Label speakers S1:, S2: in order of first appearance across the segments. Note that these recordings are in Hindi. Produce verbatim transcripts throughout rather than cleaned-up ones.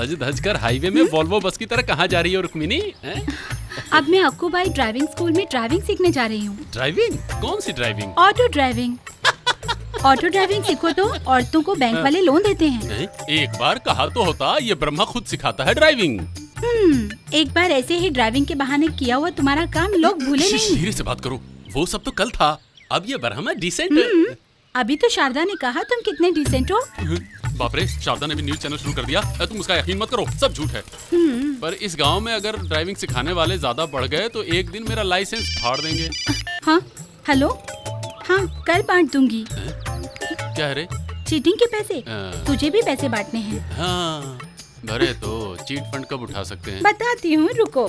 S1: सज धज कर हाईवे में वॉल्वो बस की तरह कहाँ जा रही हो रुक्मिनी?
S2: अब मैं अक्कूबाई ड्राइविंग स्कूल में ड्राइविंग सीखने जा रही हूँ।
S1: ड्राइविंग? कौन सी driving?
S2: Auto driving. Auto driving सीखो तो औरतों को बैंक वाले लोन देते हैं।
S1: एक बार कहा तो होता, ये ब्रह्मा खुद सिखाता है ड्राइविंग।
S2: हम्म, एक बार ऐसे ही ड्राइविंग के बहाने किया हुआ तुम्हारा काम लोग भूले नहीं।
S1: धीरे से बात करो, वो सब तो कल था, अब ये ब्रह्मा डिसेंट।
S2: अभी तो शारदा ने कहा तुम कितने डिसेंट हो।
S1: बाप रे, शारदा ने भी न्यूज चैनल शुरू कर दिया। तुम उसका यकीन मत करो, सब झूठ है। पर इस गांव में अगर ड्राइविंग सिखाने वाले ज्यादा बढ़ गए तो एक दिन मेरा लाइसेंस फाड़ देंगे।
S2: हाँ, हेलो, हाँ कल बांट दूंगी।
S1: क्या है रे?
S2: चीटिंग के पैसे। तुझे भी पैसे बांटने हैं।
S1: हाँ, भरे तो चीट फंड कब उठा सकते हैं?
S2: बताती हूँ, रुको।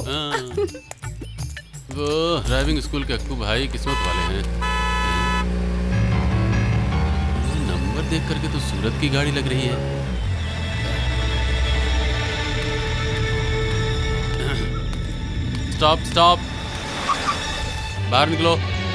S1: वो ड्राइविंग स्कूल के अक्कू भाई किस्मत वाले हैं। नंबर देख करके तो सूरत की गाड़ी लग रही है। स्टॉप स्टॉप, बाहर निकलो।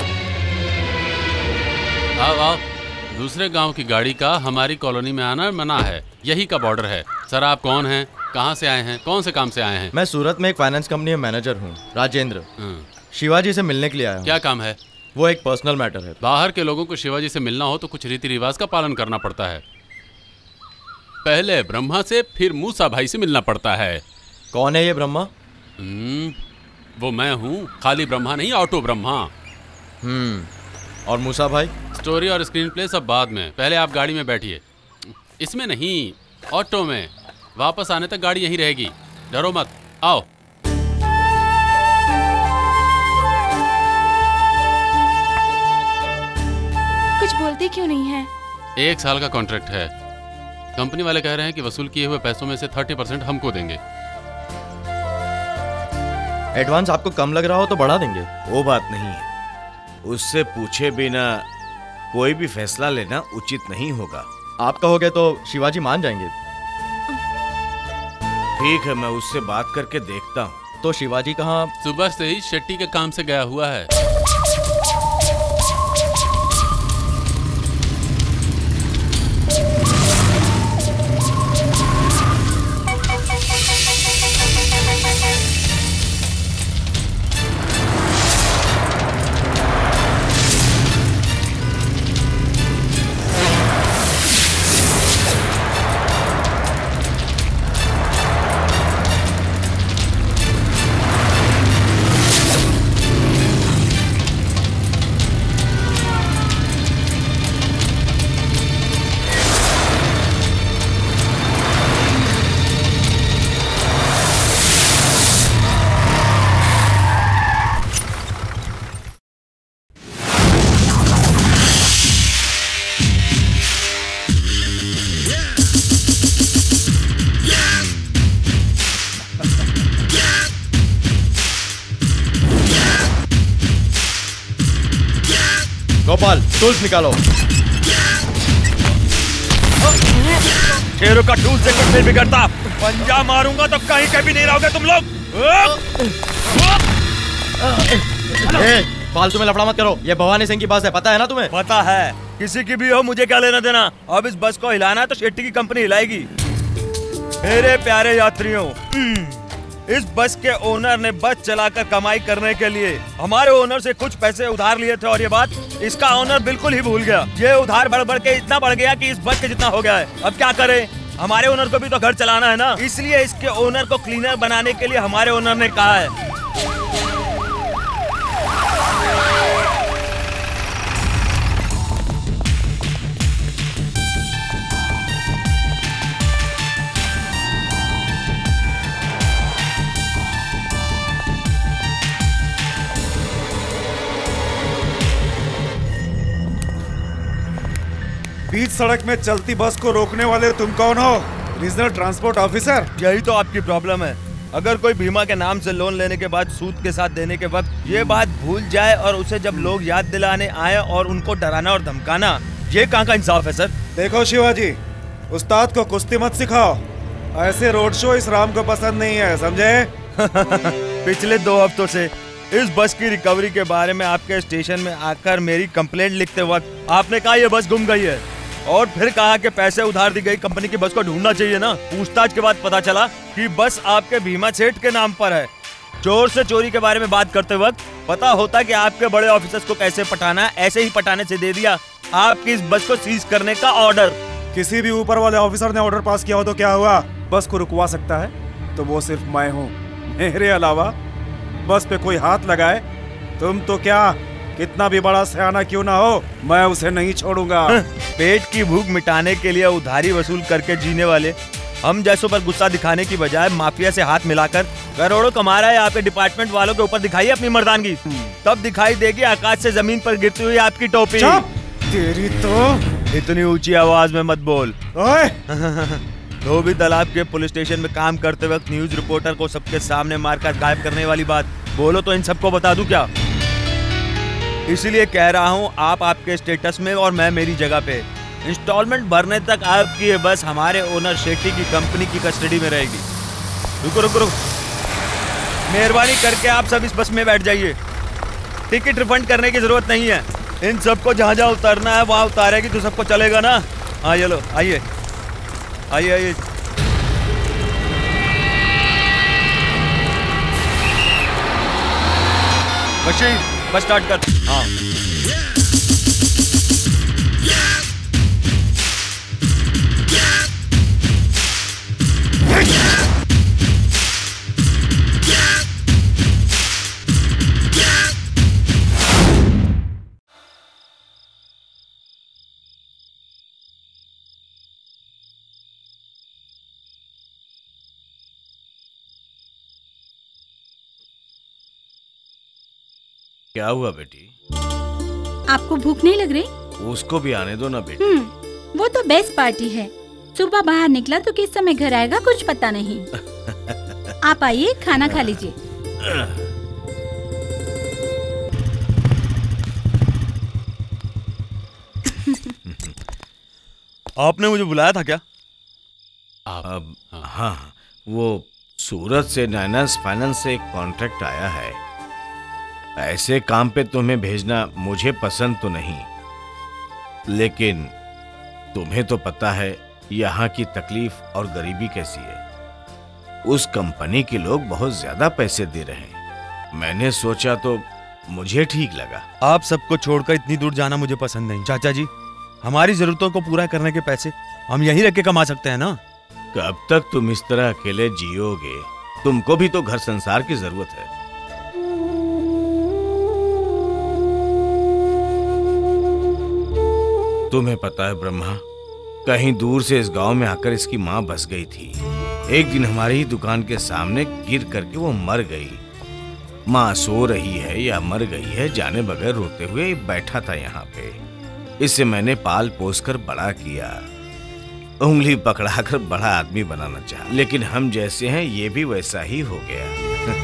S1: आओ आओ, दूसरे गांव की गाड़ी का हमारी कॉलोनी में आना मना है, यही का बॉर्डर है। सर आप कौन हैं, कहाँ से आए हैं, कौन से काम से आए हैं?
S3: मैं सूरत में एक फाइनेंस कंपनी में मैनेजर हूँ, राजेंद्र। शिवाजी से मिलने के लिए आया हूँ।
S1: क्या काम है?
S3: वो एक पर्सनल मैटर है।
S1: बाहर के लोगों को शिवाजी से मिलना हो तो कुछ रीति रिवाज का पालन करना पड़ता है। पहले ब्रह्मा से, फिर मूसा भाई से मिलना पड़ता है।
S3: कौन है ये ब्रह्मा?
S1: हम्म, वो मैं हूँ, खाली ब्रह्मा नहीं, ऑटो ब्रह्मा।
S3: हम्म, और मूसा भाई?
S1: स्टोरी और स्क्रीन प्ले सब बाद में, पहले आप गाड़ी में बैठिए। इसमें नहीं, ऑटो में। वापस आने तक गाड़ी यहीं रहेगी, डरो मत। आओ।
S2: कुछ बोलते क्यों नहीं है?
S1: एक साल का कॉन्ट्रैक्ट है। कंपनी वाले कह रहे हैं कि वसूल किए हुए पैसों में से थर्टी परसेंट हमको देंगे।
S3: एडवांस आपको कम लग रहा हो तो बढ़ा देंगे।
S4: वो बात नहीं है, उससे पूछे बिना कोई भी फैसला लेना उचित नहीं होगा।
S3: आप कहोगे तो शिवाजी मान जाएंगे।
S4: ठीक है, मैं उससे बात करके देखता हूँ।
S3: तो शिवाजी कहाँ?
S1: सुबह से ही शेट्टी के काम से गया हुआ है।
S3: गोपाल, टूल्स निकालो।
S5: शेरों का टूल से कुछ नहीं बिगड़ता। पंजा मारूंगा तो कहीं कभी नहीं रहोगे तुम लोग।
S3: ए, फालतू में लफड़ा मत करो, ये भवानी सिंह की बस है, पता है ना तुम्हें?
S5: पता है, किसी की भी हो, मुझे क्या लेना देना। अब इस बस को हिलाना है तो शेट्टी की कंपनी हिलाएगी। मेरे प्यारे यात्रियों, इस बस के ओनर ने बस चलाकर कमाई करने के लिए हमारे ओनर से कुछ पैसे उधार लिए थे, और ये बात इसका ओनर बिल्कुल ही भूल गया। ये उधार बढ़ बढ़ के इतना बढ़ गया कि इस बस के जितना हो गया है। अब क्या करें, हमारे ओनर को भी तो घर चलाना है ना। इसलिए इसके ओनर को क्लीनर बनाने के लिए हमारे ओनर ने कहा है।
S6: बीच सड़क में चलती बस को रोकने वाले तुम कौन हो? Regional transport officer?
S5: यही तो आपकी प्रॉब्लम है। अगर कोई बीमा के नाम से लोन लेने के बाद सूद के साथ देने के वक्त ये बात भूल जाए और उसे जब लोग याद दिलाने आए और उनको डराना और धमकाना, ये कहाँ का इंसाफ है सर?
S6: देखो शिवाजी, उस्ताद को कुश्ती मत सिखाओ। ऐसे रोड शो इस राम को पसंद नहीं है, समझे?
S5: पिछले दो हफ्तों से इस बस की रिकवरी के बारे में आपके स्टेशन में आकर मेरी कंप्लेंट लिखते वक्त आपने कहा ये बस गुम गई है। और फिर कहा कि पैसे उधार दी गई कंपनी की बस को ढूंढना चाहिए ना। पूछताछ के बाद पता चला कि बस आपके भीमा सेठ के नाम पर है। चोर से चोरी के बारे में बात करते वक्त पता होता कि आपके बड़े ऑफिसर्स को कैसे पटाना है, ऐसे ही पटाने से दे दिया आपकी इस बस को सीज करने का ऑर्डर।
S6: किसी भी ऊपर वाले ऑफिसर ने ऑर्डर पास किया हो तो क्या हुआ? बस को रुकवा सकता है तो वो सिर्फ मैं हूँ। मेरे अलावा बस पे कोई हाथ लगाए, तुम तो क्या कितना भी बड़ा सयाना क्यों ना हो, मैं उसे नहीं छोड़ूंगा।
S5: पेट की भूख मिटाने के लिए उधारी वसूल करके जीने वाले हम जैसों पर गुस्सा दिखाने की बजाय माफिया से हाथ मिलाकर करोड़ों कमा रहा है आपके डिपार्टमेंट वालों के ऊपर दिखाइए अपनी मर्दानगी। तब दिखाई देगी आकाश से जमीन पर गिरती हुई आपकी टोपी।
S6: तेरी तो
S5: इतनी ऊंची आवाज में मत बोल।
S6: ओए!
S5: धोबी तालाब के पुलिस स्टेशन में काम करते वक्त न्यूज रिपोर्टर को सबके सामने मारकर गायब करने वाली बात बोलो तो इन सबको बता दूं क्या? इसीलिए कह रहा हूं, आप आपके स्टेटस में और मैं मेरी जगह पे। इंस्टॉलमेंट भरने तक आपकी ये बस हमारे ओनर शेट्टी की कंपनी की कस्टडी में रहेगी। रुको रुको रुको, मेहरबानी करके आप सब इस बस में बैठ जाइए। टिकट रिफंड करने की जरूरत नहीं है। इन सबको जहाँ जहाँ उतरना है वहाँ उतारेगी तो सबको चलेगा ना? हाँ ये लो, आइए आइए आइए। बच्ची बस स्टार्ट कर। हाँ
S4: क्या हुआ बेटी?
S2: आपको भूख नहीं लग रही?
S4: उसको भी आने दो ना बेटी।
S2: हम्म, वो तो बेस्ट पार्टी है। सुबह बाहर निकला तो किस समय घर आएगा कुछ पता नहीं। आप आइए, खाना खा लीजिए।
S5: आपने मुझे बुलाया था क्या?
S1: आप
S4: अब हाँ, वो सूरत से नाइनस फाइनेंस से एक कॉन्ट्रैक्ट आया है। ऐसे काम पे तुम्हें भेजना मुझे पसंद तो नहीं, लेकिन तुम्हें तो पता है यहाँ की तकलीफ और गरीबी कैसी है। उस कंपनी के लोग बहुत ज्यादा पैसे दे रहे हैं। मैंने सोचा तो मुझे ठीक लगा।
S5: आप सबको छोड़कर इतनी दूर जाना मुझे पसंद नहीं। चाचा जी, हमारी जरूरतों को पूरा करने के पैसे हम यहीं रख के कमा सकते हैं ना?
S4: कब तक तुम इस तरह अकेले जियोगे? तुमको भी तो घर संसार की जरूरत है। तुम्हें पता है ब्रह्मा, कहीं दूर से इस गांव में आकर इसकी माँ बस गई थी। एक दिन हमारी ही दुकान के सामने गिर करके वो मर गई। माँ सो रही है या मर गई है जाने बगैर रोते हुए बैठा था यहाँ पे। इसे मैंने पाल पोस कर बड़ा किया, उंगली पकड़ाकर बड़ा आदमी बनाना चाहा, लेकिन हम जैसे हैं ये भी वैसा ही हो गया।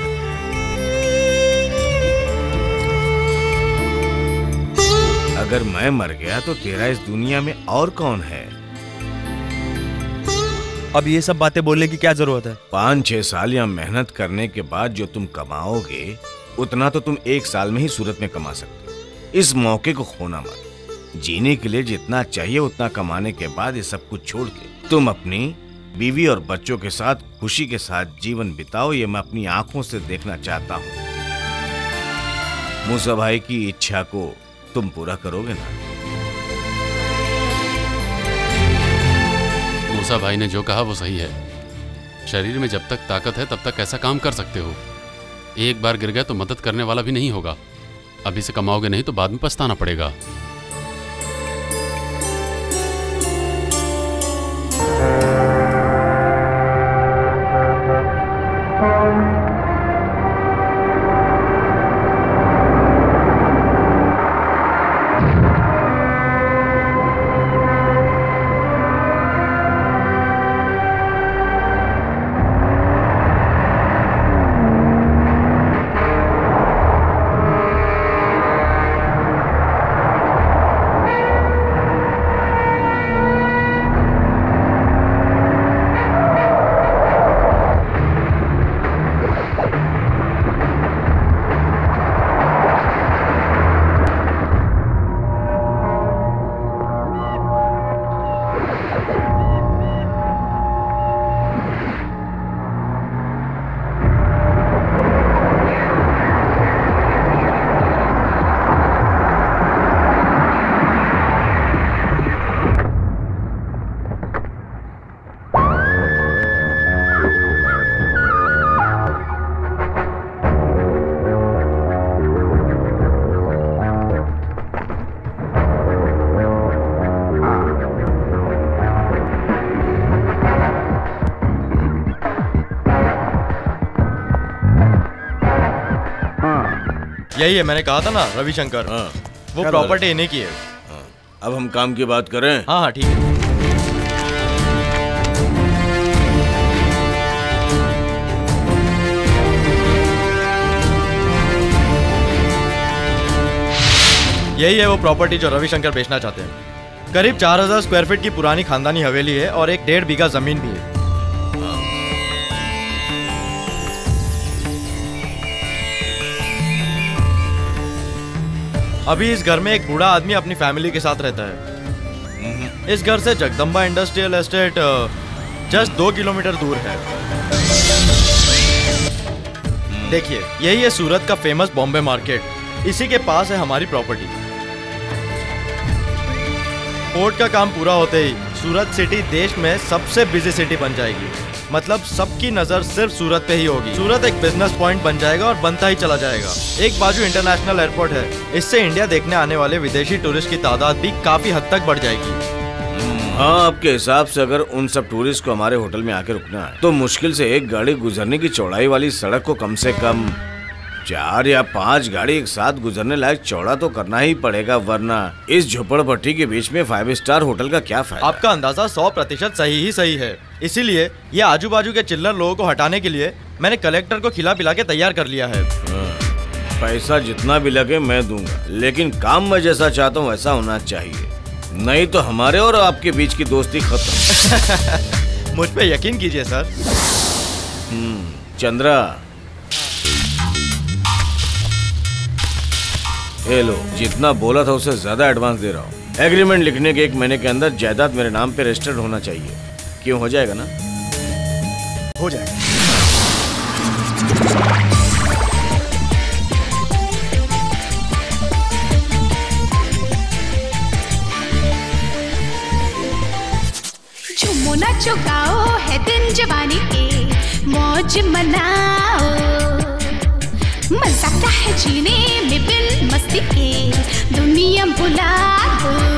S4: अगर मैं मर गया तो तेरा इस दुनिया में और कौन है?
S5: अब ये सब बातें बोलने की क्या जरूरत है?
S4: पाँच छह साल या मेहनत करने के बाद जो तुम कमाओगे उतना तो तुम एक साल में ही सूरत में कमा सकते हो। इस मौके को खोना मत। जीने के लिए जितना चाहिए उतना कमाने के बाद ये सब कुछ छोड़ के तुम अपनी बीवी और बच्चों के साथ खुशी के साथ जीवन बिताओ। ये मैं अपनी आंखों से देखना चाहता हूँ। मूसा भाई की इच्छा को तुम पूरा करोगे ना?
S1: मूसा भाई ने जो कहा वो सही है। शरीर में जब तक ताकत है तब तक ऐसा काम कर सकते हो। एक बार गिर गए तो मदद करने वाला भी नहीं होगा। अभी से कमाओगे नहीं तो बाद में पछताना पड़ेगा।
S3: यही है, मैंने कहा था ना रविशंकर।
S4: हाँ।
S3: वो
S6: क्या
S3: प्रॉपर्टी इन्हीं की है।
S4: हाँ। अब हम काम की बात करें।
S3: हाँ हाँ ठीक है। यही है वो प्रॉपर्टी जो रविशंकर बेचना चाहते हैं। करीब चार हजार स्क्वायर फीट की पुरानी खानदानी हवेली है और एक डेढ़ बीघा जमीन भी है। अभी इस घर में एक बूढ़ा आदमी अपनी फैमिली के साथ रहता है। इस घर से जगदम्बा इंडस्ट्रियल एस्टेट जस्ट दो किलोमीटर दूर है। देखिए, यही है सूरत का फेमस बॉम्बे मार्केट। इसी के पास है हमारी प्रॉपर्टी। पोर्ट का काम पूरा होते ही सूरत सिटी देश में सबसे बिजी सिटी बन जाएगी। मतलब सबकी नजर सिर्फ सूरत पे ही होगी। सूरत एक बिजनेस पॉइंट बन जाएगा और बनता ही चला जाएगा। एक बाजू इंटरनेशनल एयरपोर्ट है, इससे इंडिया देखने आने वाले विदेशी टूरिस्ट की तादाद भी काफी हद तक बढ़ जाएगी।
S4: हाँ, आपके हिसाब से अगर उन सब टूरिस्ट को हमारे होटल में आके रुकना है तो मुश्किल से एक गाड़ी गुजरने की चौड़ाई वाली सड़क को कम से कम चार या पांच गाड़ी एक साथ गुजरने लायक चौड़ा तो करना ही पड़ेगा, वरना इस झोपड़पट्टी के बीच में फाइव स्टार होटल का क्या फायदा।
S3: आपका अंदाजा सौ प्रतिशत सही ही सही है। इसीलिए ये आजू बाजू के चिल्लर लोगों को हटाने के लिए मैंने कलेक्टर को खिला पिला के तैयार कर लिया है।
S4: पैसा जितना भी लगे मैं दूंगा, लेकिन काम मैं जैसा चाहता हूँ वैसा होना चाहिए, नहीं तो हमारे और आपके बीच की दोस्ती खत्म।
S3: मुझ पे यकीन कीजिए सर।
S4: चंद्रा, ये लो, जितना बोला था उससे ज्यादा एडवांस दे रहा हूँ। एग्रीमेंट लिखने के एक महीने के अंदर जायदाद मेरे नाम पे रजिस्टर्ड होना चाहिए। क्यों, हो जाएगा ना?
S6: हो जाएगा।
S7: झूमो नाचो गाओ है दिन जवानी के, मौज मनाओ। मजा क्या है जीने में बिन मस्ती के, दुनिया भुला दो।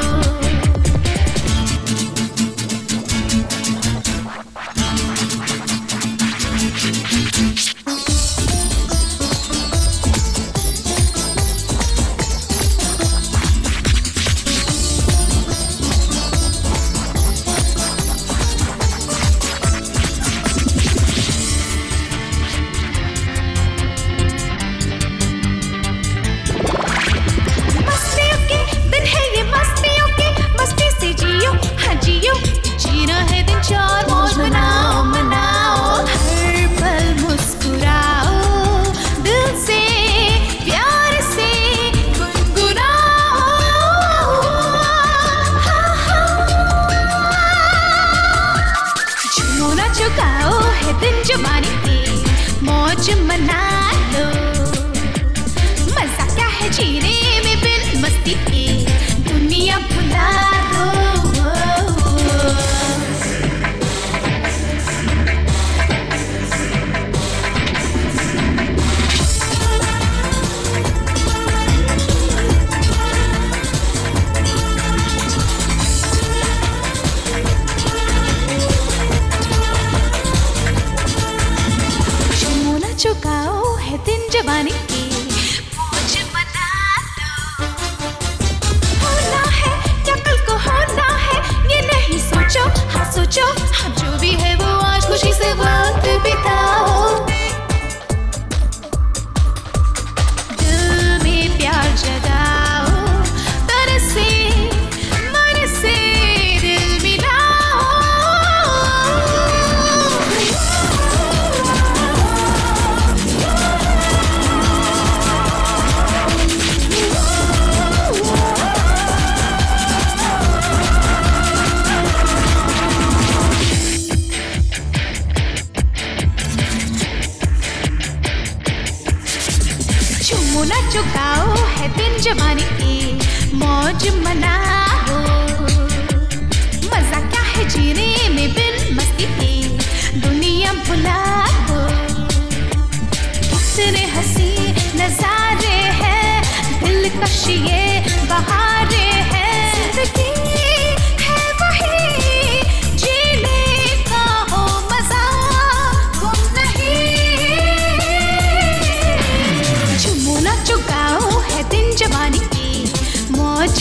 S7: चुकाओ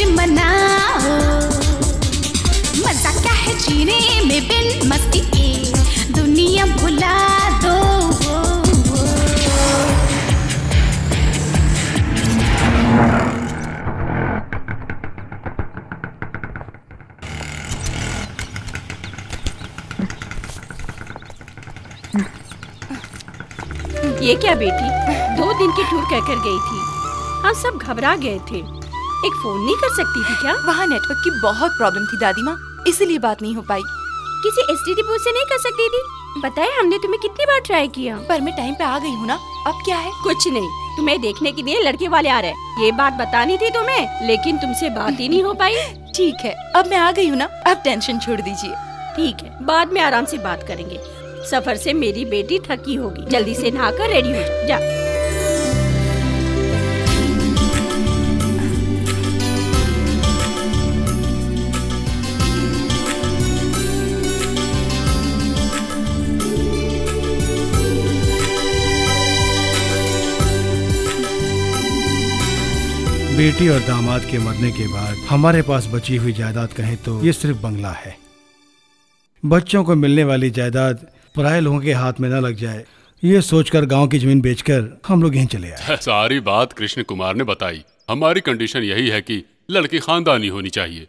S7: मनाओ। मजा क्या है जीने में बिन मस्ती के, दुनिया भुला दो।
S8: ये क्या बेटी, दो दिन की टूर कहकर गई थी, हम सब घबरा गए थे। एक फोन नहीं कर सकती थी क्या?
S9: वहाँ नेटवर्क की बहुत प्रॉब्लम थी दादी माँ, इसीलिए बात नहीं हो पाई।
S8: किसी एसटीडी बूथ से नहीं कर सकती थी? पता है हमने तुम्हें कितनी बार ट्राई किया,
S9: पर मैं टाइम पे आ गई हूँ ना। अब क्या है?
S8: कुछ नहीं, तुम्हें देखने के लिए लड़के वाले आ रहे हैं। ये बात बतानी थी तुम्हें, लेकिन तुमसे बात ही नहीं हो पाई।
S9: ठीक है, अब मैं आ गई हूँ ना, अब टेंशन छोड़ दीजिए।
S8: ठीक है, बाद में आराम से बात करेंगे। सफर से मेरी बेटी थकी होगी, जल्दी से नहाकर रेडी हो जा।
S10: बेटी और दामाद के मरने के बाद हमारे पास बची हुई जायदाद कहें तो ये सिर्फ बंगला है। बच्चों को मिलने वाली जायदाद पराये लोगों के हाथ में न लग जाए, ये सोचकर गांव की जमीन बेचकर हम लोग यहीं चले आए।
S1: सारी बात कृष्ण कुमार ने बताई। हमारी कंडीशन यही है कि लड़की खानदानी होनी चाहिए।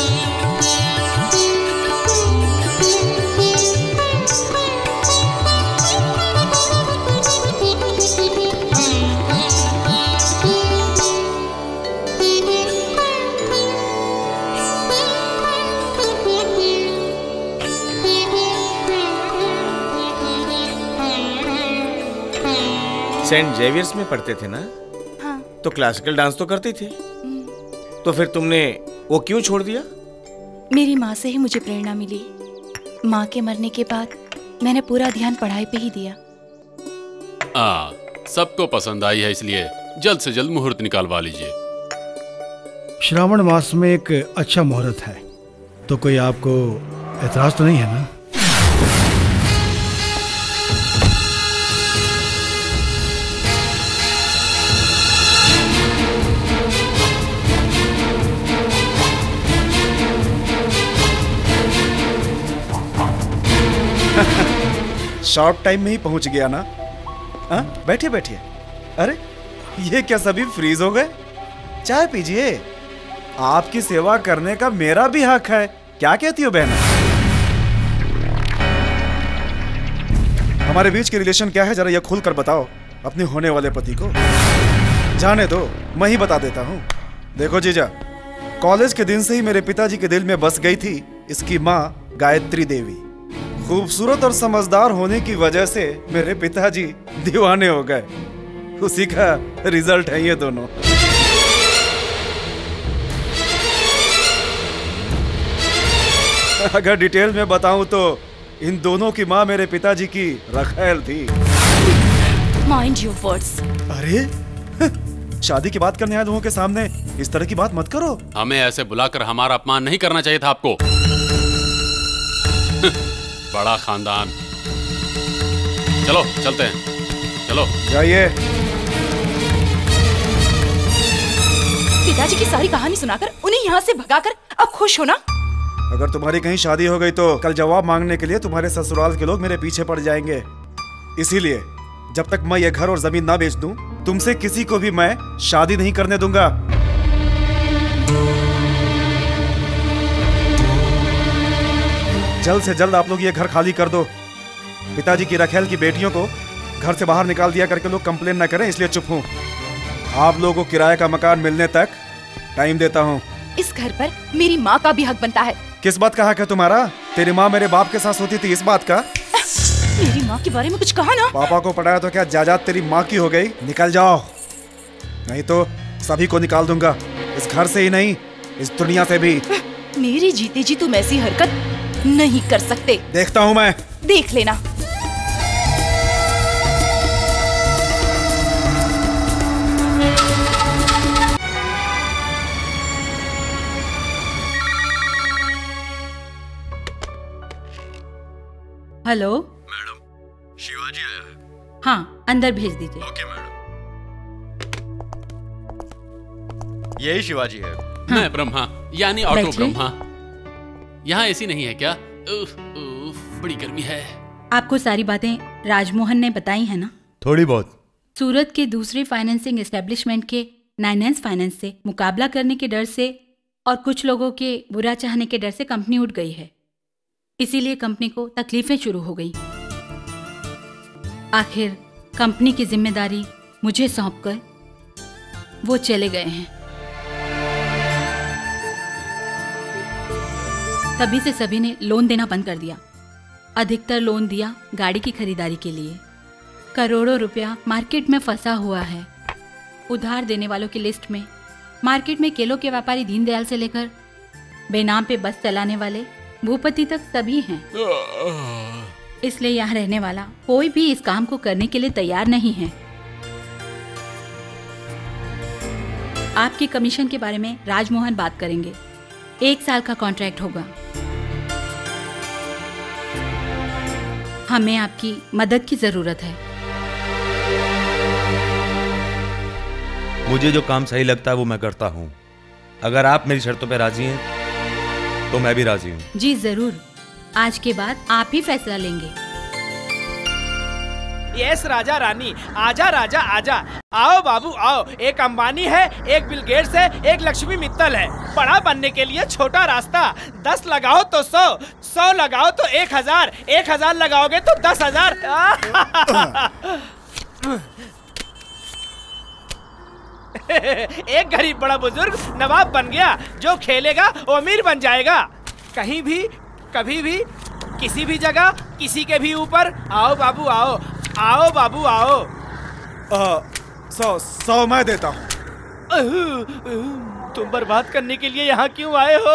S4: सेंट जेवियर्स में पढ़ते थे ना?
S9: हाँ।
S4: तो क्लासिकल डांस तो करती थी, तो फिर तुमने वो क्यों छोड़ दिया?
S9: मेरी माँ से ही मुझे प्रेरणा मिली। माँ के मरने के बाद मैंने पूरा ध्यान पढ़ाई पे ही दिया।
S1: आ, सबको पसंद आई है, इसलिए जल्द से जल्द मुहूर्त निकालवा लीजिए।
S10: श्रावण मास में एक अच्छा मुहूर्त है, तो कोई आपको एतराज तो नहीं है ना?
S6: शॉर्ट टाइम में ही पहुंच गया ना? हाँ, बैठिए बैठिए। अरे ये क्या सभी फ्रीज हो गए? चाय पीजिए, आपकी सेवा करने का मेरा भी हक है। क्या कहती हो बहना? हमारे बीच के रिलेशन क्या है, जरा ये खुलकर बताओ अपने होने वाले पति को। जाने दो, मैं ही बता देता हूँ। देखो जीजा, कॉलेज के दिन से ही मेरे पिताजी के दिल में बस गई थी इसकी माँ गायत्री देवी। खूबसूरत और समझदार होने की वजह से मेरे पिताजी दीवाने हो गए। उसी का रिजल्ट है ये दोनों। अगर डिटेल में बताऊं तो इन दोनों की माँ मेरे पिताजी की रखेल थी।
S9: Mind your words.
S6: अरे शादी की बात करने आए लोगों के सामने इस तरह की बात मत करो।
S1: हमें ऐसे बुलाकर हमारा अपमान नहीं करना चाहिए था आपको। बड़ा खानदान। चलो चलते हैं, चलो
S6: जाइए।
S9: पिताजी की सारी कहानी सुनाकर उन्हें यहाँ से भगाकर अब खुश हो ना?
S6: अगर तुम्हारी कहीं शादी हो गई तो कल जवाब मांगने के लिए तुम्हारे ससुराल के लोग मेरे पीछे पड़ जाएंगे। इसीलिए जब तक मैं ये घर और जमीन ना बेच दूं, तुमसे किसी को भी मैं शादी नहीं करने दूंगा। जल्द से जल्द आप लोग ये घर खाली कर दो। पिताजी की रखेल की बेटियों को घर से बाहर निकाल दिया करके लोग कंप्लेन ना करें, इसलिए चुप हूँ। आप लोगों को किराए का मकान मिलने तक टाइम देता हूँ।
S9: इस घर पर मेरी माँ का भी हक बनता है।
S6: किस बात का हक है तुम्हारा? तेरी माँ मेरे बाप के साथ सोती थी, इस बात का?
S9: मेरी माँ के बारे में कुछ कहा ना?
S6: पापा को पढ़ाया तो क्या जायदाद तेरी माँ की हो गई? निकल जाओ, नहीं तो सभी को निकाल दूंगा, इस घर से ही नहीं इस दुनिया से भी।
S9: मेरे जीते जी तुम ऐसी हरकत नहीं कर सकते।
S6: देखता हूँ मैं।
S9: देख लेना।
S2: हेलो
S3: मैडम, शिवाजी आया है।
S2: हाँ, अंदर भेज दीजिए।
S3: Okay madam. यही शिवाजी है।
S1: मैं ब्रह्मा, यानी ऑटो
S2: बैठिए।
S1: ब्रह्मा। यहाँ एसी नहीं है क्या? उफ, उफ, बड़ी गर्मी है।
S2: आपको सारी बातें राजमोहन ने बताई है ना?
S5: थोड़ी बहुत।
S2: सूरत के दूसरे फाइनेंसिंग एस्टेब्लिशमेंट के नाइनेंस फाइनेंस से मुकाबला करने के डर से और कुछ लोगों के बुरा चाहने के डर से कंपनी उठ गई है। इसीलिए कंपनी को तकलीफें शुरू हो गई। आखिर कंपनी की जिम्मेदारी मुझे सौंपकर वो चले गए हैं। तभी से सभी ने लोन देना बंद कर दिया। अधिकतर लोन दिया गाड़ी की खरीदारी के लिए। करोड़ों रुपया मार्केट में फंसा हुआ है। उधार देने वालों की लिस्ट में मार्केट में केलों के व्यापारी दीनदयाल से लेकर बेनाम पे बस चलाने वाले भूपति तक सभी हैं। इसलिए यहाँ रहने वाला कोई भी इस काम को करने के लिए तैयार नहीं है। आपके कमीशन के बारे में राजमोहन बात करेंगे। एक साल का कॉन्ट्रैक्ट होगा। हमें आपकी मदद की जरूरत है।
S5: मुझे जो काम सही लगता है वो मैं करता हूँ। अगर आप मेरी शर्तों पे राजी हैं तो मैं भी राजी हूँ।
S2: जी जरूर। आज के बाद आप ही फैसला लेंगे।
S11: यस राजा रानी, आजा राजा आजा। आओ बाबू आओ। एक अंबानी है, एक बिल गेट्स है, एक लक्ष्मी मित्तल है। बड़ा बनने के लिए छोटा रास्ता। दस लगाओ तो सौ, सौ लगाओ तो एक हजार, एक हजार लगाओगे तो दस हजार। एक गरीब बड़ा बुजुर्ग नवाब बन गया। जो खेलेगा वो अमीर बन जाएगा। कहीं भी, कभी भी, किसी भी जगह, किसी के भी ऊपर। आओ बाबू आओ, आओ बाबू आओ।
S6: आ, सौ सौ मैं देता हूँ।
S11: तुम बर्बाद करने के लिए यहाँ क्यों आए हो?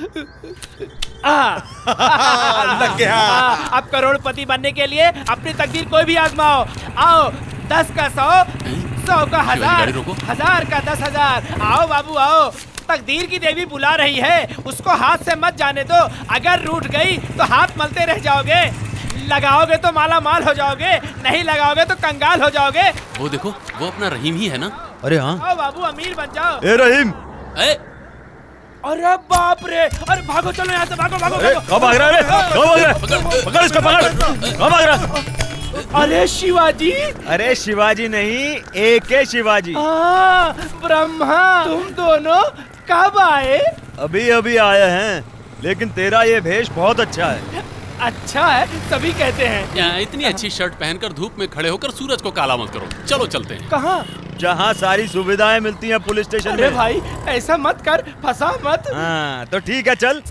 S11: आ,
S6: लग गया।
S11: आ, अब करोड़पति बनने के लिए अपनी तकदीर कोई भी आजमाओ। आओ, दस का सौ, सौ का हजार, हजार का दस हजार। आओ बाबू आओ। तकदीर की देवी बुला रही है, उसको हाथ से मत जाने दो। अगर रूठ गई तो हाथ मलते रह जाओगे। लगाओगे तो माला माल हो जाओगे, नहीं लगाओगे तो कंगाल हो जाओगे।
S1: वो देखो, वो अपना रहीम ही है ना?
S5: अरे हाँ।
S11: आओ बाबू अमीर बन जाओ।
S5: ए रहीम।
S1: ए?
S11: अरे बाप रे, अरे भागो चलो यहाँ से, भागो भागो भागो।
S5: कब भाग रहा है? कब भाग रहा है? पकड़ इसको, पकड़। कब भाग रहा है?
S11: अरे शिवाजी।
S5: अरे शिवाजी नहीं, एक है शिवाजी।
S11: हाँ, ब्रह्मा। तुम दोनों कब आए?
S5: अभी अभी आए हैं, लेकिन तेरा ये भेष बहुत अच्छा है।
S11: अच्छा है, सभी कहते हैं।
S1: या, इतनी अच्छी शर्ट पहनकर धूप में खड़े होकर सूरज को काला मत करो। चलो चलते हैं।
S11: कहाँ?
S5: जहाँ सारी सुविधाएं मिलती हैं पुलिस स्टेशन में।
S11: अरे भाई ऐसा मत कर, फंसा मत।
S5: हाँ तो ठीक है, चल।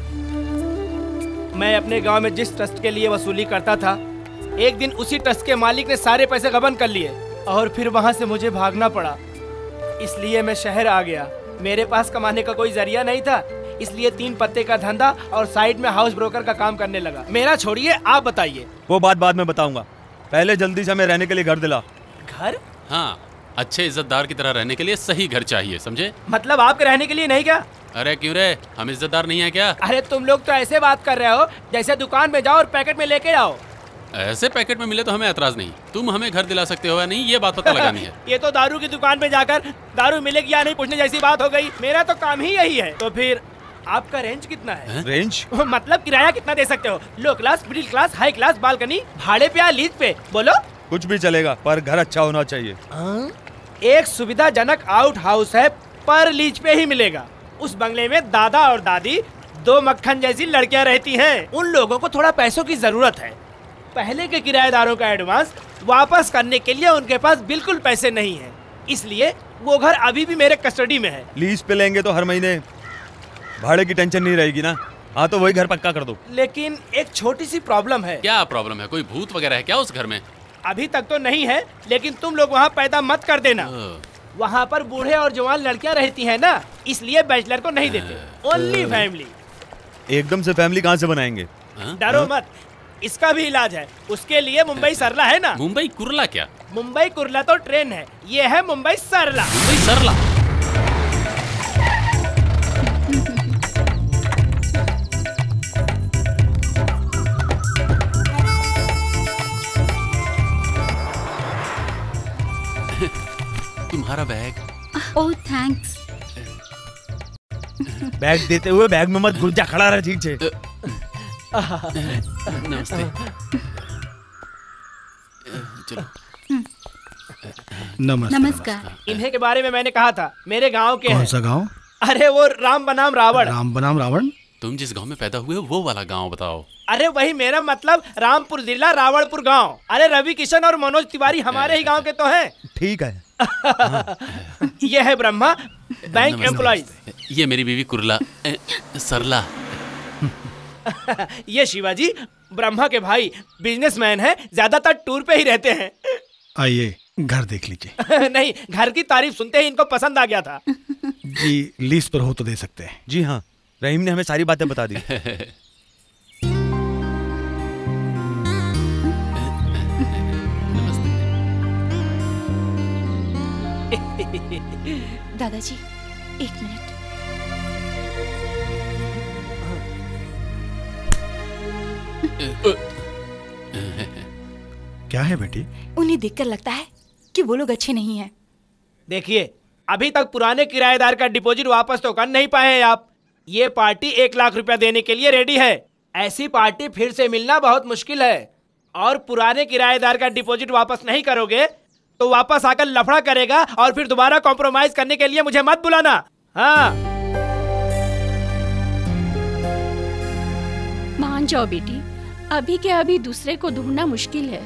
S11: मैं अपने गांव में जिस ट्रस्ट के लिए वसूली करता था, एक दिन उसी ट्रस्ट के मालिक ने सारे पैसे गबन कर लिए और फिर वहाँ से मुझे भागना पड़ा। इसलिए मैं शहर आ गया। मेरे पास कमाने का कोई जरिया नहीं था, इसलिए तीन पत्ते का धंधा और साइड में हाउस ब्रोकर का काम करने लगा। मेरा छोड़िए, आप बताइए।
S5: वो बात बाद में बताऊंगा, पहले जल्दी से हमें रहने के लिए घर दिला।
S11: घर?
S1: हाँ, अच्छे इज्जतदार की तरह रहने के लिए सही घर चाहिए, समझे?
S11: मतलब आपके रहने के लिए नहीं क्या?
S1: अरे क्यों रे, हम इज्जतदार नहीं है क्या?
S11: अरे तुम लोग तो ऐसे बात कर रहे हो जैसे दुकान में जाओ और पैकेट में लेके आओ।
S1: ऐसे पैकेट में मिले तो हमें एतराज नहीं। तुम हमें घर दिला सकते हो या नहीं, ये बात पता लगानी है।
S11: ये तो दारू की दुकान पे जाकर दारू मिलेगी या नहीं पूछने जैसी बात हो गई। मेरा तो काम ही यही है। तो फिर आपका रेंज कितना है?
S5: है? रेंज?
S11: मतलब किराया कितना दे सकते हो? Low class, middle class, high class, balcony, भाड़े पे या लीज पे? बोलो।
S5: कुछ भी चलेगा, पर घर अच्छा होना चाहिए।
S11: आ? एक सुविधाजनक आउट हाउस है, पर लीज पे ही मिलेगा। उस बंगले में दादा और दादी, दो मक्खन जैसी लड़कियां रहती हैं। उन लोगों को थोड़ा पैसों की जरूरत है। पहले के किराएदारों का एडवांस वापस करने के लिए उनके पास बिल्कुल पैसे नहीं है, इसलिए वो घर अभी भी मेरे कस्टडी में है।
S5: लीज पे लेंगे तो हर महीने भाड़े की टेंशन नहीं रहेगी ना? हाँ तो वही घर पक्का कर दो।
S11: लेकिन एक छोटी सी प्रॉब्लम है।
S1: क्या प्रॉब्लम है? कोई भूत वगैरह है क्या उस घर में?
S11: अभी तक तो नहीं है, लेकिन तुम लोग वहाँ पैदा मत कर देना। वहाँ पर बूढ़े और जवान लड़कियाँ रहती हैं ना, इसलिए बैचलर को नहीं देते, ओनली फैमिली।
S5: एकदम से फैमिली कहाँ से बनाएंगे?
S11: डरो मत, इसका भी इलाज है। उसके लिए मुंबई सरला है ना?
S1: मुंबई कुरला क्या?
S11: मुंबई कुरला तो ट्रेन है, ये है मुंबई सरला।
S1: मुंबई सरला? तुम्हारा बैग।
S2: ओह थैंक्स।
S5: बैग देते हुए बैग में मत घुस जा, खड़ा रह ठीक से।
S1: नमस्ते। चलो।
S10: नमस्ते।
S2: नमस्कार।
S11: इन्हें के बारे में मैंने कहा था, मेरे गांव के
S10: कौन
S11: हैं।
S10: सा गांव?
S11: अरे वो राम बनाम रावण।
S10: राम बनाम रावण?
S1: तुम जिस गांव में पैदा हुए हो वो वाला गांव बताओ।
S11: अरे वही, मेरा मतलब रामपुर जिला रावणपुर गांव। अरे रवि किशन और मनोज तिवारी हमारे ही गांव के तो हैं।
S5: ठीक है।
S11: ये है ब्रह्मा, बैंक एम्प्लॉय।
S1: ये मेरी बीवी कुरला ए, सरला।
S11: ये शिवाजी, ब्रह्मा के भाई, बिजनेसमैन है, ज्यादातर टूर पे ही रहते हैं।
S10: आइए घर देख लीजिए।
S11: नहीं, घर की तारीफ सुनते ही इनको पसंद आ गया था।
S10: जी लीज पर हो तो दे सकते हैं।
S5: जी हाँ, रहीम ने हमें सारी बातें बता दी।
S9: दादाजी एक मिनट।
S10: क्या है बेटी?
S9: उन्हें देखकर लगता है कि वो लोग अच्छे नहीं हैं।
S11: देखिए, अभी तक पुराने किराएदार का डिपॉजिट वापस तो कर नहीं पाए हैं आप। ये पार्टी एक लाख रुपया देने के लिए रेडी है। ऐसी पार्टी फिर से मिलना बहुत मुश्किल है, और पुराने किराएदार का डिपॉजिट वापस नहीं करोगे तो वापस आकर लफड़ा करेगा, और फिर दोबारा कॉम्प्रोमाइज करने के लिए मुझे मत बुलाना। हाँ,
S8: मान जाओ बेटी, अभी के अभी दूसरे को ढूंढना मुश्किल है।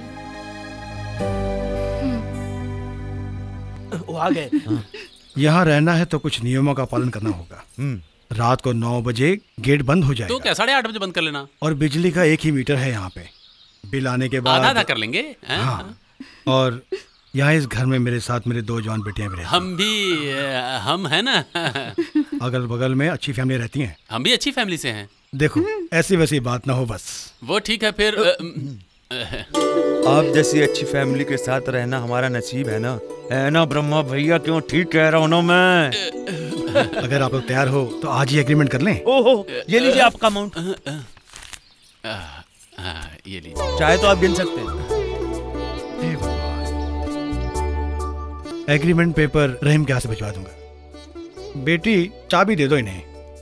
S11: वो आ गए।
S10: यहाँ रहना है तो कुछ नियमों का पालन करना होगा। रात को नौ बजे गेट बंद हो जाएगा।
S1: तो क्या साढ़े आठ बजे बंद कर लेना।
S10: और बिजली का एक ही मीटर है यहाँ पे। बिल आने के बाद
S1: आधा आधा कर लेंगे।
S10: हाँ। और यहाँ इस घर में मेरे साथ मेरे दो जवान बेटियां भी रहती हैं।
S1: हम भी हम है ना।
S10: अगल बगल में अच्छी फैमिली रहती हैं।
S1: हम भी अच्छी फैमिली से हैं।
S10: देखो ऐसी वैसी बात ना हो बस।
S1: वो ठीक है फिर।
S5: आप जैसी अच्छी फैमिली के साथ रहना हमारा नसीब है ना, है ना ब्रह्मा भैया? क्यों ठीक कह रहा हूँ ना मैं?
S10: अगर आप लोग तैयार हो तो आज ही एग्रीमेंट कर लें।
S5: ओहो, ये लीजिए आपका अमाउंट।
S1: ये लीजिए।
S5: चाहे तो आप गिन सकते हैं।
S10: एग्रीमेंट पेपर रहीम के हाथ से भिजवा दूंगा। बेटी चाबी दे दो इन्हें।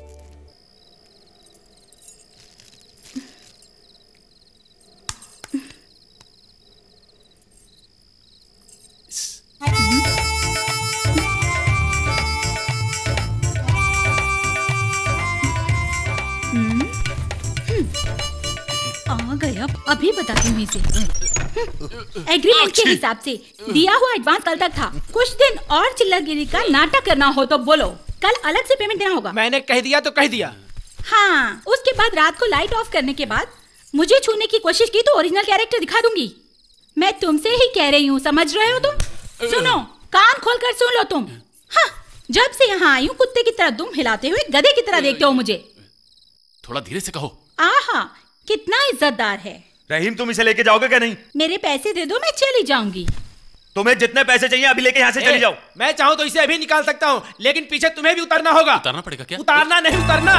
S2: आ गया, अभी बताती हूँ इसे। एग्रीमेंट के हिसाब से दिया हुआ एडवांस कल तक था। कुछ दिन और चिल्लागिरी का नाटक करना हो तो बोलो, कल अलग से पेमेंट देना होगा।
S11: मैंने कह दिया तो कह दिया।
S2: हाँ, उसके बाद रात को लाइट ऑफ करने के बाद मुझे छूने की कोशिश की तो ओरिजिनल कैरेक्टर दिखा दूंगी। मैं तुमसे ही कह रही हूँ, समझ रहे हो तुम? सुनो, कान खोलकर सुन लो तुम। हाँ, जब से यहाँ आई हूँ कुत्ते की तरह दुम हिलाते हुए गधे की तरह देखते हो मुझे।
S1: थोड़ा धीरे से कहो।
S2: आहा, कितना इज्जतदार है।
S5: रहीम, तुम इसे लेके जाओगे क्या? नहीं,
S2: मेरे पैसे दे दो, मैं चली जाऊंगी।
S5: तुम्हें जितने पैसे चाहिए अभी लेके यहाँ से चली जाओ।
S11: मैं चाहूँ तो इसे अभी निकाल सकता हूँ, लेकिन पीछे तुम्हें भी उतरना होगा।
S1: उतारना पड़ेगा क्या?
S11: उतारना नहीं, उतरना।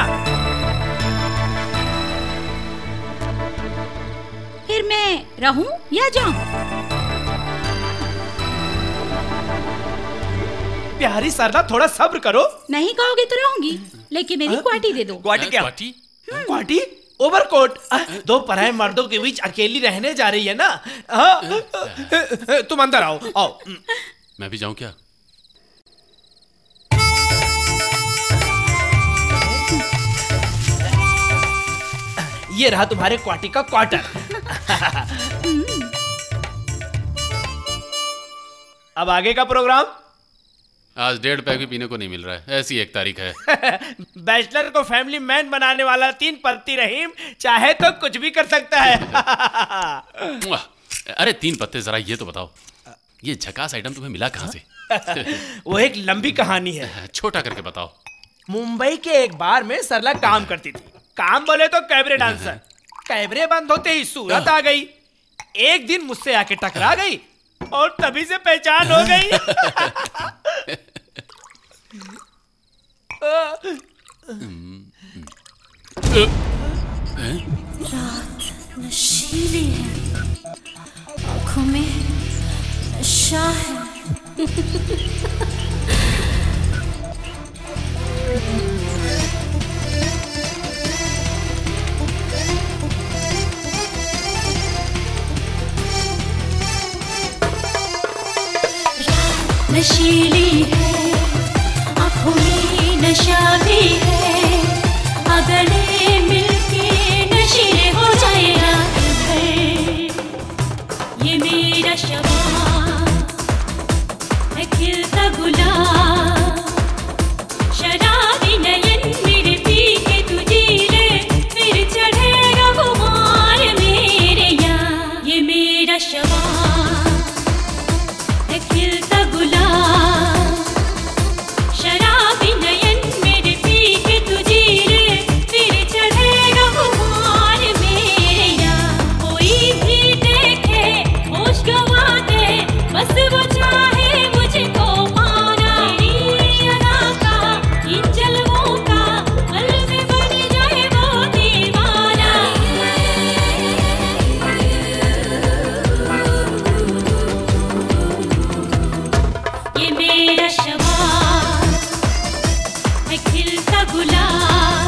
S2: फिर मैं रहूं या जाऊं?
S11: प्यारी सरला, थोड़ा सब्र करो।
S2: नहीं कहोगे तो रहूंगी, लेकिन मेरी क्वाटी दे दो।
S11: क्वाटी क्या? क्वाटी? क्वाटी? ओवरकोट? दो पराये मर्दों के बीच अकेली रहने जा रही है ना? हाँ, तुम अंदर आओ, आओ।
S1: मैं भी जाऊं क्या?
S11: ये रहा तुम्हारे क्वाटी का क्वार्टर। अब आगे का प्रोग्राम?
S1: आज डेढ़ पैक भी पीने को नहीं मिल रहा है, ऐसी एक तारीख है।
S11: बैचलर को फैमिली मैन बनाने वाला तीन पत्ती रहीम चाहे तो कुछ भी कर सकता है।
S1: अरे तीन पत्ते, जरा ये तो बताओ, ये झकास आइटम तुम्हें मिला कहाँ से?
S11: वो एक लंबी कहानी है।
S1: छोटा करके बताओ।
S11: मुंबई के एक बार में सरला काम करती थी। काम बोले तो कैबरे डांसर। कैबरे बंद होते ही सूरत आ गई। एक दिन मुझसे आके टकरा गई और तभी से पहचान हो गई।
S7: रात नशीली है, आंखों में नशा है।
S12: नशीली है, आँखों में नशा भी है, अगले मिलके नशीले हो जाए रात भर। ये मेरा शबाब है खिलता गुलाब, शराबी नयन मेरे पी के तू जी ले, फिर चढ़ेगा खुमार मेरे यहाँ। ये मेरा शबाब है खिलता गुलाब, शराबी नयन मेरे पी के तू जी ले, फिर चढ़ेगा खुमार मेरे यहाँ। कोई भी देखे होश गवा दे, बस वो चाहे मुझको पाना। मेरी अदा का इन जलवों का पल में बन जाए वो दीवाना। ये मेरा शबाब है खिलता गुलाब,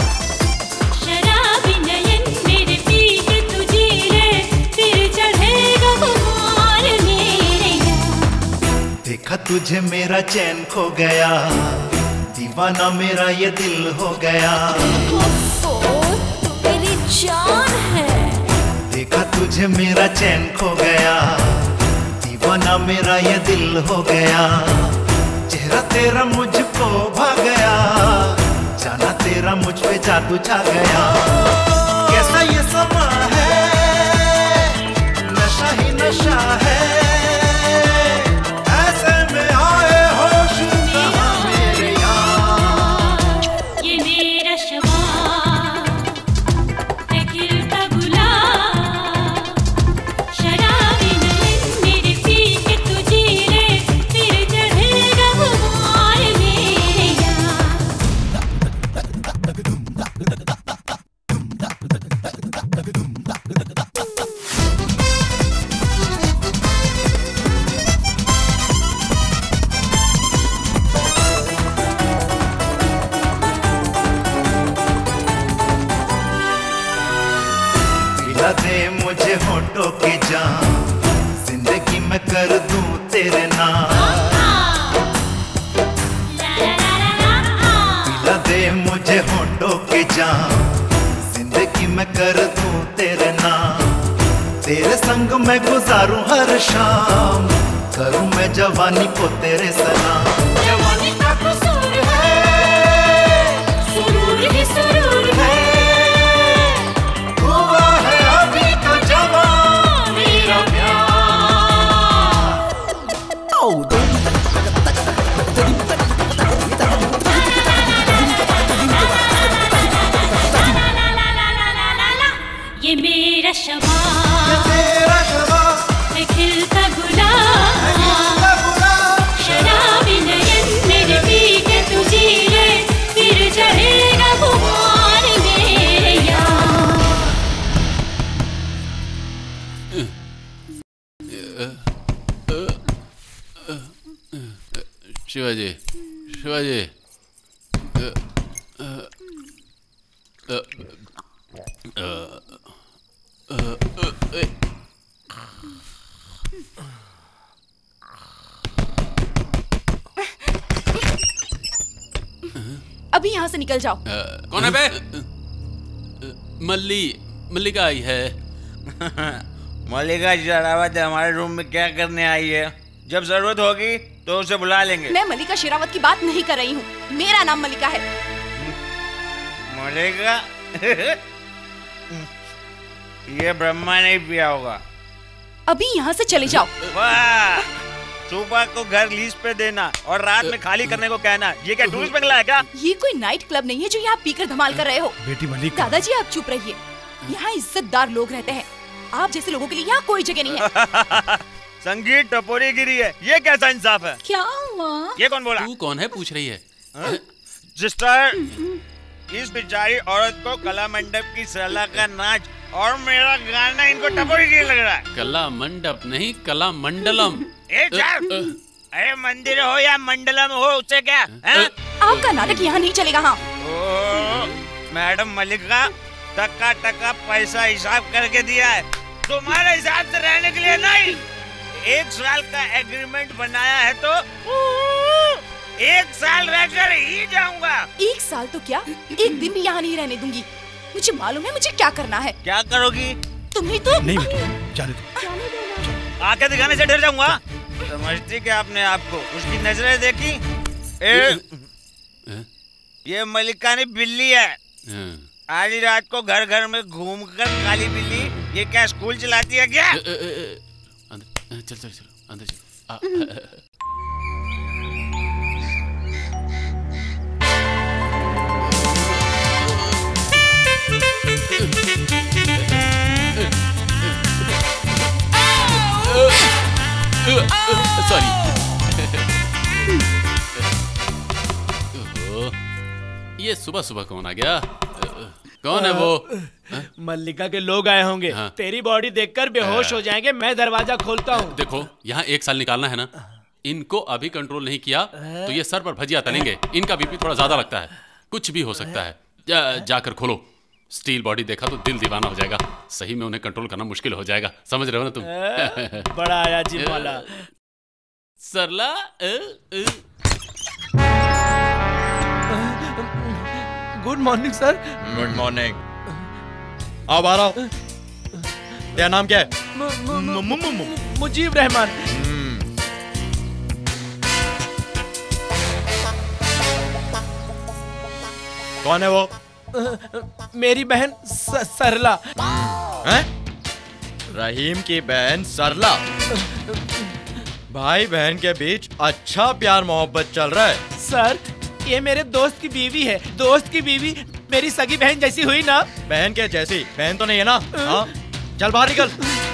S12: शराबी नयन मेरे पी के तू जी ले, फिर चढ़ेगा खुमार मेरे यहाँ।
S13: देखा तुझे मेरा चैन खो गया, दीवाना मेरा ये दिल हो गया।
S12: ओफो, तू मेरी जान है।
S13: देखा तुझे मेरा चैन खो गया, दीवाना मेरा ये दिल हो गया। चेहरा तेरा मुझको भा गया, जाना तेरा मुझ पे जादू छा गया। कैसा ये समा है, नशा ही नशा है, ऐसे में आए होश कहाँ मेरे यार।
S12: ये मेरा शबाब है खिलता गुलाब, शराबी नयन मेरे पी के तू जी ले, फिर चढ़ेगा खुमार मेरे यहाँ।
S13: पिला दे मुझे होठों की जान, जिंदगी में कर दूं तेरे नाम। पिला दे मुझे होठों की जान, जिंदगी में कर दूं तेरे नाम। तेरे संग मैं गुजारूं हर शाम, करूं मैं जवानी को तेरे सलाम।
S12: जवानी का कसूर है, सुरूर ही सुरूर है,
S13: हुआ है अभी तो जवान मेरा प्यार।
S12: ये मेरा शबाब
S13: तेरा शबाब
S12: है खिलता गुलाब, शराबी नयन मेरे पी के तू जी ले, फिर चढ़ेगा खुमार मेरे यहाँ।
S1: शिवाजी, शिवाजी, अ, अ, अ, अ, अ, अ, ए,
S9: अभी यहाँ से निकल जाओ।
S1: अ, कौन है बे? मल्ली, मल्लिका आई है।
S5: मल्लिका शेरावत हमारे रूम में क्या करने आई है? जब जरूरत होगी तो उसे बुला लेंगे।
S9: मैं मल्लिका शेरावत की बात नहीं कर रही हूँ, मेरा नाम मल्लिका है।
S5: मल्लिका ये ब्रह्मा नहीं पिया होगा।
S9: अभी यहाँ से चले जाओ।
S5: वाह, सुबह को घर लीज पे देना और रात में खाली करने को कहना, ये क्या टूरिस्ट बंगला है क्या?
S9: ये कोई नाइट क्लब नहीं है जो यहाँ पीकर धमाल कर रहे हो।
S10: बेटी मल्लिका।
S9: दादाजी आप चुप रहिए, यहाँ इज्जतदार लोग रहते हैं, आप जैसे लोगों के लिए यहाँ कोई जगह नहीं है।
S5: संगीत टपोरी गिरी है, ये कैसा इंसाफ है?
S2: क्या हुआ?
S5: ये कौन बोला?
S1: तू कौन है पूछ रही है?
S5: सिस्टर, इस बेचारी औरत को कला मंडप की सरला का नाच और मेरा गाना इनको टपोरी गिरी लग रहा है।
S1: कला मंडप नहीं, कला मंडलम।
S5: ए जान, अरे मंदिर हो या मंडलम हो, उससे क्या है?
S9: आपका नाटक यहाँ नहीं चलेगा। हाँ
S5: मैडम मल्लिका, टका टका पैसा हिसाब करके दिया है, तुम्हारे हिसाब से रहने के लिए नहीं।
S4: एक साल का एग्रीमेंट बनाया है तो एक साल रहकर ही जाऊंगा।
S9: एक साल तो क्या, एक दिन भी यहाँ नहीं रहने दूंगी। मुझे मालूम है मुझे क्या करना है।
S4: क्या करोगी?
S9: तुम्ही तो
S10: नहीं बेटी, जाने दो।
S4: आके दिखाने से डर जाऊंगा। समझती क्या आपने आपको? उसकी नजरें देखी? ए, ये मलिकानी बिल्ली है। आज रात को घर घर में घूमकर काली बिल्ली ये क्या स्कूल चलाती है क्या?
S1: अंदर चल चल चल अंदर चल। सॉरी। ये सुबह सुबह कौन आ गया? कौन है वो?
S11: मल्लिका के लोग आए होंगे। हाँ। तेरी बॉडी देखकर बेहोश हो जाएंगे। मैं दरवाजा खोलता हूँ।
S1: देखो यहाँ एक साल निकालना है ना, इनको अभी कंट्रोल नहीं किया तो ये सर पर भजिया तलेंगे। इनका बीपी थोड़ा ज्यादा लगता है, कुछ भी हो सकता है। जा, जाकर खोलो। स्टील बॉडी देखा तो दिल दीवाना हो जाएगा। सही में उन्हें कंट्रोल करना मुश्किल हो जाएगा। समझ रहे हो ना तुम?
S11: बड़ा आया जी वाला।
S1: Sarla
S11: good morning sir.
S3: Good morning. आओ बाहर आओ। तेरा नाम क्या है?
S11: मुजीब रहमान।
S3: कौन है वो?
S11: मेरी बहन सरला।
S3: हैं? रहीम की बहन सरला। भाई बहन के बीच अच्छा प्यार मोहब्बत चल रहा है।
S11: सर ये मेरे दोस्त की बीवी है। दोस्त की बीवी मेरी सगी बहन जैसी हुई ना।
S3: बहन के जैसी? बहन तो नहीं है ना? हाँ? चल बाहर निकल।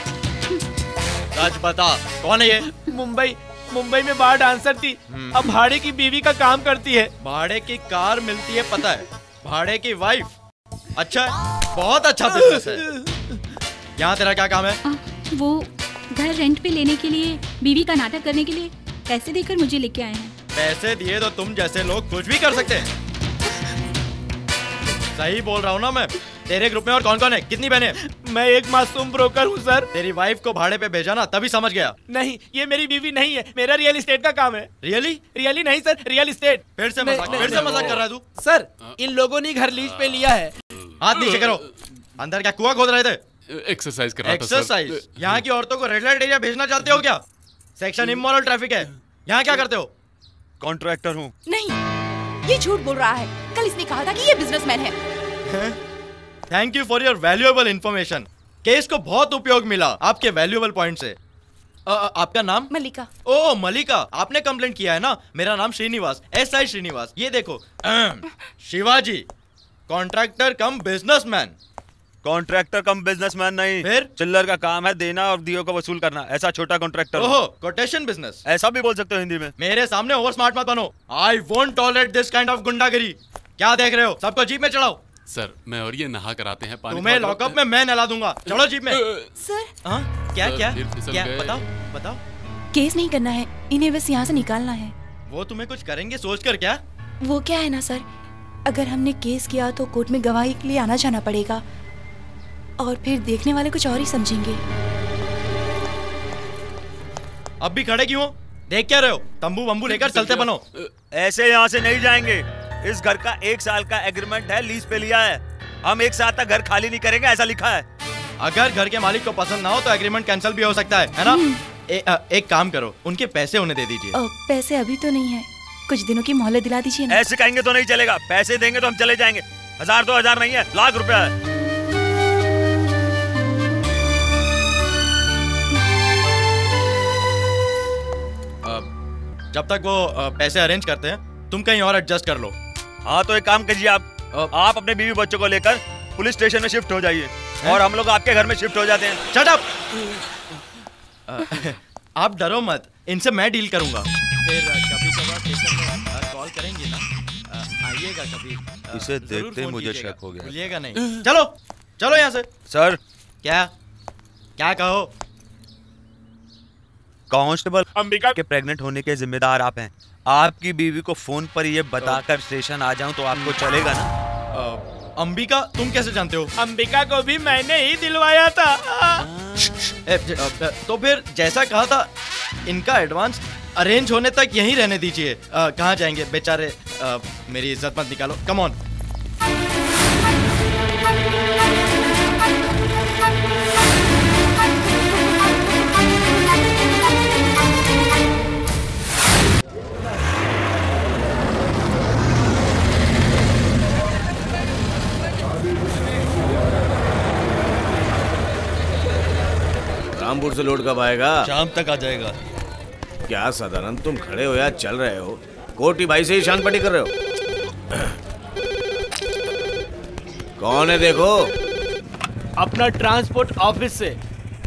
S3: सच बता कौन है ये?
S11: मुंबई मुंबई में बार डांसर थी, अब भाड़े की बीवी का काम करती है।
S3: भाड़े की कार मिलती है पता है, भाड़े की वाइफ। अच्छा बहुत अच्छा बिजनेस है। यहाँ तेरा क्या काम है?
S2: आ, वो घर रेंट पे लेने के लिए, बीवी का नाटक करने के लिए पैसे देकर मुझे लेके आए हैं।
S3: पैसे दिए तो तुम जैसे लोग कुछ भी कर सकते हैं। सही बोल रहा हूँ ना मैं? तेरे ग्रुप में और कौन कौन है? कितनी बहनें?
S11: मैं एक मासूम ब्रोकर हूँ सर।
S3: तेरी वाइफ को भाड़े पे भेजा ना, तभी समझ गया।
S11: नहीं ये मेरी बीवी नहीं है, मेरा रियल एस्टेट का काम है।
S3: रियली?
S11: रियली नहीं सर, रियल एस्टेट।
S3: फिर से मजाक फिर से मजाक कर रहा है तू?
S11: सर इन लोगों ने घर लीज पे लिया है।
S3: हाथ नीचे करो। अंदर क्या कुआं खोद रहे थे?
S1: एक्सरसाइज कर रहा था।
S3: एक्सरसाइज? यहाँ की औरतों को रेड लाइट एरिया भेजना चाहते हो क्या? सेक्शन इमोरल ट्रैफिक है। यहाँ क्या करते हो?
S5: कॉन्ट्रैक्टर हूँ।
S9: नहीं ये झूठ बोल रहा है। कल इसने कहा था कि ये बिजनेसमैन है।
S3: Thank you for your valuable information. Case को बहुत उपयोग मिला आपके वैल्यूएबल पॉइंट से। आ, आपका नाम?
S9: मल्लिका।
S3: ओ मल्लिका, आपने कंप्लेंट किया है ना? मेरा नाम श्रीनिवास, एस आई श्रीनिवास। ये देखो Shivaji, contractor cum businessman.
S5: Contractor cum businessman नहीं,
S3: फिर
S5: चिल्लर का काम है देना और दियो को वसूल करना। ऐसा छोटा कॉन्ट्रैक्टर।
S3: ओहो, कोटेशन बिजनेस।
S5: ऐसा भी बोल सकते हो हिंदी में।
S3: मेरे सामने ओवर स्मार्ट मत बनो। I won't tolerate this kind of गुंडागिरी। क्या देख रहे हो? सबको जीप में चढ़ाओ।
S1: सर मैं और ये नहा कर आते हैं। पानी
S3: तुम्हें लॉकअप में मैं नहला दूंगा। चलो जीप में।
S9: सर
S3: हाँ क्या
S1: सर,
S3: क्या
S1: फिर
S3: क्या
S1: गए।
S3: बताओ बताओ।
S9: केस नहीं करना है, इन्हें बस यहाँ से निकालना है।
S3: वो तुम्हें कुछ करेंगे सोच कर क्या?
S9: वो क्या है ना सर, अगर हमने केस किया तो कोर्ट में गवाही के लिए आना जाना पड़ेगा और फिर देखने वाले कुछ और ही समझेंगे।
S3: अब भी खड़े क्यों हो? देख क्या रहे हो? तंबू वंबू लेकर चलते बनो।
S5: ऐसे यहाँ से नहीं जाएंगे। इस घर का एक साल का एग्रीमेंट है, लीज पे लिया है। हम एक साल तक घर खाली नहीं करेंगे, ऐसा लिखा है।
S3: अगर घर के मालिक को पसंद ना हो तो एग्रीमेंट कैंसिल भी हो सकता है, है ना? ए, आ, एक काम करो, उनके पैसे उन्हें दे दीजिए।
S9: ओ, पैसे अभी तो नहीं है, कुछ दिनों की मोहलत दिला दीजिए ना।
S5: ऐसे कहेंगे तो नहीं चलेगा। पैसे देंगे तो हम चले जाएंगे। हजार दो हजार नहीं है, लाख रुपया है।
S3: जब तक वो पैसे अरेंज करते हैं तुम कहीं और एडजस्ट कर लो।
S5: हाँ तो एक काम कीजिए, आप आप अपने बीवी बच्चों को लेकर पुलिस स्टेशन में शिफ्ट हो जाइए और हम लोग आपके घर में शिफ्ट हो जाते हैं।
S3: Shut up! आप डरो मत, इनसे मैं डील करूंगा। फिर कभी कभार स्टेशन में कॉल करेंगे ना, आइएगा कभी।
S5: इसे देखते ही मुझे शक हो गया।
S3: भूलिएगा नहीं। चलो चलो यहाँ से।
S5: सर
S3: क्या क्या कहो?
S5: कांस्टेबल अंबिका के प्रेग्नेंट होने के जिम्मेदार आप हैं। आपकी बीवी को फोन पर ये बताकर स्टेशन आ जाऊं तो आपको चलेगा ना?
S3: आ, अंबिका तुम कैसे जानते हो?
S11: अंबिका को भी मैंने ही दिलवाया था।
S3: ए, तो फिर जैसा कहा था इनका एडवांस अरेंज होने तक यहीं रहने दीजिए। अ, कहाँ जाएंगे बेचारे? अ, मेरी इज्जत मत निकालो, कम ऑन।
S4: रामपुर से लोड कब आएगा?
S3: शाम तक आ जाएगा।
S4: क्या सदानंद, तुम खड़े हो या चल रहे हो? कोटी भाई से ही शान पट्टी कर रहे हो? कौन है देखो?
S11: अपना ट्रांसपोर्ट ऑफिस से।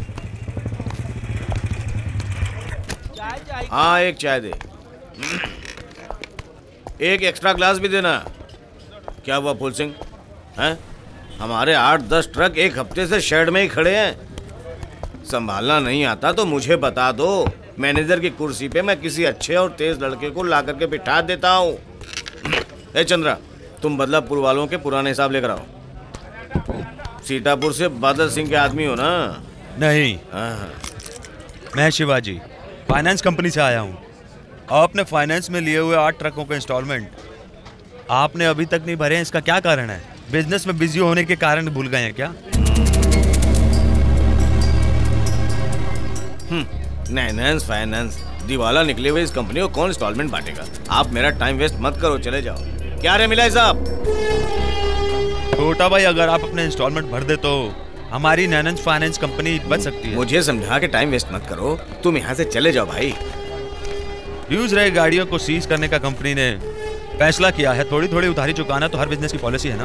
S4: हाँ एक चाय दे, एक एक्स्ट्रा ग्लास भी देना। क्या हुआ फूल सिंह, हैं? हमारे आठ दस ट्रक एक हफ्ते से शेड में ही खड़े हैं। संभालना नहीं आता तो मुझे बता दो, मैनेजर की कुर्सी पे मैं किसी अच्छे और तेज लड़के को ला करके बिठा देता हूँ। ए चंद्रा, तुम बदलापुर वालों के पुराने हिसाब लेकर आओ। सीतापुर से बादल सिंह के आदमी हो ना?
S5: नहीं, मैं शिवाजी फाइनेंस कंपनी से आया हूँ। आपने फाइनेंस में लिए हुए आठ ट्रकों के इंस्टॉलमेंट आपने अभी तक नहीं भरे हैं, इसका क्या कारण है? बिजनेस में बिजी होने के कारण भूल गए हैं क्या?
S4: फाइनेंस फाइनेंस दिवाला निकले हुए इस कंपनी को कौन इंस्टॉलमेंट बांटेगा? आप मेरा टाइम वेस्ट मत करो, चले जाओ। क्या रे मिला साहब?
S5: छोटा भाई, अगर आप अपने इंस्टॉलमेंट भर दे तो हमारी नैनन्स फाइनेंस कंपनी बच सकती है।
S4: मुझे समझा के टाइम वेस्ट मत करो, तुम यहाँ से चले जाओ भाई।
S5: यूज रहे गाड़ियों को सीज करने का कंपनी ने फैसला किया है। थोड़ी थोड़ी उधारी चुकाना तो हर बिजनेस की पॉलिसी है ना।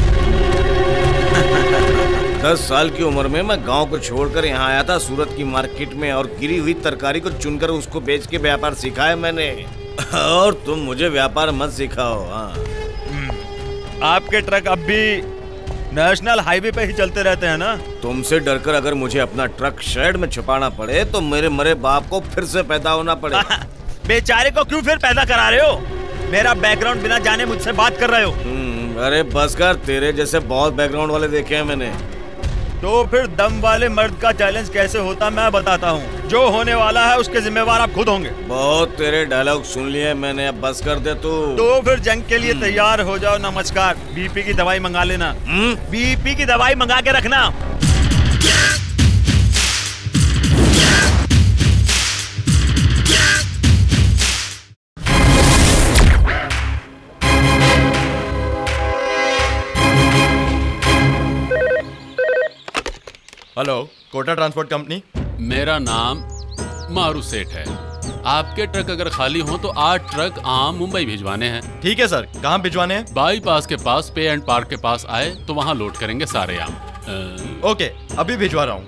S4: दस साल की उम्र में मैं गांव को छोड़कर यहाँ आया था सूरत की मार्केट में, और गिरी हुई तरकारी को चुनकर उसको बेच के व्यापार सीखा है मैंने। और तुम मुझे व्यापार मत सिखाओ। हाँ,
S5: आपके ट्रक अब भी नेशनल हाईवे पे ही चलते रहते हैं ना?
S4: तुमसे डरकर अगर मुझे अपना ट्रक शेड में छुपाना पड़े तो मेरे मरे बाप को फिर से पैदा होना पड़े।
S5: बेचारे को क्यों फिर पैदा करा रहे हो? मेरा बैकग्राउंड बिना जाने मुझसे बात कर रहे हो।
S4: अरे बस कर, तेरे जैसे बहुत बैकग्राउंड वाले देखे हैं मैंने।
S5: तो फिर दम वाले मर्द का चैलेंज कैसे होता मैं बताता हूँ। जो होने वाला है उसके जिम्मेवार आप खुद होंगे।
S4: बहुत तेरे डायलॉग सुन लिए मैंने, अब बस कर दे तू।
S5: तो फिर जंग के लिए तैयार हो जाओ। नमस्कार, बीपी की दवाई मंगा लेना। बीपी की दवाई मंगा के रखना।
S3: Hello, Kota transport company.
S1: मेरा नाम मारू सेठ है। आपके ट्रक अगर खाली हो तो आठ ट्रक आम मुंबई भिजवाने हैं।
S3: ठीक है सर, कहाँ भिजवाने हैं?
S1: बाईपास के पास पे एंड पार्क के पास आए तो वहाँ लोड करेंगे सारे आम। आ...
S3: ओके, अभी भिजवा रहा हूँ।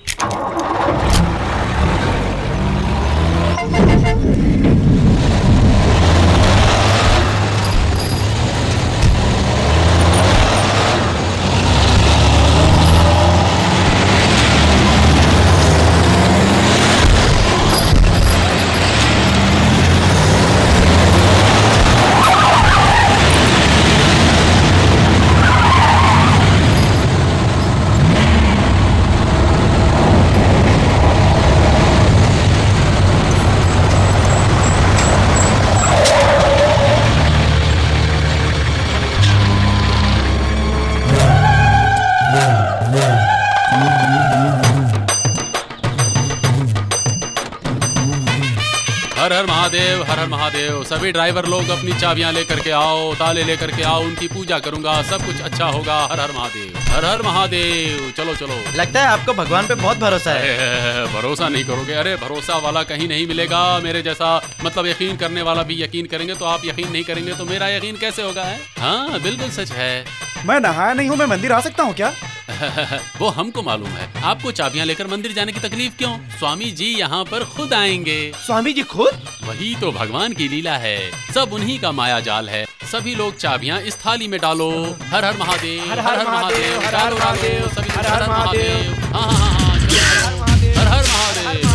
S1: हर हर महादेव, हर हर महादेव। सभी ड्राइवर लोग अपनी चाबियां लेकर के आओ, ताले लेकर के आओ, उनकी पूजा करूंगा, सब कुछ अच्छा होगा। हर हर महादेव, हर हर महादेव। चलो चलो।
S3: लगता है आपको भगवान पे बहुत भरोसा है।
S1: भरोसा नहीं करोगे? अरे भरोसा वाला कहीं नहीं मिलेगा मेरे जैसा। मतलब यकीन करने वाला भी यकीन करेंगे तो आप यकीन नहीं करेंगे तो मेरा यकीन कैसे होगा? है हाँ, बिल्कुल सच है।
S6: मैं नहाया नहीं हूँ, मैं मंदिर आ सकता हूँ क्या?
S1: वो हमको मालूम है। आपको चाबियां लेकर मंदिर जाने की तकलीफ क्यों? स्वामी जी यहाँ पर खुद आएंगे।
S11: स्वामी जी खुद?
S1: वही तो भगवान की लीला है, सब उन्हीं का माया जाल है। सभी लोग चाबियां इस थाली में डालो। हर हर महादेव,
S11: हर हर महादेव, हर हर महादेव,
S1: सभी
S11: हर हर महादेव।
S1: हाँ हाँ हाँ, हर हर महादेव,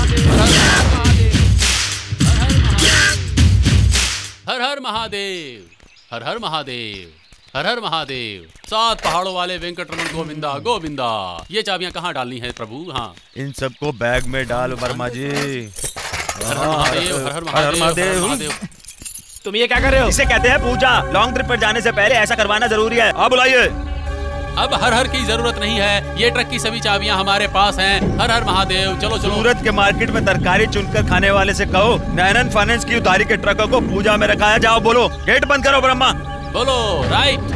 S1: हर हर महादेव, हर हर महादेव, हर हर महादेव। सात पहाड़ों वाले वेंकटरमण गोविंदा गोविंदा। ये चाबियां कहाँ डालनी है प्रभु? हाँ,
S5: इन सबको बैग में डाल वर्मा जी।
S1: हर हर महादेव, हर हर
S5: हर हर
S1: महादेव,
S5: महादेव।
S11: तुम ये क्या कर रहे हो?
S5: इसे कहते हैं पूजा। लॉन्ग ट्रिप पर जाने से पहले ऐसा करवाना जरूरी है। अब बुलाइए।
S1: अब हर हर की जरूरत नहीं है, ये ट्रक की सभी चाबियां हमारे पास हैं। हर हर महादेव, चलो चलो।
S5: सूरत के मार्केट में तरकारी चुनकर खाने वाले से कहो नैनन फाइनेंस की उधारी के ट्रकों को पूजा में रखा है। जाओ बोलो, गेट बंद करो ब्रह्मा।
S1: बोलो राइट।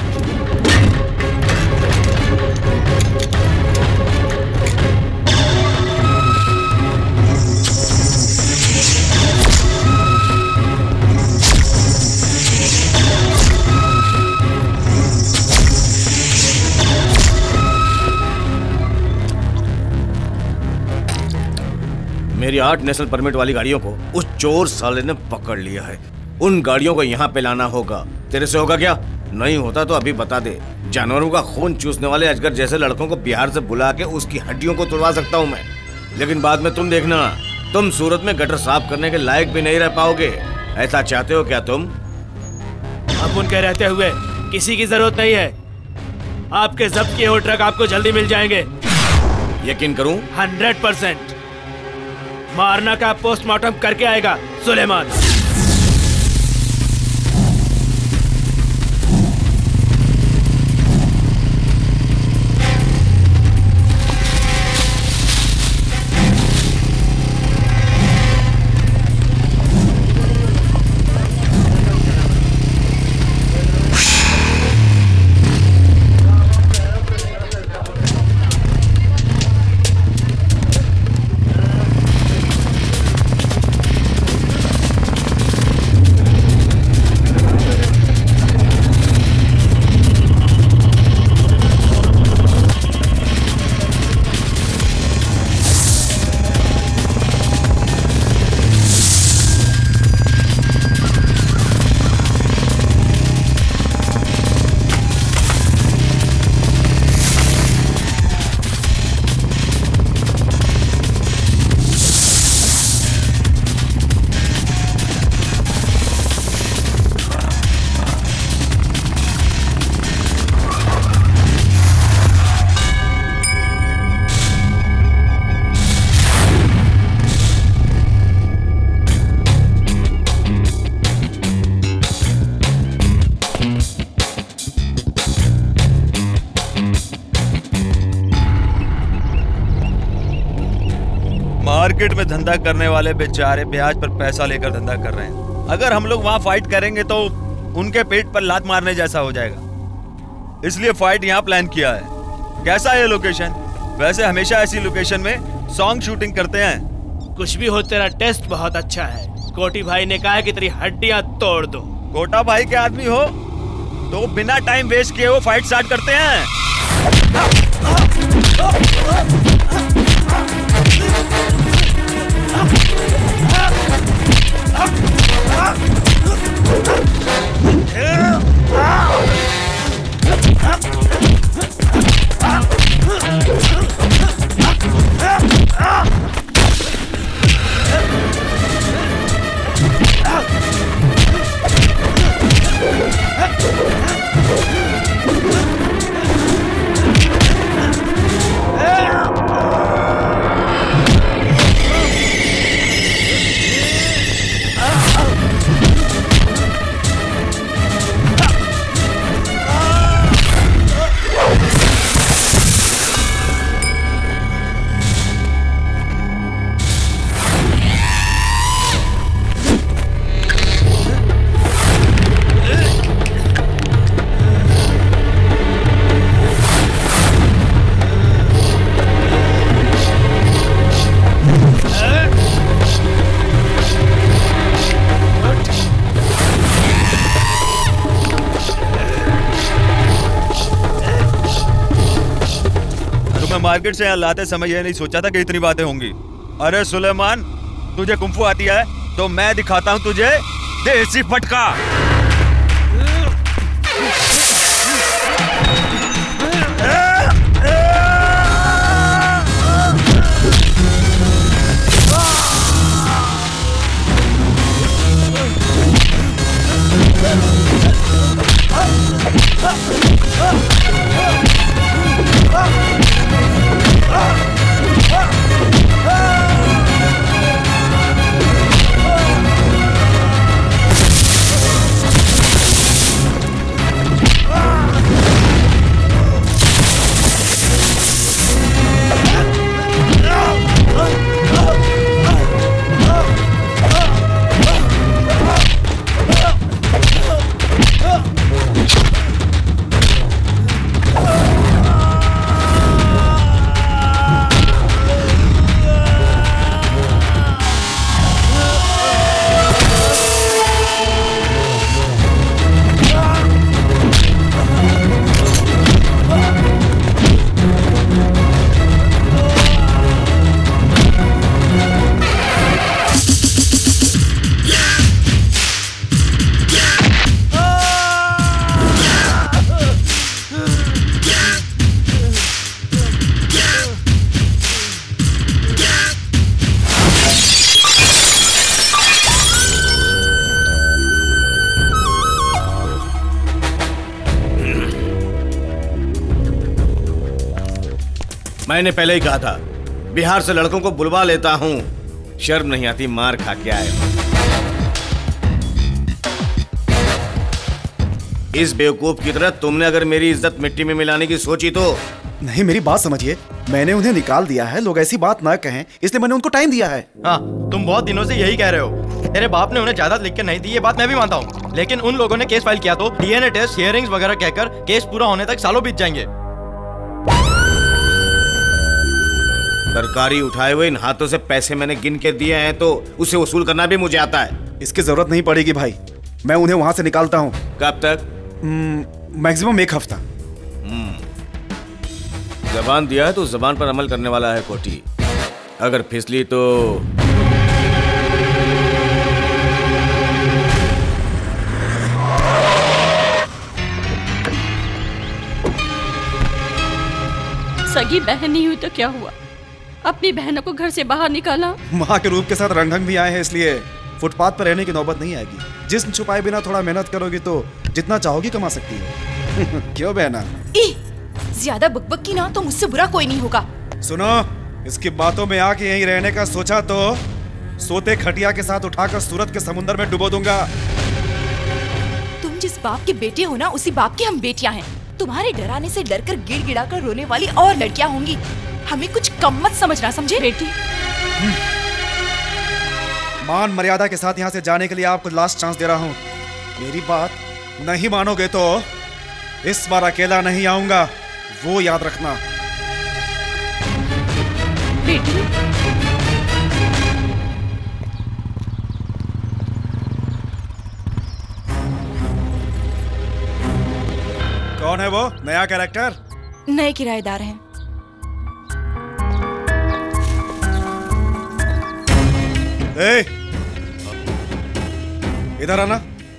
S4: मेरी आठ नेशनल परमिट वाली गाड़ियों को उस चोर साले ने पकड़ लिया है। उन गाड़ियों को यहाँ पे लाना होगा। तेरे से होगा क्या? नहीं होता तो अभी बता दे। जानवरों का खून चूसने वाले अजगर जैसे लड़कों को बिहार से बुला के उसकी हड्डियों को तोड़वा सकता हूँ मैं, लेकिन बाद में तुम देखना, तुम सूरत में गटर साफ करने के लायक भी नहीं रह पाओगे। ऐसा चाहते हो क्या तुम?
S11: अब उनके रहते हुए किसी की जरूरत नहीं है। आपके जब्त किए हुए ट्रक आपको जल्दी मिल जाएंगे।
S4: यकीन करूं?
S11: Hundred percent. मारना का पोस्टमार्टम करके आएगा सुलेमान।
S5: मार्केट में धंधा करने वाले बेचारे ब्याज पर पैसा लेकर धंधा कर रहे हैं। अगर हम लोग वहाँ फाइट करेंगे तो उनके पेट पर लात मारने जैसा हो जाएगा, इसलिए फाइट यहाँ प्लान किया है। कैसा है ये लोकेशन? वैसे हमेशा ऐसी लोकेशन में सॉन्ग शूटिंग करते हैं।
S11: कुछ भी हो, तेरा टेस्ट बहुत अच्छा है। कोटी भाई ने कहा है कि तेरी हड्डियां तोड़ दो।
S5: कोटा भाई के आदमी हो तो बिना टाइम वेस्ट किए वो फाइट स्टार्ट करते हैं। मार्केट से यहाँ लाते समय ये नहीं सोचा था कि इतनी बातें होंगी। अरे सुलेमान, तुझे कुंफू आती है तो मैं दिखाता हूँ तुझे देसी फटका।
S4: मैंने पहले ही कहा था, बिहार से लड़कों को बुलवा लेता हूँ। शर्म नहीं आती, मार खा के आए। इस बेवकूफ की तरह तुमने अगर मेरी इज्जत मिट्टी में मिलाने की सोची तो।
S6: नहीं, मेरी बात समझिए, मैंने उन्हें निकाल दिया है, लोग ऐसी बात ना कहें, इसलिए मैंने उनको टाइम दिया है।
S3: हाँ, तुम बहुत दिनों से यही कह रहे हो। तेरे बाप ने उन्हें जायदाद लिख के नहीं दी, ये बात मैं भी मानता हूँ, लेकिन उन लोगों ने केस फाइल किया तो डीएनए टेस्ट, हियरिंग्स वगैरह कहकर केस पूरा होने तक सालों बीत जाएंगे।
S4: सरकारी उठाए हुए इन हाथों से पैसे मैंने गिन के दिए हैं तो उसे वसूल करना भी मुझे आता है।
S6: इसकी जरूरत नहीं पड़ेगी भाई, मैं उन्हें वहां से निकालता हूँ।
S4: कब तक?
S6: मैक्सिमम एक हफ्ता।
S4: जबान दिया है तो जबान पर अमल करने वाला है कोटी। अगर फिसली तो
S8: सगी बहन नहीं हुई तो क्या हुआ, अपनी बहनों को घर से बाहर निकाला।
S6: माँ के रूप के साथ रंग-ढंग भी आए हैं, इसलिए फुटपाथ पर रहने की नौबत नहीं आएगी। जिस्म छुपाए बिना थोड़ा मेहनत करोगी तो जितना चाहोगी कमा सकती हो। क्यों बहना?
S9: ज्यादा बकबक की ना तो मुझसे बुरा कोई नहीं होगा।
S6: सुनो, इसकी बातों में आके यहीं रहने का सोचा तो सोते खटिया के साथ उठाकर सूरत के समुद्र में डुबो दूंगा।
S9: तुम जिस बाप के बेटे हो ना, उसी बाप की हम बेटियां हैं। तुम्हारे डराने से डरकर गिड़गिड़ा कर रोने वाली और लड़कियां होंगी। हमें कुछ कम मत समझना, समझे? बेटी,
S6: मान मर्यादा के साथ यहाँ से जाने के लिए आपको लास्ट चांस दे रहा हूँ। मेरी बात नहीं मानोगे तो इस बार अकेला नहीं आऊंगा, वो याद रखना।
S8: बेटी,
S6: कौन है वो नया कैरेक्टर?
S9: नए किराएदार हैं।
S6: ए, इधर आना।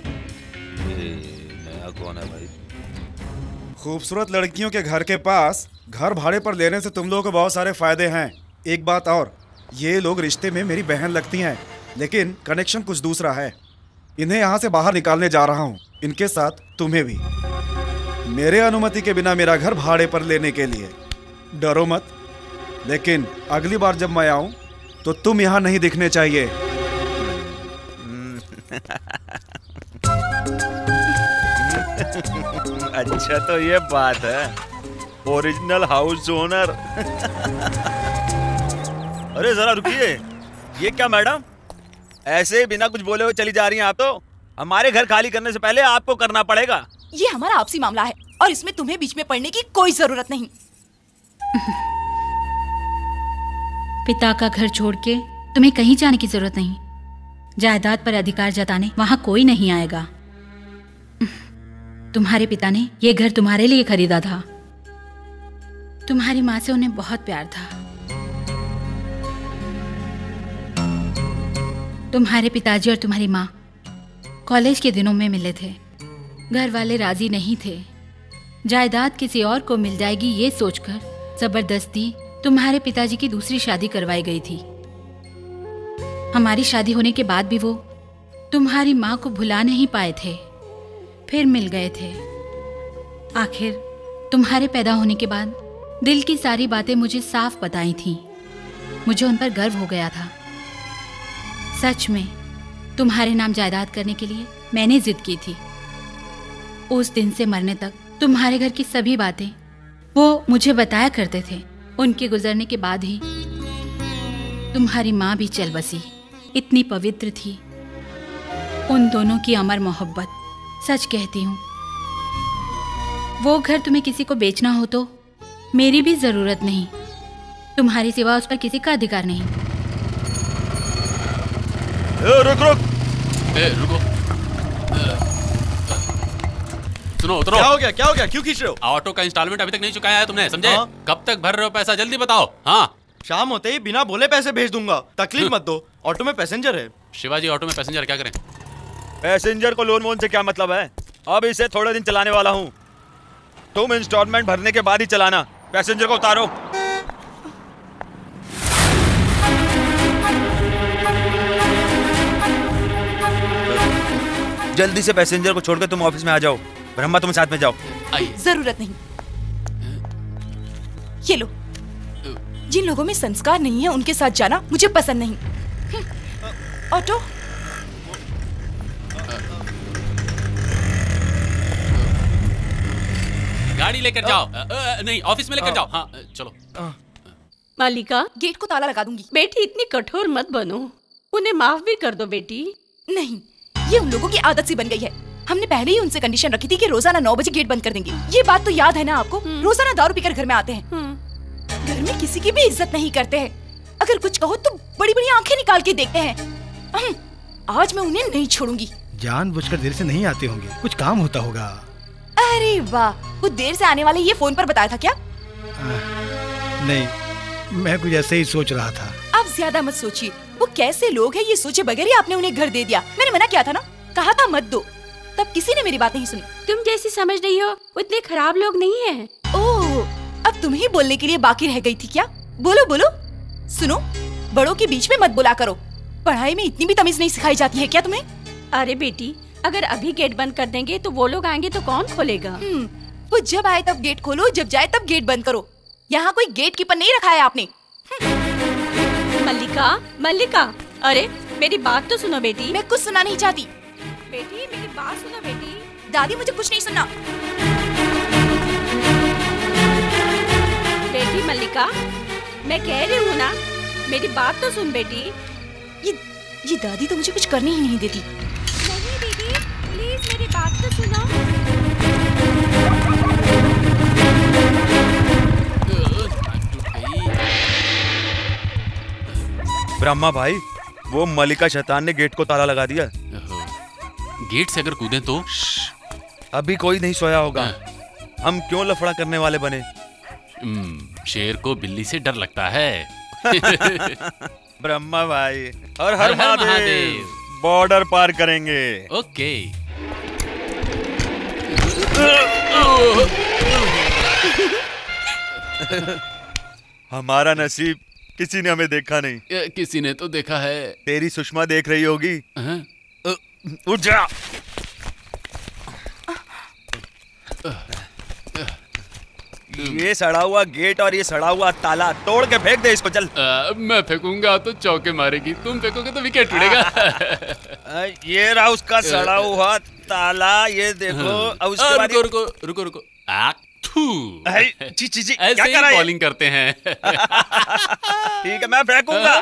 S5: नया कौन है भाई?
S6: खूबसूरत लड़कियों के घर के पास घर भाड़े पर लेने से तुम लोगों को बहुत सारे फायदे हैं। एक बात और, ये लोग रिश्ते में मेरी बहन लगती हैं, लेकिन कनेक्शन कुछ दूसरा है। इन्हें यहाँ से बाहर निकालने जा रहा हूँ, इनके साथ तुम्हें भी। मेरे अनुमति के बिना मेरा घर भाड़े पर लेने के लिए। डरो मत, लेकिन अगली बार जब मैं आऊँ तो तुम यहाँ नहीं दिखने चाहिए।
S5: अच्छा तो ये बात है, ओरिजिनल हाउस ओनर। अरे जरा रुकिए, ये क्या मैडम, ऐसे बिना कुछ बोले हुए चली जा रही हैं आप? तो हमारे घर खाली करने से पहले आपको करना पड़ेगा।
S9: ये हमारा आपसी मामला है और इसमें तुम्हें बीच में पड़ने की कोई जरूरत नहीं।
S2: पिता का घर छोड़ के तुम्हें कहीं जाने की जरूरत नहीं। जायदाद पर अधिकार जताने वहां कोई नहीं आएगा। तुम्हारे पिता ने ये घर तुम्हारे लिए खरीदा था। तुम्हारी माँ से उन्हें बहुत प्यार था। तुम्हारे पिताजी और तुम्हारी माँ कॉलेज के दिनों में मिले थे। घर वाले राजी नहीं थे। जायदाद किसी और को मिल जाएगी ये सोचकर जबरदस्ती तुम्हारे पिताजी की दूसरी शादी करवाई गई थी। हमारी शादी होने के बाद भी वो तुम्हारी माँ को भुला नहीं पाए थे, फिर मिल गए थे। आखिर तुम्हारे पैदा होने के बाद दिल की सारी बातें मुझे साफ बताई थीं। मुझे उन पर गर्व हो गया था। सच में तुम्हारे नाम जायदाद करने के लिए मैंने जिद की थी। उस दिन से मरने तक तुम्हारे घर की सभी बातें वो मुझे बताया करते थे। उनके गुजरने के बाद ही तुम्हारी माँ भी चल बसी। इतनी पवित्र थी उन दोनों की अमर मोहब्बत। सच कहती हूँ, वो घर तुम्हें किसी को बेचना हो तो मेरी भी जरूरत नहीं। तुम्हारी सिवा उस पर किसी का अधिकार नहीं।
S5: ए, रुक रुक
S1: ए, रुको। सुनो, उतरो।
S3: क्या हो गया? क्या हो गया? क्यों खींच रहे हो?
S1: ऑटो का इंस्टॉलमेंट अभी तक नहीं चुकाया है तुमने, समझे? हाँ? कब तक भर रहे हो पैसा? जल्दी बताओ। हाँ,
S3: शाम होते ही बिना बोले पैसे भेज दूंगा, तकलीफ मत दो। ऑटो में पैसेंजर है।
S1: शिवाजी, ऑटो में पैसेंजर क्या करें?
S5: पैसेंजर को लोन वोन से क्या मतलब है? अब इसे थोड़े दिन चलाने वाला हूँ। तुम इंस्टॉलमेंट भरने के बाद ही चलाना। पैसेंजर को उतारो। जल्दी से पैसेंजर को छोड़कर तुम ऑफिस में आ जाओ। ब्रह्मा, तुम साथ में जाओ।
S9: जरूरत नहीं। ये लो, जिन लोगों में संस्कार नहीं है उनके साथ जाना मुझे पसंद नहीं। ऑटो।
S1: गाड़ी लेकर जाओ। आ, आ, नहीं ऑफिस में लेकर जाओ। हाँ चलो।
S8: मालिका,
S9: गेट को ताला लगा दूंगी।
S8: बेटी इतनी कठोर मत बनो, उन्हें माफ भी कर दो बेटी।
S9: नहीं, ये उन लोगों की आदत सी बन गई है। हमने पहले ही उनसे कंडीशन रखी थी कि रोजाना नौ बजे गेट बंद कर देंगे। ये बात तो याद है ना आपको? रोजाना दारू पीकर घर में आते हैं, घर में किसी की भी इज्जत नहीं करते हैं। अगर कुछ कहो तो बड़ी बड़ी आंखें निकाल के देखते हैं। आज मैं उन्हें नहीं छोड़ूंगी।
S10: जानबूझकर देर से नहीं आते होंगे, कुछ काम होता होगा।
S9: अरे वाह, वो देर से आने वाले ये फोन पर बताया था क्या?
S10: आ, नहीं, मैं कुछ ऐसे ही सोच रहा था।
S9: आप ज्यादा मत सोचिए। वो कैसे लोग हैं ये सोचे बगैर ही आपने उन्हें घर दे दिया। मैंने मना किया था ना, कहा था मत दो, तब किसी ने मेरी बात नहीं सुनी।
S8: तुम जैसी समझ रही हो उतने खराब लोग नहीं हैं।
S9: ओह, अब तुम ही बोलने के लिए बाकी रह गई थी क्या? बोलो बोलो। सुनो, बड़ों के बीच में मत बोला करो। पढ़ाई में इतनी भी तमीज नहीं सिखाई जाती है क्या तुम्हें?
S8: अरे बेटी, अगर अभी गेट बंद कर देंगे तो वो लोग आएंगे तो कौन खोलेगा?
S9: वो जब आए तब गेट खोलो, जब जाए तब गेट बंद करो। यहाँ कोई गेट कीपर नहीं रखा है आपने।
S8: मल्लिका, मल्लिका, अरे मेरी बात तो सुनो बेटी।
S9: मैं कुछ सुना नहीं चाहती।
S8: बेटी मेरी बात सुनो बेटी।
S9: दादी मुझे कुछ नहीं सुनना।
S8: बेटी मल्लिका, मैं कह रही हूँ ना, मेरी बात तो सुन बेटी।
S9: ये ये दादी तो मुझे कुछ करने ही नहीं देती।
S8: नहीं बेटी, प्लीज मेरी बात तो सुनो।
S5: ब्रह्मा भाई, वो मलिका शैतान ने गेट को ताला लगा दिया।
S1: गेट से अगर कूदें तो?
S5: अभी कोई नहीं सोया होगा। हम क्यों लफड़ा करने वाले बने?
S1: शेर को बिल्ली से डर लगता है।
S5: ब्रह्मा भाई, हर हर महादेव। बॉर्डर पार करेंगे।
S1: ओके।
S5: हमारा नसीब किसी ने हमें देखा नहीं।
S1: किसी ने तो देखा है।
S5: तेरी सुषमा देख रही होगी। उठ जा। ये सड़ा हुआ गेट और ये सड़ा हुआ ताला तोड़ के फेंक दे इसको। चल।
S1: आ, मैं फेंकूंगा तो चौके मारेगी, तुम फेंकोगे तो विकेट टूटेगा।
S5: ये रहा उसका सड़ा हुआ ताला, ये देखो। अब उसके बाद
S1: रुको रुको रुको रुको।
S5: ची ची ची,
S1: ऐसे ही बॉलिंग करते हैं।
S5: ठीक है, मैं फेंकूंगा।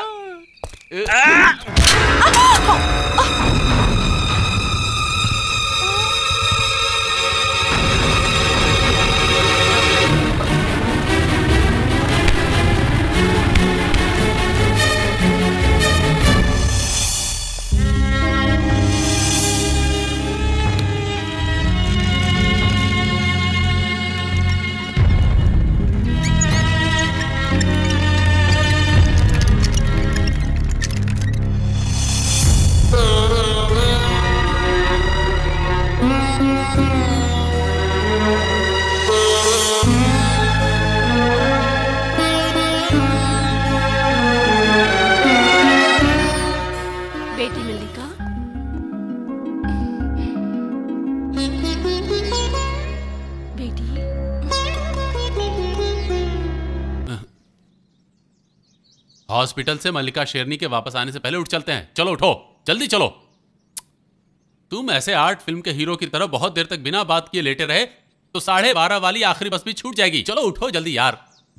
S1: हॉस्पिटल से मल्लिका शेरनी के वापस आने से पहले उठ चलते हैं। चलो उठो, जल्दी चलो। तुम ऐसे आर्ट फिल्म के हीरो की तरह बहुत देर तक बिना बात किए लेटे रहे तो साढ़े बारह वाली आखिरी बस भी छूट जाएगी। चलो उठो जल्दी यार।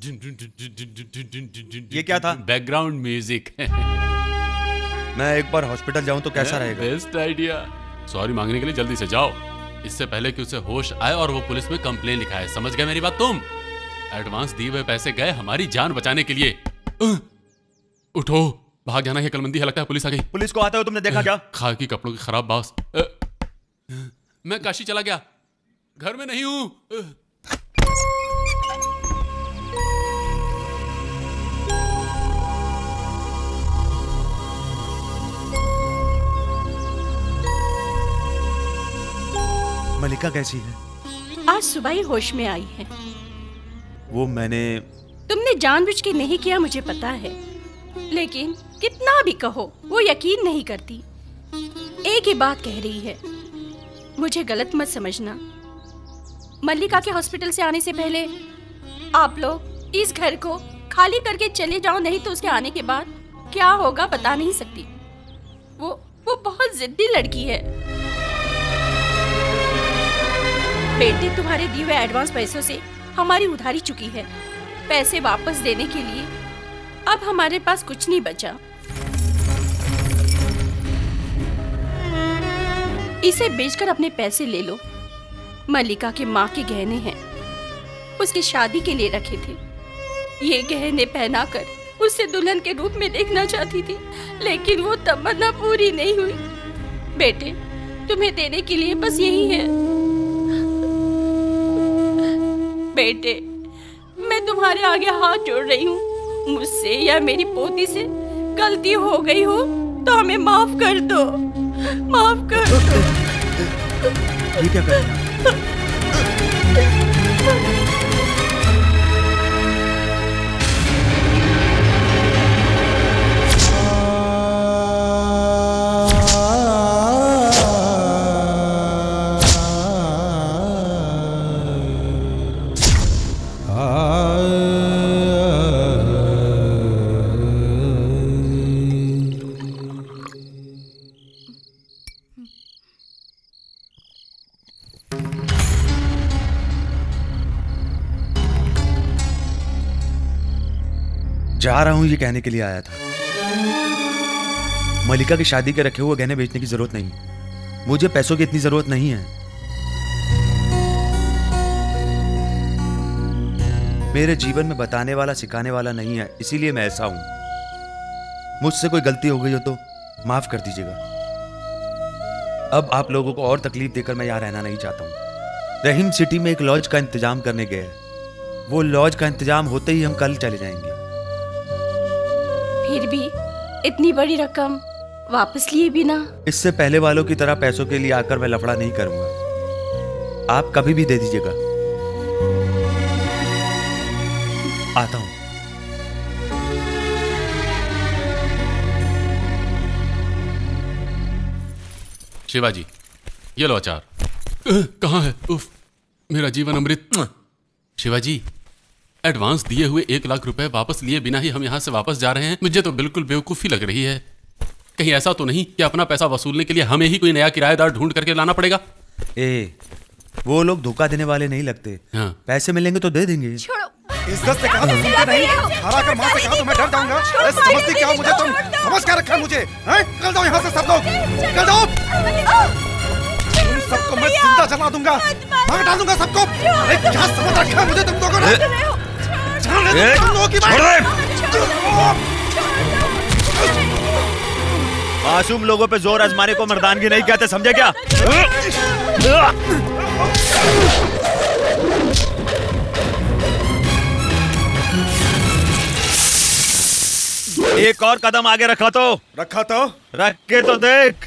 S5: ये क्या था?
S1: Background music.
S5: मैं एक बार हॉस्पिटल जाऊं तो कैसा रहेगा?
S1: Best idea. सॉरी मांगने के लिए जल्दी से जाओ, इससे पहले कि उसे होश आए और वो पुलिस में कंप्लेन लिखाए। समझ गए मेरी बात तुम? एडवांस दिए हुए पैसे गए हमारी जान बचाने के लिए। उठो, भाग जाना है, कलमंदी है, लगता है पुलिस आ गई।
S5: पुलिस को आते हुए तुमने देखा क्या?
S1: खाकी कपड़ों की खराब बास। मैं काशी चला गया, घर में नहीं हूं।
S5: मलिका कैसी है?
S8: आज सुबह ही होश में आई है।
S5: वो मैंने
S8: तुमने जानबूझ के नहीं किया मुझे पता है, लेकिन कितना भी कहो वो यकीन नहीं करती। एक ही बात कह रही है, मुझे गलत मत समझना। मल्लिका के हॉस्पिटल से आने से पहले आप लोग इस घर को खाली करके चले जाओ, नहीं तो उसके आने के बाद क्या होगा बता नहीं सकती। वो वो बहुत जिद्दी लड़की है। बेटे, तुम्हारे दिए हुए एडवांस पैसों से हमारी उधारी चुकी है। पैसे वापस देने के लिए अब हमारे पास कुछ नहीं बचा। इसे बेचकर अपने पैसे ले लो। मल्लिका के माँ के गहने हैं, उसकी शादी के लिए रखे थे। ये गहने पहनाकर उसे दुल्हन के रूप में देखना चाहती थी, लेकिन वो तमन्ना पूरी नहीं हुई। बेटे, तुम्हें देने के लिए बस यही है। बेटे, मैं तुम्हारे आगे हाथ जोड़ रही हूँ। मुझसे या मेरी पोती से गलती हो गई हो तो हमें माफ कर दो, माफ कर दो।
S5: ये क्या कर रही? जा रहा हूं ये कहने के लिए आया था, मलिका की शादी के रखे हुए गहने बेचने की जरूरत नहीं। मुझे पैसों की इतनी जरूरत नहीं है। मेरे जीवन में बताने वाला सिखाने वाला नहीं है, इसीलिए मैं ऐसा हूं। मुझसे कोई गलती हो गई हो तो माफ कर दीजिएगा। अब आप लोगों को और तकलीफ देकर मैं यहां रहना नहीं चाहता हूं। रहीम सिटी में एक लॉज का इंतजाम करने गए। वो लॉज का इंतजाम होते ही हम कल चले जाएंगे।
S8: फिर भी इतनी बड़ी रकम वापस लिए बिना?
S5: इससे पहले वालों की तरह पैसों के लिए आकर मैं लफड़ा नहीं करूंगा। आप कभी भी दे दीजिएगा। आता हूं।
S1: शिवाजी, ये लो अचार। कहाँ है? उफ, मेरा जीवन अमृत। शिवाजी, एडवांस दिए हुए एक लाख रुपए वापस लिए बिना ही हम यहाँ से वापस जा रहे हैं। मुझे तो बिल्कुल बेवकूफ़ी लग रही है। कहीं ऐसा तो नहीं कि अपना पैसा वसूलने के लिए हमें ही कोई नया किराएदार ढूंढ करके लाना पड़ेगा?
S5: ए, वो लोग धोखा देने वाले नहीं लगते।
S1: हाँ।
S5: पैसे मिलेंगे तो दे देंगे।
S6: इज्जत से कहा तो सुनते नहीं, हरा कर मां से कहा तो मैं डर जाऊंगा। अरे समझती क्या हो मुझे तुम? समझ क्या रखा है मुझे? हैं? निकल जाओ यहाँ से सब लोग, निकल जाओ। तुम सबको मैं जिंदा जला दूंगा, मार डाल दूंगा सबको। अरे क्या समझ रखा है मुझे तुम लोगों ने?
S5: मासूम लोगों पे जोर आजमाने को मर्दानगी नहीं कहते, समझे क्या? एक और कदम आगे रखा तो
S6: रखा तो
S5: रख के तो देख।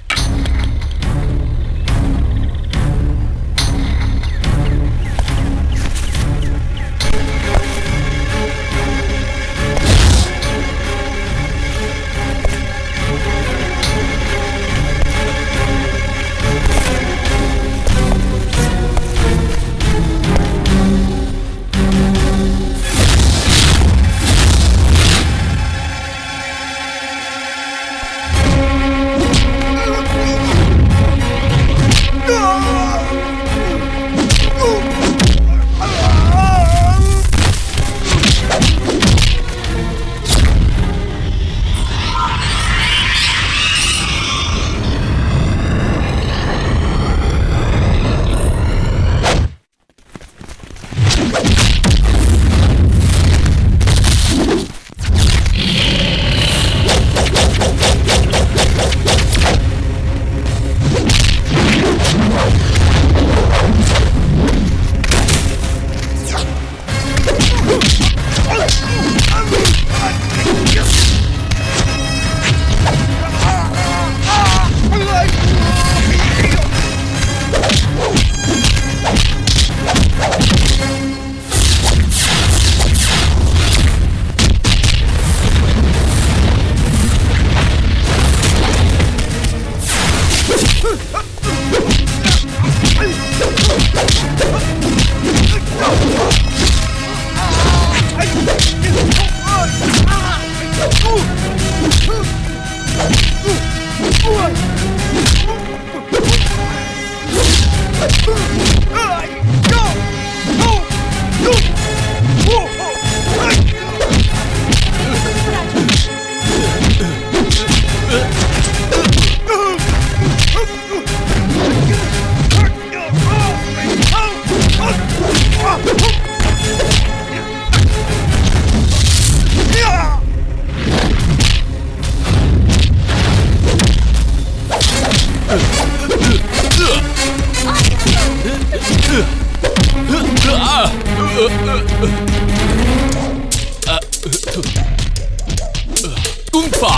S1: उम्फा।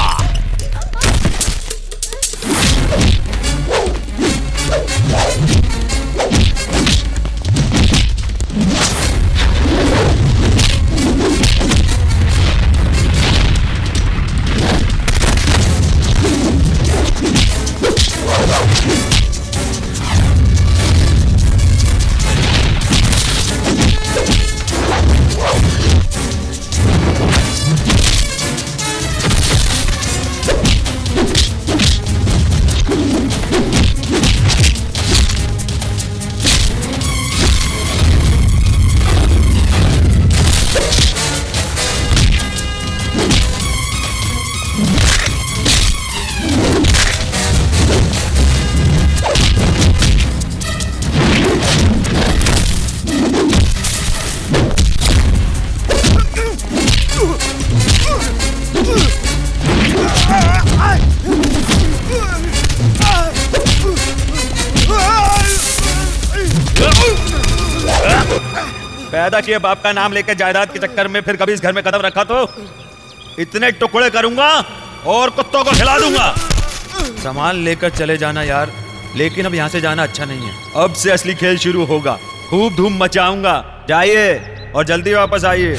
S5: पैदा किए बाप का नाम लेकर जायदाद के चक्कर में फिर कभी इस घर में कदम रखा तो इतने टुकड़े करूंगा और कुत्तों को खिला दूंगा। सामान लेकर चले जाना यार, लेकिन अब यहाँ से जाना अच्छा नहीं है। अब से असली खेल शुरू होगा, खूब धूम मचाऊंगा। जाइए और जल्दी वापस आइए।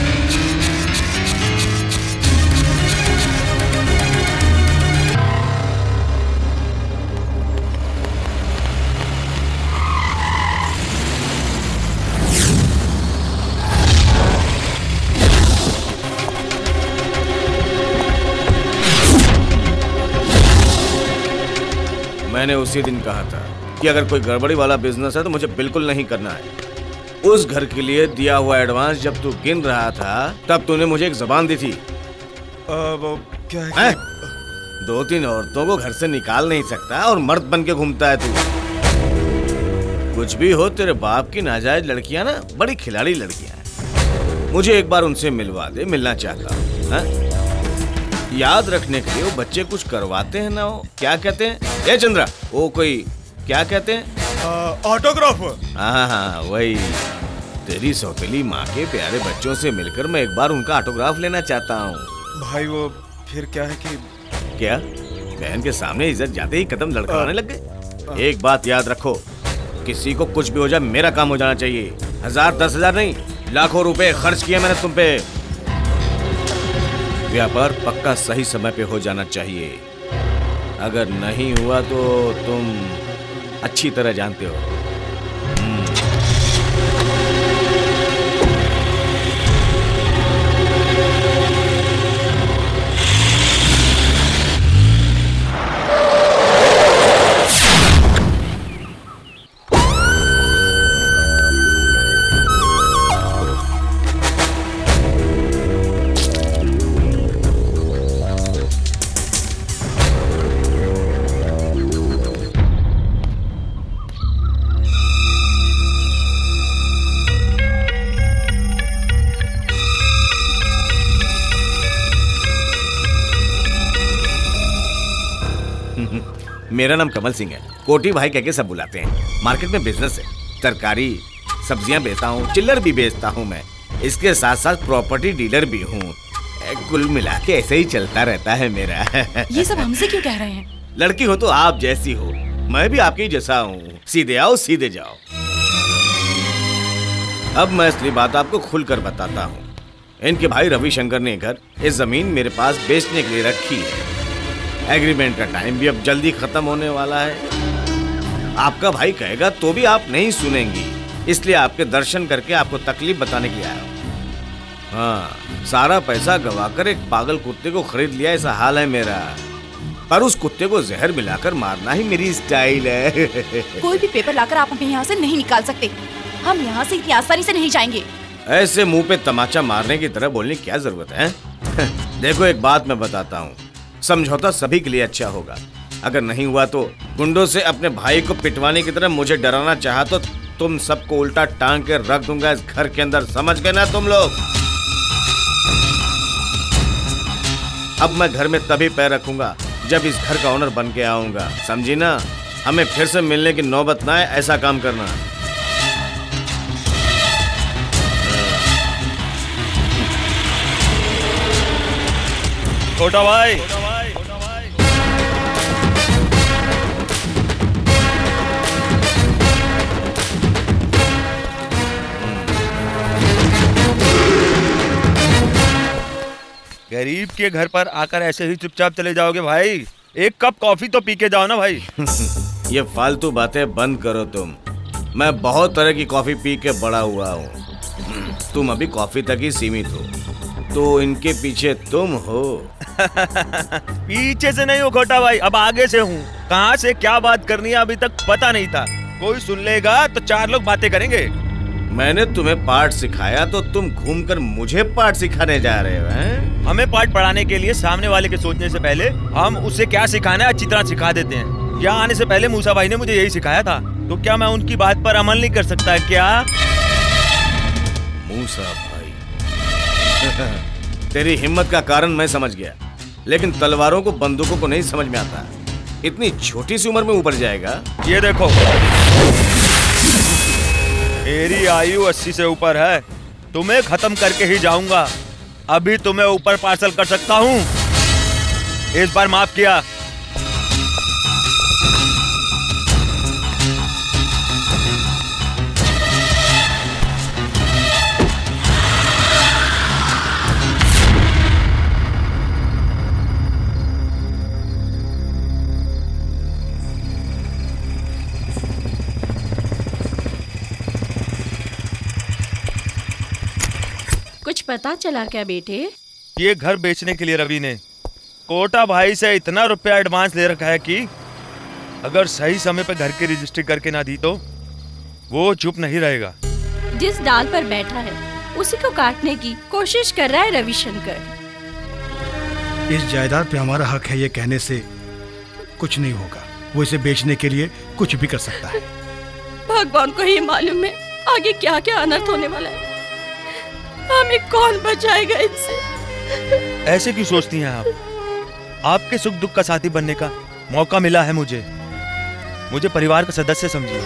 S4: मैंने उसी दिन कहा था कि अगर कोई गड़बड़ी वाला बिजनेस है तो मुझे बिल्कुल नहीं करना है। उस घर के लिए दिया हुआ एडवांस जब तू गिन रहा था तब तूने मुझे एक जबान दी थी।
S6: आ, वो क्या है,
S4: है? दो तीन औरतों को घर से निकाल नहीं सकता और मर्द बन के घूमता है तू। कुछ भी हो, तेरे बाप की नाजायज लड़कियां ना बड़ी खिलाड़ी लड़कियां हैं। मुझे एक बार उनसे मिलवा दे, मिलना चाहता हूँ। याद रखने के लिए वो बच्चे कुछ करवाते हैं ना, वो क्या कहते हैं? ए चंद्रा, वो कोई क्या कहते हैं?
S6: ऑटोग्राफ।
S4: हाँ हाँ वही। तेरी सौतेली माँ के प्यारे बच्चों से मिलकर मैं एक बार उनका ऑटोग्राफ लेना चाहता हूँ।
S6: भाई वो फिर क्या है कि
S4: क्या बहन के सामने इज्जत जाते ही कदम लड़खड़ाने लग गए? एक बात याद रखो, किसी को कुछ भी हो जाए मेरा काम हो जाना चाहिए। हजार दस हजार नहीं, लाखों रुपए खर्च किए मैंने तुम पे। व्यापार पक्का सही समय पे हो जाना चाहिए। अगर नहीं हुआ तो तुम अच्छी तरह जानते हो। मेरा नाम कमल सिंह है, कोटी भाई कह के सब बुलाते हैं। मार्केट में बिजनेस है, तरकारी सब्जियां बेचता हूँ, चिल्लर भी बेचता हूँ मैं। इसके साथ साथ प्रॉपर्टी डीलर भी हूँ। कुल मिला के ऐसे ही चलता रहता है मेरा।
S9: ये सब हमसे क्यों कह रहे हैं?
S4: लड़की हो तो आप जैसी हो, मैं भी आपके जैसा हूँ। सीधे आओ सीधे जाओ। अब मैं असली बात आपको खुलकर बताता हूँ। इनके भाई रविशंकर ने घर इस जमीन मेरे पास बेचने के लिए रखी है। एग्रीमेंट का टाइम भी अब जल्दी खत्म होने वाला है। आपका भाई कहेगा तो भी आप नहीं सुनेंगी, इसलिए आपके दर्शन करके आपको तकलीफ बताने के लिए आया हूँ। हाँ, सारा पैसा गवाकर एक पागल कुत्ते को खरीद लिया, ऐसा हाल है मेरा। पर उस कुत्ते को जहर मिलाकर मारना ही मेरी स्टाइल है।
S9: कोई भी पेपर लाकर आप हमें यहाँ से नहीं निकाल सकते। हम यहाँ से इतनी आसानी से नहीं जाएंगे।
S4: ऐसे मुंह पे तमाचा मारने की तरह बोलने की क्या जरूरत है? देखो एक बात मैं बताता हूँ, समझौता सभी के लिए अच्छा होगा। अगर नहीं हुआ तो गुंडों से अपने भाई को पिटवाने की तरह मुझे डराना चाहा तो तुम सबको उल्टा टांग के रख दूंगा इस घर के अंदर, समझ गए ना तुम लोग? अब मैं घर में तभी पैर रखूंगा जब इस घर का ओनर बन के आऊंगा, समझी ना? हमें फिर से मिलने की नौबत ना आए, ऐसा काम करना।
S5: छोटा भाई, गरीब के घर पर आकर ऐसे ही चुपचाप चले जाओगे भाई? एक कप कॉफी तो पी के जाओ ना भाई।
S4: ये फालतू बातें बंद करो तुम। मैं बहुत तरह की कॉफी पी के बड़ा हुआ हूँ। तुम अभी कॉफी तक ही सीमित हो, तो इनके पीछे तुम हो।
S5: पीछे से नहीं हो छोटा भाई, अब आगे से हूँ। कहाँ से क्या बात करनी है अभी तक पता नहीं था। कोई सुन लेगा तो चार लोग बातें करेंगे।
S4: मैंने तुम्हें पाठ सिखाया तो तुम घूमकर मुझे पाठ सिखाने जा रहे हो हैं?
S5: हमें पाठ पढ़ाने के लिए सामने वाले के सोचने से पहले हम उसे क्या सिखाना है अच्छी तरह सिखा देते हैं। यहाँ आने से पहले मूसा भाई ने मुझे यही सिखाया था, तो क्या मैं उनकी बात पर अमल नहीं कर सकता क्या?
S4: मूसा भाई, तेरी हिम्मत का कारण मैं समझ गया, लेकिन तलवारों को बंदूकों को नहीं समझ में आता। इतनी छोटी सी उम्र में ऊपर जाएगा?
S5: ये देखो, मेरी आयु अस्सी से ऊपर है। तुम्हें खत्म करके ही जाऊंगा। अभी तुम्हें ऊपर पार्सल कर सकता हूँ। इस बार माफ किया।
S8: कुछ पता चला क्या बेटे?
S5: ये घर बेचने के लिए रवि ने कोटा भाई से इतना रुपया एडवांस ले रखा है कि अगर सही समय पर घर की रजिस्ट्री करके ना दी तो वो चुप नहीं रहेगा।
S8: जिस डाल पर बैठा है उसी को काटने की कोशिश कर रहा है रविशंकर।
S10: इस जायदाद पे हमारा हक है, ये कहने से कुछ नहीं होगा। वो इसे बेचने के लिए कुछ भी कर सकता है।
S8: भगवान को ही मालूम है आगे क्या क्या अनर्थ होने वाला है। हमें कौन बचाएगा इनसे?
S5: ऐसे क्यों सोचती हैं आप? आपके सुख दुख का साथी बनने का मौका मिला है मुझे। मुझे परिवार का सदस्य समझिए।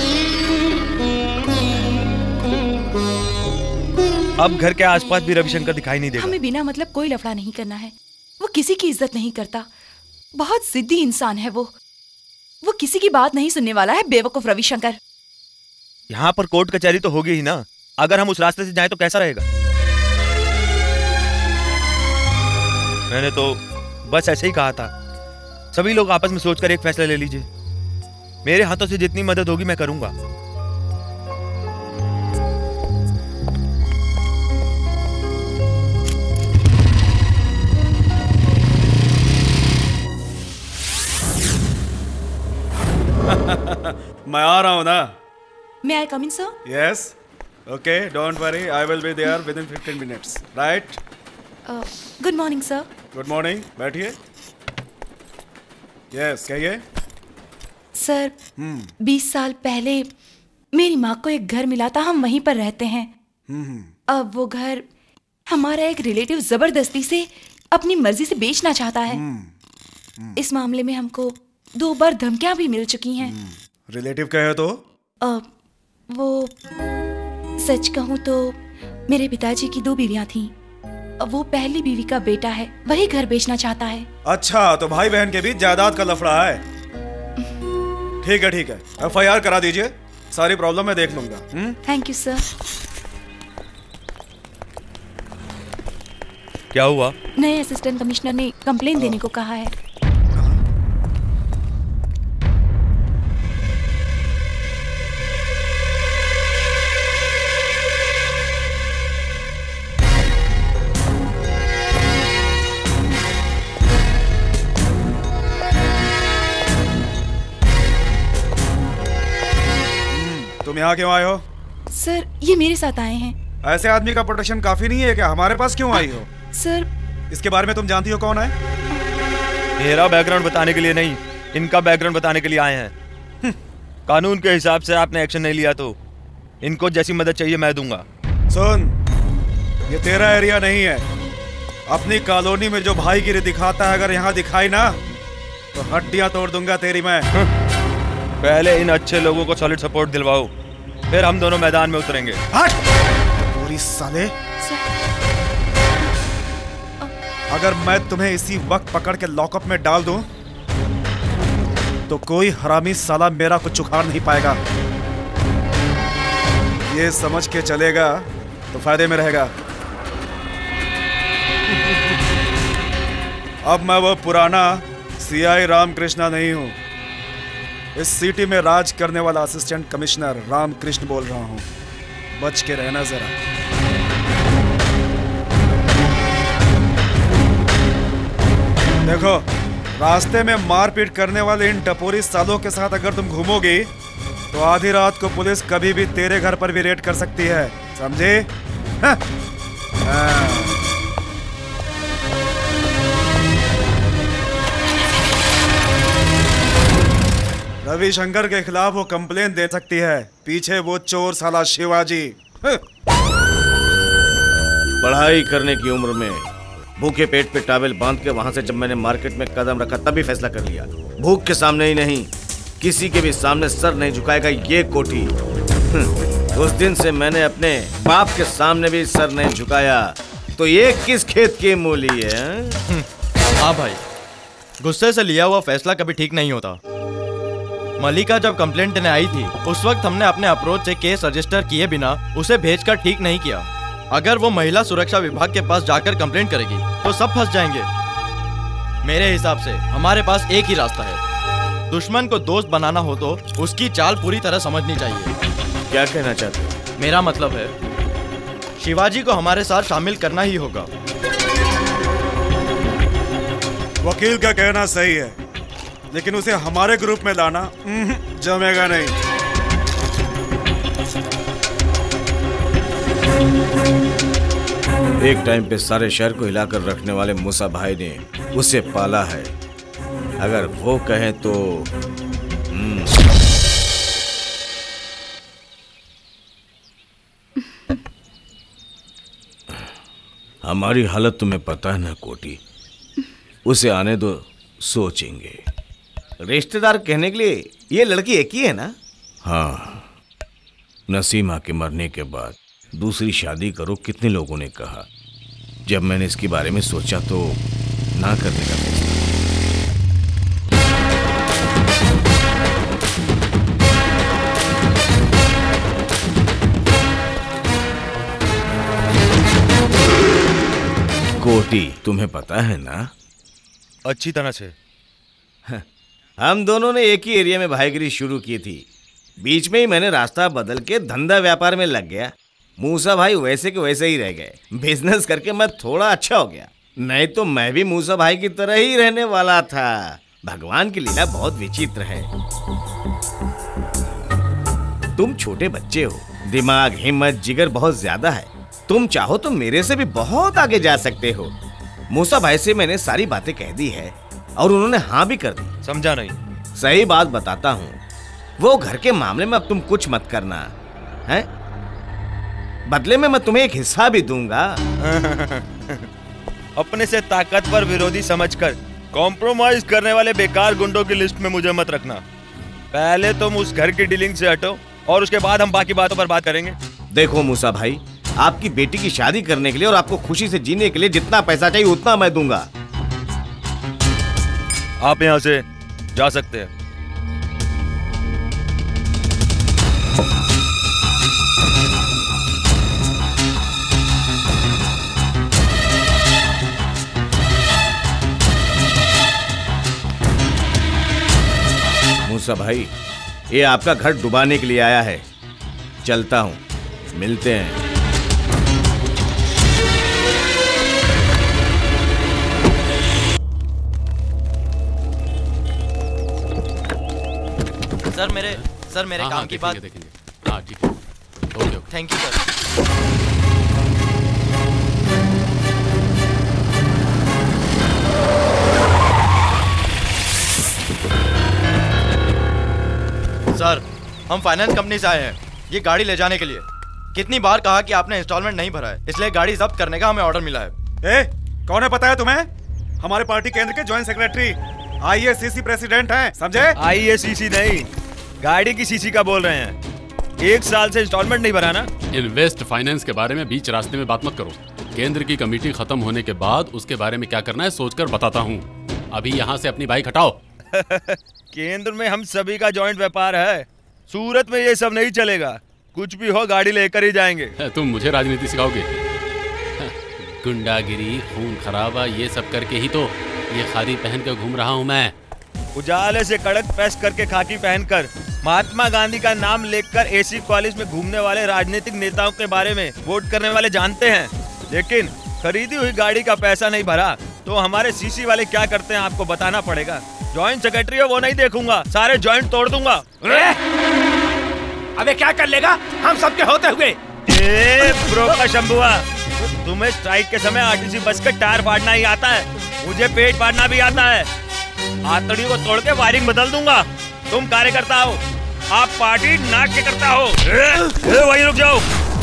S5: अब घर के आसपास भी रविशंकर दिखाई नहीं देगा।
S9: हमें बिना मतलब कोई लफड़ा नहीं करना है। वो किसी की इज्जत नहीं करता, बहुत जिद्दी इंसान है वो। वो किसी की बात नहीं सुनने वाला है, बेवकूफ रविशंकर।
S5: यहाँ पर कोर्ट कचहरी तो होगी ही ना। अगर हम उस रास्ते से जाएं तो कैसा रहेगा? मैंने तो बस ऐसे ही कहा था। सभी लोग आपस में सोचकर एक फैसला ले लीजिए। मेरे हाथों से जितनी मदद होगी मैं करूंगा।
S6: मैं आ रहा हूं ना।
S9: May I come in, sir?
S6: Yes. Okay, don't worry. I will be there within fifteen minutes. Right?
S9: Uh, good morning, sir.
S6: Good morning. बैठिए। Yes, कहिए।
S9: सर, बीस साल पहले मेरी माँ को एक घर मिला था, हम वहीं पर रहते हैं। अब वो घर हमारा एक रिलेटिव जबरदस्ती से अपनी मर्जी से बेचना चाहता है। इस मामले में हमको दो बार धमकियां भी मिल चुकी हैं।
S6: रिलेटिव कहे तो?
S9: uh, वो सच कहूँ तो मेरे पिताजी की दो बीवियां थीं। वो पहली बीवी का बेटा है, वही घर बेचना चाहता है।
S6: अच्छा, तो भाई बहन के बीच जायदाद का लफड़ा है। ठीक है ठीक है, एफ आई आर करा दीजिए। सारी प्रॉब्लम मैं देख लूंगा।
S9: Thank you sir.
S5: क्या हुआ?
S9: नए असिस्टेंट कमिश्नर ने कंप्लेन देने को कहा है।
S6: तुम यहाँ क्यों आए हो?
S9: सर, ये मेरे साथ आए हैं।
S6: ऐसे आदमी का प्रोटेक्शन काफी नहीं है क्या? हमारे पास क्यों आई हो?
S9: सर,
S6: इसके बारे में तुम जानती हो कौन है?
S5: मेरा बैकग्राउंड बताने के लिए नहीं, इनका बैकग्राउंड बताने के लिए आए हैं। कानून के हिसाब से आपने एक्शन नहीं लिया तो इनको जैसी मदद चाहिए मैं दूंगा।
S6: सुन, ये तेरा एरिया नहीं है। अपनी कॉलोनी में जो भाईगिरी दिखाता है, अगर यहाँ दिखाई ना तो हड्डियां तोड़ दूंगा तेरी मैं।
S5: पहले इन अच्छे लोगों को सॉलिड सपोर्ट दिलवाओ, फिर हम दोनों मैदान में उतरेंगे।
S6: हट! पूरी साले। अगर मैं तुम्हें इसी वक्त पकड़ के लॉकअप में डाल दूं, तो कोई हरामी साला मेरा कुछ उखाड़ नहीं पाएगा। ये समझ के चलेगा तो फायदे में रहेगा। अब मैं वो पुराना सीआई रामकृष्णा नहीं हूं। इस सिटी में राज करने वाला असिस्टेंट कमिश्नर रामकृष्ण बोल रहा हूं। बच के रहना जरा। देखो, रास्ते में मारपीट करने वाले इन टपोरी सालों के साथ अगर तुम घूमोगी तो आधी रात को पुलिस कभी भी तेरे घर पर भी रेड कर सकती है, समझे? हाँ। हाँ। रविशंकर के खिलाफ वो कंप्लेन दे सकती है। पीछे वो चोर साला शिवाजी।
S4: पढ़ाई करने की उम्र में भूखे पेट पे टावेल बांध के वहां से जब मैंने मार्केट में कदम रखा तभी फैसला कर लिया, भूख के सामने ही नहीं, किसी के भी सामने सर नहीं झुकाएगा ये कोठी। उस दिन से मैंने अपने बाप के सामने भी सर नहीं झुकाया, तो ये किस खेत की मूली है?
S3: हाँ भाई, गुस्से से लिया हुआ फैसला कभी ठीक नहीं होता। मलिका जब कंप्लेंट देने आई थी, उस वक्त हमने अपने अप्रोच से केस रजिस्टर किए बिना उसे भेजकर ठीक नहीं किया। अगर वो महिला सुरक्षा विभाग के पास जाकर कंप्लेंट करेगी तो सब फंस जाएंगे। मेरे हिसाब से हमारे पास एक ही रास्ता है। दुश्मन को दोस्त बनाना हो तो उसकी चाल पूरी तरह समझनी चाहिए।
S4: क्या कहना चाहते हो?
S3: मेरा मतलब है शिवाजी को हमारे साथ शामिल करना ही होगा।
S6: वकील का कहना सही है, लेकिन उसे हमारे ग्रुप में लाना जमेगा नहीं।
S4: एक टाइम पे सारे शहर को हिलाकर रखने वाले मूसा भाई ने उसे पाला है। अगर वो कहें तो हमारी हालत तुम्हें पता है ना कोटी। उसे आने दो, सोचेंगे।
S14: रिश्तेदार कहने के लिए ये लड़की एक ही है ना?
S4: हाँ, नसीमा के मरने के बाद दूसरी शादी करो कितने लोगों ने कहा। जब मैंने इसके बारे में सोचा तो ना करने का फैसला। कोटी, तुम्हें पता है ना?
S5: अच्छी तरह से।
S14: हम दोनों ने एक ही एरिया में भाईगिरी शुरू की थी। बीच में ही मैंने रास्ता बदल के धंधा व्यापार में लग गया। मूसा भाई वैसे के वैसे ही रह गए। बिजनेस करके मैं थोड़ा अच्छा हो गया, नहीं तो मैं भी मूसा भाई की तरह ही रहने वाला था। भगवान की लीला बहुत विचित्र है। तुम छोटे बच्चे हो, दिमाग, हिम्मत, जिगर बहुत ज्यादा है। तुम चाहो तो मेरे से भी बहुत आगे जा सकते हो। मूसा भाई से मैंने सारी बातें कह दी है और उन्होंने हाँ भी कर दी।
S5: समझा नहीं?
S14: सही बात बताता हूँ, वो घर के मामले में अब तुम कुछ मत करना है। बदले में मैं तुम्हें एक हिस्सा भी दूंगा।
S5: अपने से ताकतवर विरोधी समझकर कॉम्प्रोमाइज करने वाले बेकार गुंडों की लिस्ट में मुझे मत रखना। पहले तुम उस घर की डीलिंग से हटो और उसके बाद हम बाकी बातों पर बात करेंगे।
S14: देखो मूसा भाई, आपकी बेटी की शादी करने के लिए और आपको खुशी से जीने के लिए जितना पैसा चाहिए उतना मैं दूंगा।
S5: आप यहाँ से जा सकते हैं।
S14: मूसा भाई, ये आपका घर डुबाने के लिए आया है। चलता हूं, मिलते हैं।
S3: सर मेरे सर मेरे
S1: हाँ,
S3: काम
S1: हाँ,
S3: की बात
S1: देखेंगे, देखेंगे। हाँ ठीक है, okay okay.
S3: Thank you sir. Sir, हम फाइनेंस कंपनी से आए हैं ये गाड़ी ले जाने के लिए। कितनी बार कहा कि आपने इंस्टॉलमेंट नहीं भरा है, इसलिए गाड़ी जब्त करने का हमें ऑर्डर मिला है।
S6: ए, कौन है पता है तुम्हें? हमारे पार्टी केंद्र के ज्वाइंट सेक्रेटरी, आईएसीसी प्रेसिडेंट हैं, समझे?
S5: आईएसीसी नहीं, गाड़ी की सीसी का बोल रहे हैं। एक साल से इंस्टॉलमेंट नहीं भरा ना।
S1: इन्वेस्ट फाइनेंस के बारे में बीच रास्ते में बात मत करो। केंद्र की कमेटी खत्म होने के बाद उसके बारे में क्या करना है सोचकर बताता हूँ। अभी यहाँ से अपनी बाइक हटाओ।
S5: केंद्र में हम सभी का जॉइंट व्यापार है, सूरत में ये सब नहीं चलेगा। कुछ भी हो गाड़ी लेकर ही जाएंगे।
S1: तुम मुझे राजनीति सिखाओगे? गुंडागिरी, खून खराबा, ये सब करके ही तो ये खादी पहन कर घूम रहा हूँ मैं।
S5: उजाले से कड़क प्रेस करके खाकी पहनकर महात्मा गांधी का नाम लेकर एसी कॉलेज में घूमने वाले राजनीतिक नेताओं के बारे में वोट करने वाले जानते हैं, लेकिन खरीदी हुई गाड़ी का पैसा नहीं भरा तो हमारे सीसी वाले क्या करते हैं आपको बताना पड़ेगा। जॉइंट सेक्रेटरी है वो नहीं देखूंगा, सारे जॉइंट तोड़ दूंगा।
S11: अबे क्या कर लेगा हम सबके होते हुए?
S5: ए ब्रो का शंभुआ, तुम्हें स्ट्राइक के समय आरटीसी बस के टायर फाड़ना ही आता है, मुझे पेट फाड़ना भी आता है। आतड़ी को तोड़ के वायरिंग बदल दूंगा। तुम कार्यकर्ता हो, आप पार्टी नाक के करता हो। ए, ए, वहीं रुक जाओ।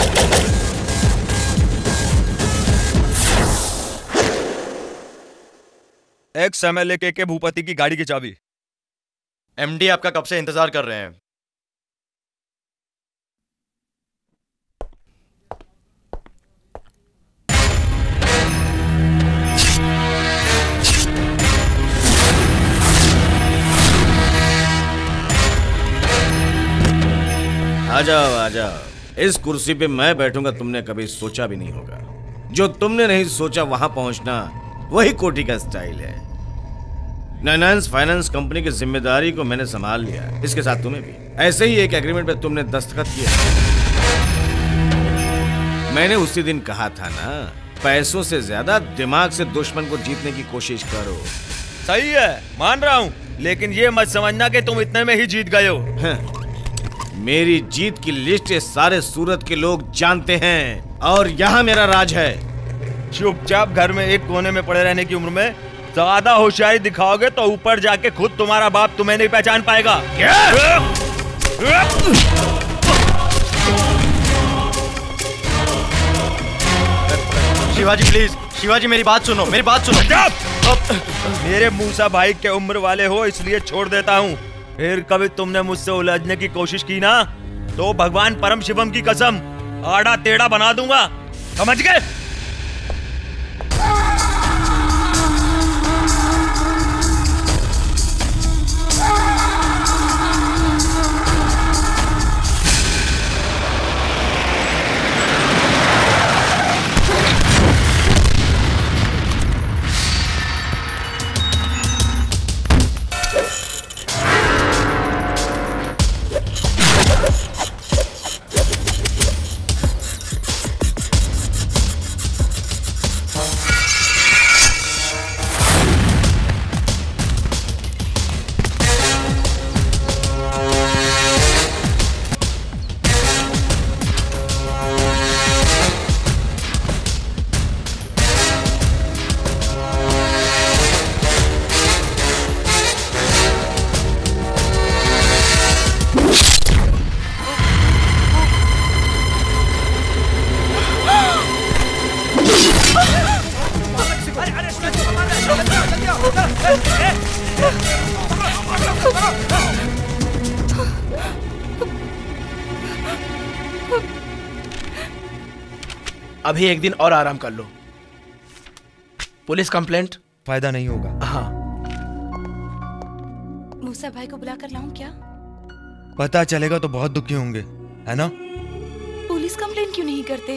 S5: एक समय लेके के भूपति की गाड़ी की चाबी।
S3: एमडी आपका कब से इंतजार कर रहे हैं।
S14: आ जाओ आ जाओ, इस कुर्सी पे मैं बैठूंगा तुमने कभी सोचा भी नहीं होगा। जो तुमने नहीं सोचा वहां पहुंचना वही कोटी का स्टाइल है। नाइनांस फाइनेंस कंपनी की जिम्मेदारी को मैंने संभाल लिया, इसके साथ तुम्हें भी। ऐसे ही एक एग्रीमेंट पे तुमने दस्तखत किया। मैंने उसी दिन कहा था ना, पैसों से ज्यादा दिमाग से दुश्मन को जीतने की कोशिश करो।
S5: सही है, मान रहा हूँ, लेकिन ये मत समझना कि तुम इतने में ही जीत गए हो।
S14: मेरी जीत की लिस्ट ये सारे सूरत के लोग जानते हैं और यहाँ मेरा राज है।
S5: चुपचाप घर में एक कोने में पड़े रहने की उम्र में ज्यादा होशियारी दिखाओगे तो ऊपर जाके खुद तुम्हारा बाप तुम्हें नहीं पहचान पाएगा।
S3: शिवाजी प्लीज, शिवाजी मेरी बात सुनो, मेरी बात सुनो।
S5: मेरे मूसा भाई के उम्र वाले हो इसलिए छोड़ देता हूँ, फिर कभी तुमने मुझसे उलझने की कोशिश की ना तो भगवान परम शिवम की कसम आड़ा टेढ़ा बना दूंगा, समझ गए?
S11: अभी एक दिन और आराम कर लो। पुलिस कंप्लेंट
S5: फायदा नहीं होगा।
S11: हाँ,
S9: मूसा भाई को बुला कर लाऊं क्या?
S5: पता चलेगा तो बहुत दुखी होंगे, है ना?
S9: पुलिस कंप्लेंट क्यों नहीं करते?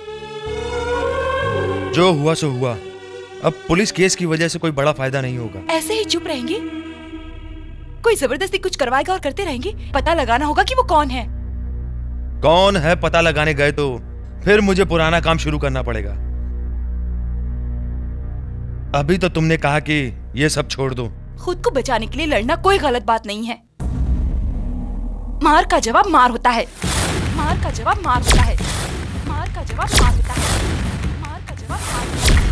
S5: जो हुआ सो हुआ, अब पुलिस केस की वजह से कोई बड़ा फायदा नहीं होगा।
S9: ऐसे ही चुप रहेंगे? कोई जबरदस्ती कुछ करवाएगा और करते रहेंगे? पता लगाना होगा कि वो कौन है।
S5: कौन है पता लगाने गए तो फिर मुझे पुराना काम शुरू करना पड़ेगा। अभी तो तुमने कहा कि ये सब छोड़ दो।
S9: खुद को बचाने के लिए लड़ना कोई गलत बात नहीं है। मार का जवाब मार होता है। मार का जवाब मार होता है। मार का जवाब मार होता है। मार का जवाब मार होता है।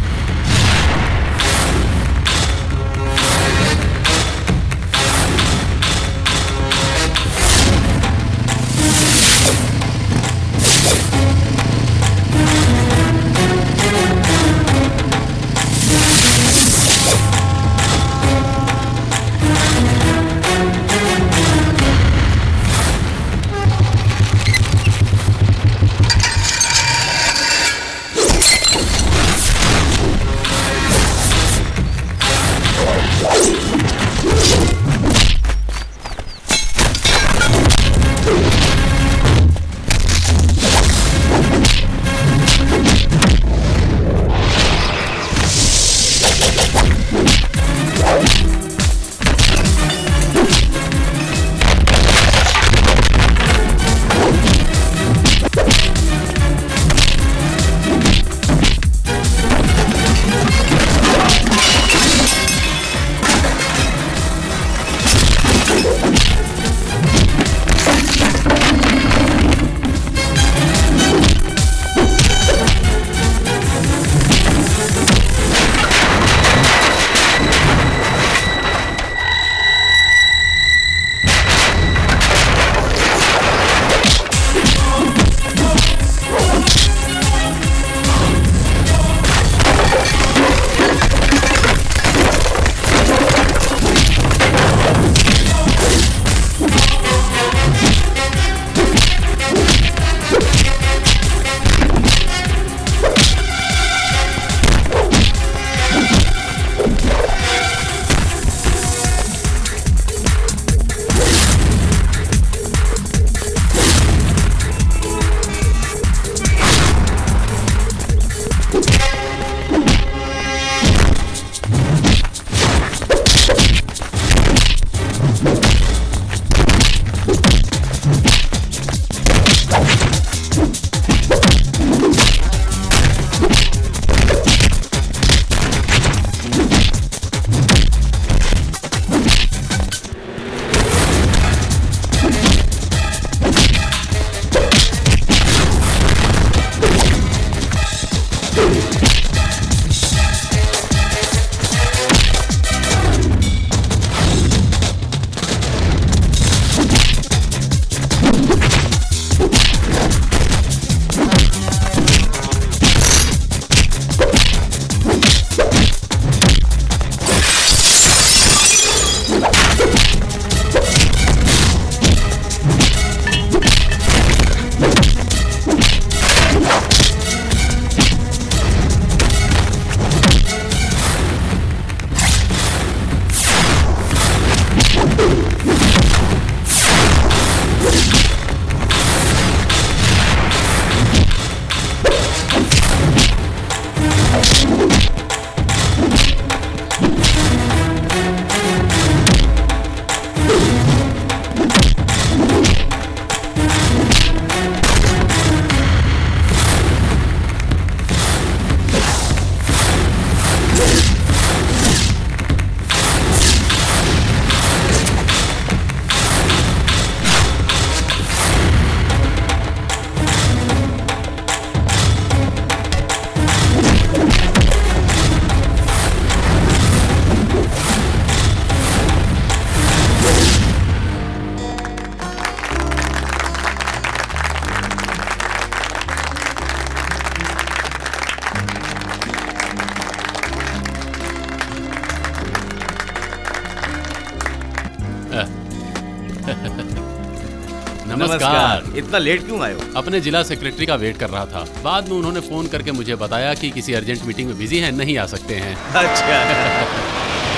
S1: नमस्कार।
S14: इतना लेट क्यों आए हो?
S1: अपने जिला सेक्रेटरी का वेट कर रहा था। बाद में उन्होंने फोन करके मुझे बताया कि किसी अर्जेंट मीटिंग में बिजी हैं, नहीं आ सकते हैं।
S14: अच्छा।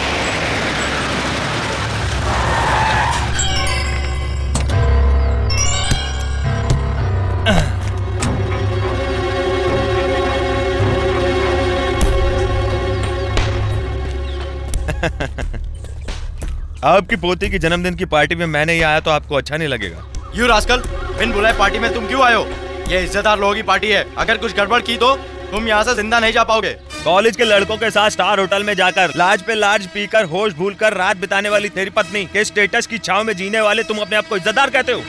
S5: आपकी पोती की जन्मदिन की पार्टी में मैं नहीं आया तो आपको अच्छा नहीं लगेगा।
S3: यू रास्कल, बिन बुलाए पार्टी में तुम क्यों आए हो? ये इज्जतदार लोगों की पार्टी है, अगर कुछ गड़बड़ की तो तुम यहाँ से जिंदा नहीं जा पाओगे।
S5: कॉलेज के लड़कों के साथ स्टार होटल में जाकर लाज पे लाज पीकर होश भूलकर रात बिताने वाली तेरी पत्नी के स्टेटस की छाव में जीने वाले तुम अपने आप को इज्जतदार कहते हो?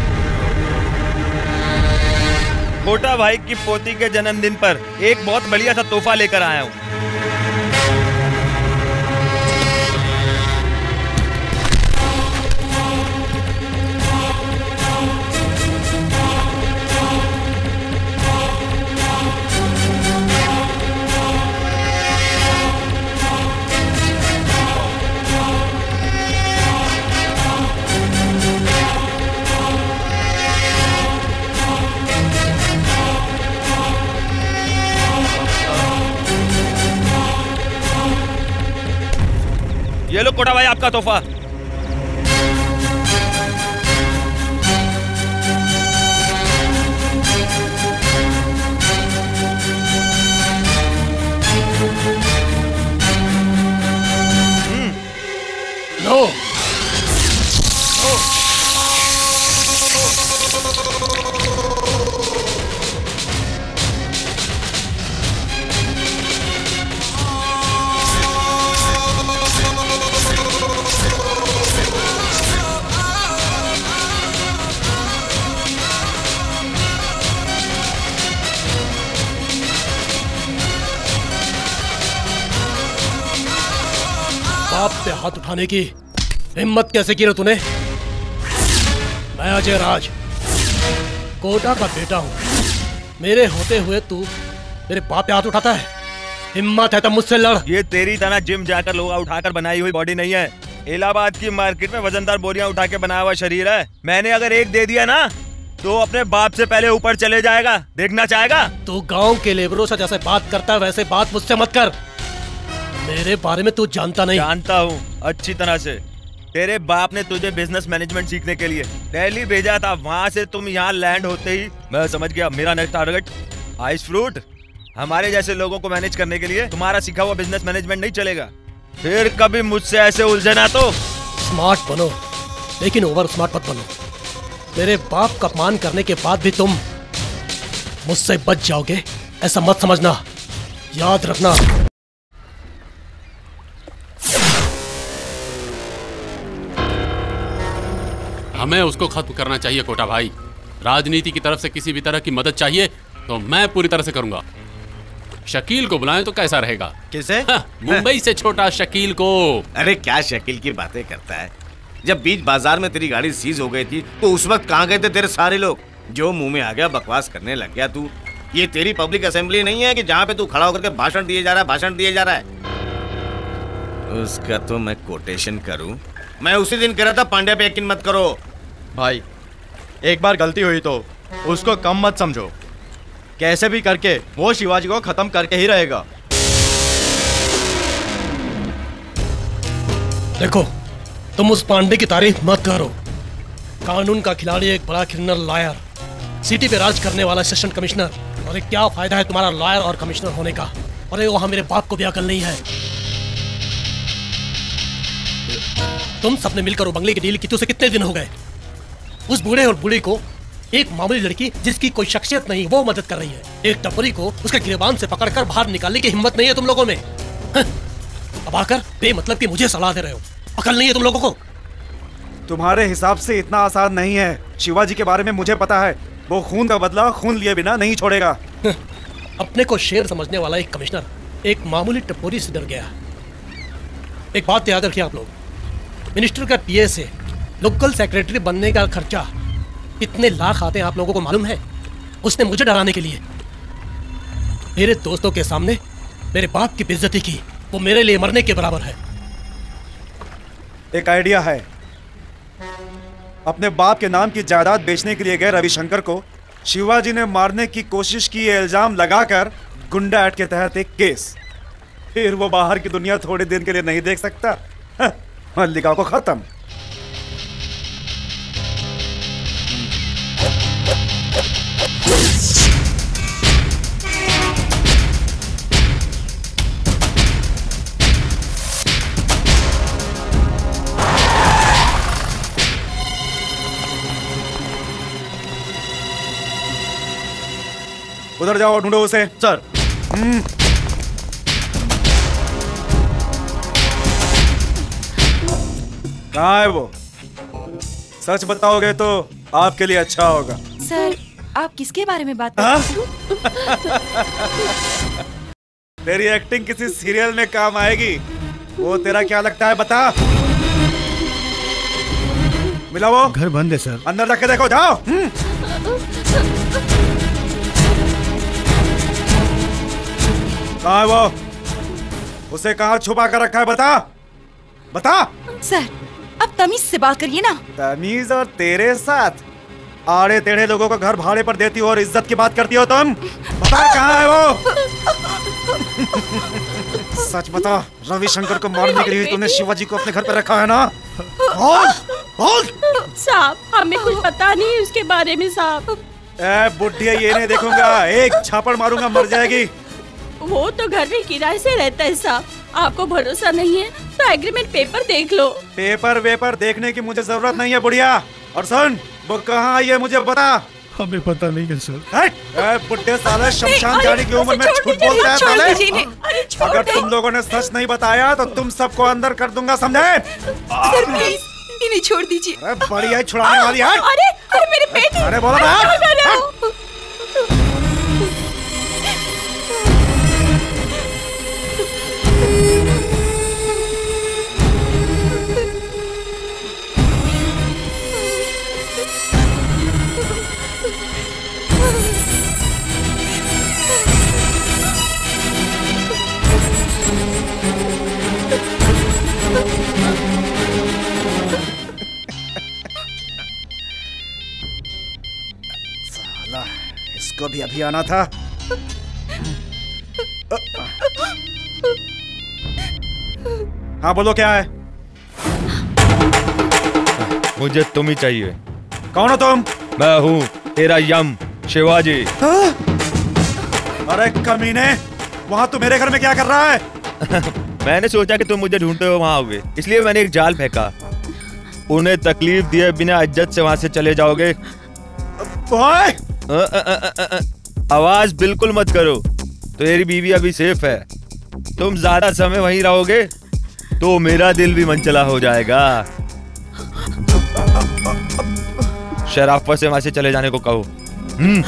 S5: छोटा भाई की पोती के जन्मदिन पर एक बहुत बढ़िया सा तोहफा लेकर आया हूँ। ये लो कोटा भाई आपका तोहफा।
S15: लो। बाप पे हाथ उठाने की हिम्मत कैसे की रे तूने? मैं अजय राज कोटा का बेटा हूँ। मेरे होते हुए तू मेरे बाप पे हाथ उठाता है? हिम्मत है तो मुझसे लड़।
S5: ये तेरी तरह जिम जाकर लोग उठाकर बनाई हुई बॉडी नहीं है। इलाहाबाद की मार्केट में वजनदार बोरियां उठा के बनाया हुआ शरीर है। मैंने अगर एक दे दिया ना तो अपने बाप से पहले ऊपर चले जाएगा। देखना चाहेगा?
S15: तू गांव के लेबरों से जैसे बात करता है वैसे बात मुझसे मत कर। मेरे बारे में तू जानता नहीं।
S5: जानता हूँ अच्छी तरह से। तेरे बाप ने तुझे बिजनेस मैनेजमेंट सीखने के लिए दिल्ली भेजा था। वहाँ से तुम यहाँ लैंड होते ही मैं समझ गया मेरा नेक्स्ट टारगेट आइस फ्रूट। हमारे जैसे लोगों को मैनेज करने के लिए तुम्हारा सीखा हुआ बिजनेस मैनेजमेंट नहीं चलेगा। फिर कभी मुझसे ऐसे उलझना तो।
S15: स्मार्ट बनो लेकिन ओवर स्मार्ट मत बनो। मेरे बाप का अपमान करने के बाद भी तुम मुझसे बच जाओगे ऐसा मत समझना, याद रखना।
S1: हमें उसको खत्म करना चाहिए कोटा भाई। राजनीति की तरफ से किसी भी तरह की मदद चाहिए तो मैं पूरी तरह से करूंगा। शकील को बुलाएं तो कैसा रहेगा?
S3: किसे?
S1: मुंबई से छोटा शकील को।
S14: अरे क्या शकील की बातें करता है? जब बीच बाजार में तेरी गाड़ी सीज हो गई थी तो उस वक्त कहाँ गए थे तेरे सारे लोग? जो मुंह में आ गया बकवास करने लग गया तू। ये तेरी पब्लिक असेंबली नहीं है कि जहाँ पे तू खड़ा होकर के भाषण दिए जा रहा है भाषण दिए जा रहा है। उसका तो मैं कोटेशन करूं? मैं उसी दिन कह रहा था पांड्या पे यकीन मत करो।
S3: भाई एक बार गलती हुई तो उसको कम मत समझो। कैसे भी करके वो शिवाजी को खत्म करके ही रहेगा।
S15: देखो तुम उस पांडे की तारीफ मत करो। कानून का खिलाड़ी एक बड़ा क्रिमिनल लॉयर, सिटी पे राज करने वाला सेशन कमिश्नर। अरे क्या फायदा है तुम्हारा लॉयर और कमिश्नर होने का? अरे वहां मेरे बाप को भी अकल नहीं है। तुम सबने मिलकर वो बंगले की डील की, तो उसे कितने दिन हो गए? उस बूढ़े और बूढ़ी को एक मामूली लड़की जिसकी कोई शख्सियत नहीं वो मदद कर रही है। एक टपरी को उसके गिरबान से पकड़कर बाहर निकालने की हिम्मत नहीं है तुम लोगों में। अब आकर बेमतलब की मुझे सलाह दे रहे हो। अकल नहीं है तुम लोगों को?
S6: तुम्हारे हिसाब से इतना आसान नहीं है। शिवाजी के बारे में मुझे पता है। वो खून का बदला खून लिए बिना नहीं छोड़ेगा।
S15: अपने को शेर समझने वाला एक कमिश्नर एक मामूली टपोरी से डर गया। एक बात याद रखिए आप लोग, मिनिस्टर का पीए से लोकल सेक्रेटरी बनने का खर्चा कितने लाख आते हैं आप लोगों को मालूम है? उसने मुझे डराने के लिए मेरे दोस्तों के सामने मेरे बाप की बेइज्जती की। वो मेरे लिए मरने के बराबर है।
S6: एक आइडिया है। अपने बाप के नाम की जायदाद बेचने के लिए गए रविशंकर को शिवाजी ने मारने की कोशिश की, ये इल्जाम लगाकर गुंडा एक्ट के तहत एक केस। फिर वो बाहर की दुनिया थोड़े दिन के लिए नहीं देख सकता। हाँ, मल्लिका को खत्म। उधर जाओ, ढूंढो उसे।
S3: सर।
S6: कहाँ है वो? सच बताओगे तो आपके लिए अच्छा होगा।
S9: सर, आप किसके बारे में बात कर रहे हैं?
S6: तेरी एक्टिंग किसी सीरियल में काम आएगी। वो तेरा क्या लगता है, बता। मिला वो?
S10: घर बंद है सर।
S6: अंदर जाके देखो, जाओ। कहाँ है वो? उसे कहाँ छुपा कर रखा है, बता बता।
S9: सर, अब तमीज से बात करिए ना।
S6: तमीज और तेरे साथ? आड़े टेढ़े लोगों को घर भाड़े पर देती हो और इज्जत की बात करती हो तुम। बता कहाँ है वो? सच बता, रविशंकर को मारने के लिए तूने शिवाजी को अपने घर पर रखा है ना? बोल बोल।
S8: साहब, हमें कुछ पता नहीं उसके बारे में साहब।
S6: ए बुढ़िया, ये नहीं देखूंगा, एक छापड़ मारूंगा, मर जाएगी।
S8: वो तो घर में किराए से रहता है साहब। आपको भरोसा नहीं है तो एग्रीमेंट पेपर देख लो।
S6: पेपर वेपर देखने की मुझे जरूरत नहीं है बुढ़िया। और सुन, वो कहाँ आई है मुझे बता।
S10: हमें पता नहीं है सर।
S6: ए बुढ़े साले, शमशान जाने की उम्र में झूठ बोलते हैं साले। अगर तुम लोगों ने सच नहीं बताया तो तुम सबको अंदर कर दूंगा, समझे?
S9: सर प्लीज, इन्हें छोड़ दीजिए।
S6: अरे बढ़िया छुड़ाने वाली है।
S9: अरे अरे मेरे पेट।
S6: अरे बोलो ना। साला, इसको भी अभी आना था। हाँ बोलो, क्या है?
S5: मुझे तुम ही चाहिए।
S6: कौन हो तुम?
S5: मैं हूँ तेरा यम, शिवाजी।
S6: हाँ? अरे कमीने, वहाँ तू मेरे घर में क्या कर रहा है?
S5: मैंने सोचा कि तुम मुझे ढूंढते हो वहाँ होगे, इसलिए मैंने एक जाल फेंका। उन्हें तकलीफ दिए बिना इज्जत से वहाँ से चले जाओगे।
S6: ओए!
S5: आ, आ, आ, आ, आ, आवाज बिल्कुल मत करो, तेरी बीवी अभी सेफ है। तुम ज्यादा समय वहीं रहोगे तो मेरा दिल भी मनचला हो जाएगा। शराफत से वहां से चले जाने को कहो। हम्म।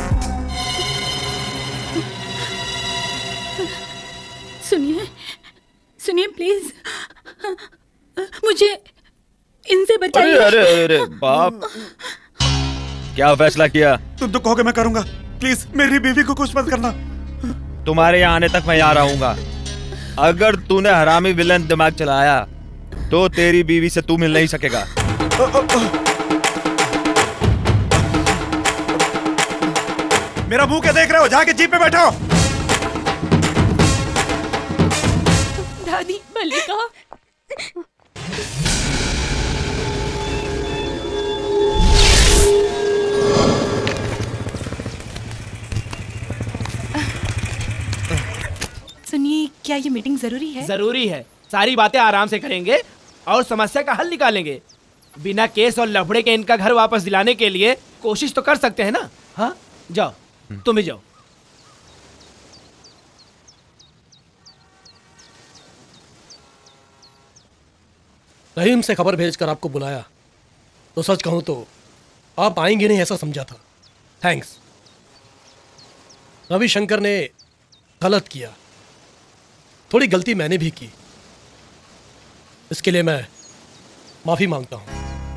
S2: सुनिए सुनिए प्लीज, मुझे इनसे बचाइए।
S5: अरे अरे अरे बाप, क्या फैसला किया?
S6: तुम तो कहोगे मैं करूंगा। प्लीज मेरी बीवी को कुछ मत करना।
S5: तुम्हारे यहाँ आने तक मैं यहाँ रहूंगा। अगर तूने हरामी विलन दिमाग चलाया तो तेरी बीवी से तू मिल नहीं सकेगा।
S6: मेरा मुंह क्या देख रहे हो? जाके जीप पे बैठो।
S8: दादी, मल्लिका।
S9: सुनिए, क्या ये मीटिंग जरूरी है?
S11: जरूरी है। सारी बातें आराम से करेंगे और समस्या का हल निकालेंगे। बिना केस और लफड़े के इनका घर वापस दिलाने के लिए कोशिश तो कर सकते हैं ना? हाँ, जाओ, तुम ही जाओ।
S15: रहीम से खबर भेजकर आपको बुलाया तो सच कहूं तो आप आएंगे नहीं ऐसा समझा था। थैंक्स। रविशंकर ने गलत किया, थोड़ी गलती मैंने भी की, इसके लिए मैं माफी मांगता हूं।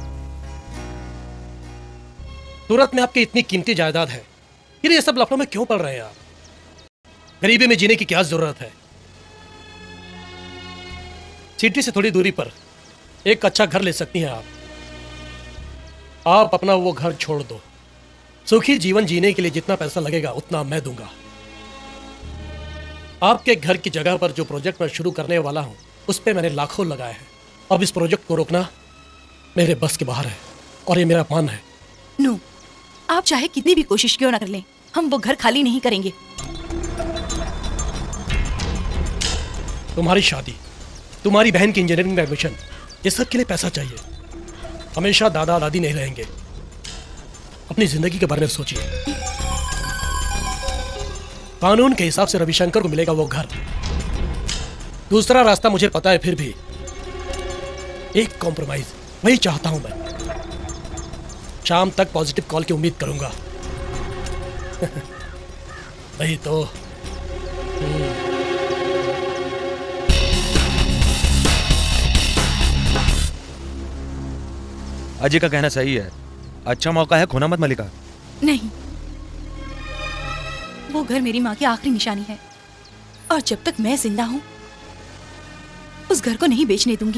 S15: सूरत में आपकी इतनी कीमती जायदाद है, फिर ये सब लफड़ों में क्यों पड़ रहे हैं आप? गरीबी में जीने की क्या जरूरत है? सिटी से थोड़ी दूरी पर एक अच्छा घर ले सकती हैं आप। आप अपना वो घर छोड़ दो। सुखी जीवन जीने के लिए जितना पैसा लगेगा उतना मैं दूंगा। आपके घर की जगह पर जो प्रोजेक्ट मैं शुरू करने वाला हूं उस पे मैंने लाखों लगाए हैं। अब इस प्रोजेक्ट को रोकना मेरे बस के बाहर है और ये मेरा अपमान है।
S9: नो, आप चाहे कितनी भी कोशिश क्यों ना कर लें, हम वो घर खाली नहीं करेंगे।
S15: तुम्हारी शादी, तुम्हारी बहन की इंजीनियरिंग में एडमिशन, ये सब के लिए पैसा चाहिए। हमेशा दादा दादी नहीं रहेंगे। अपनी जिंदगी के बारे में सोचिए। कानून के हिसाब से रविशंकर को मिलेगा वो घर। दूसरा रास्ता मुझे पता है, फिर भी एक कॉम्प्रोमाइज वही चाहता हूं मैं। शाम तक पॉजिटिव कॉल की उम्मीद करूंगा। नहीं तो
S5: अजय का कहना सही है। अच्छा मौका है, खोना मत मलिका।
S9: नहीं, वो घर मेरी माँ की आखिरी निशानी है और जब तक मैं जिंदा हूं उस घर को नहीं बेचने दूंगी।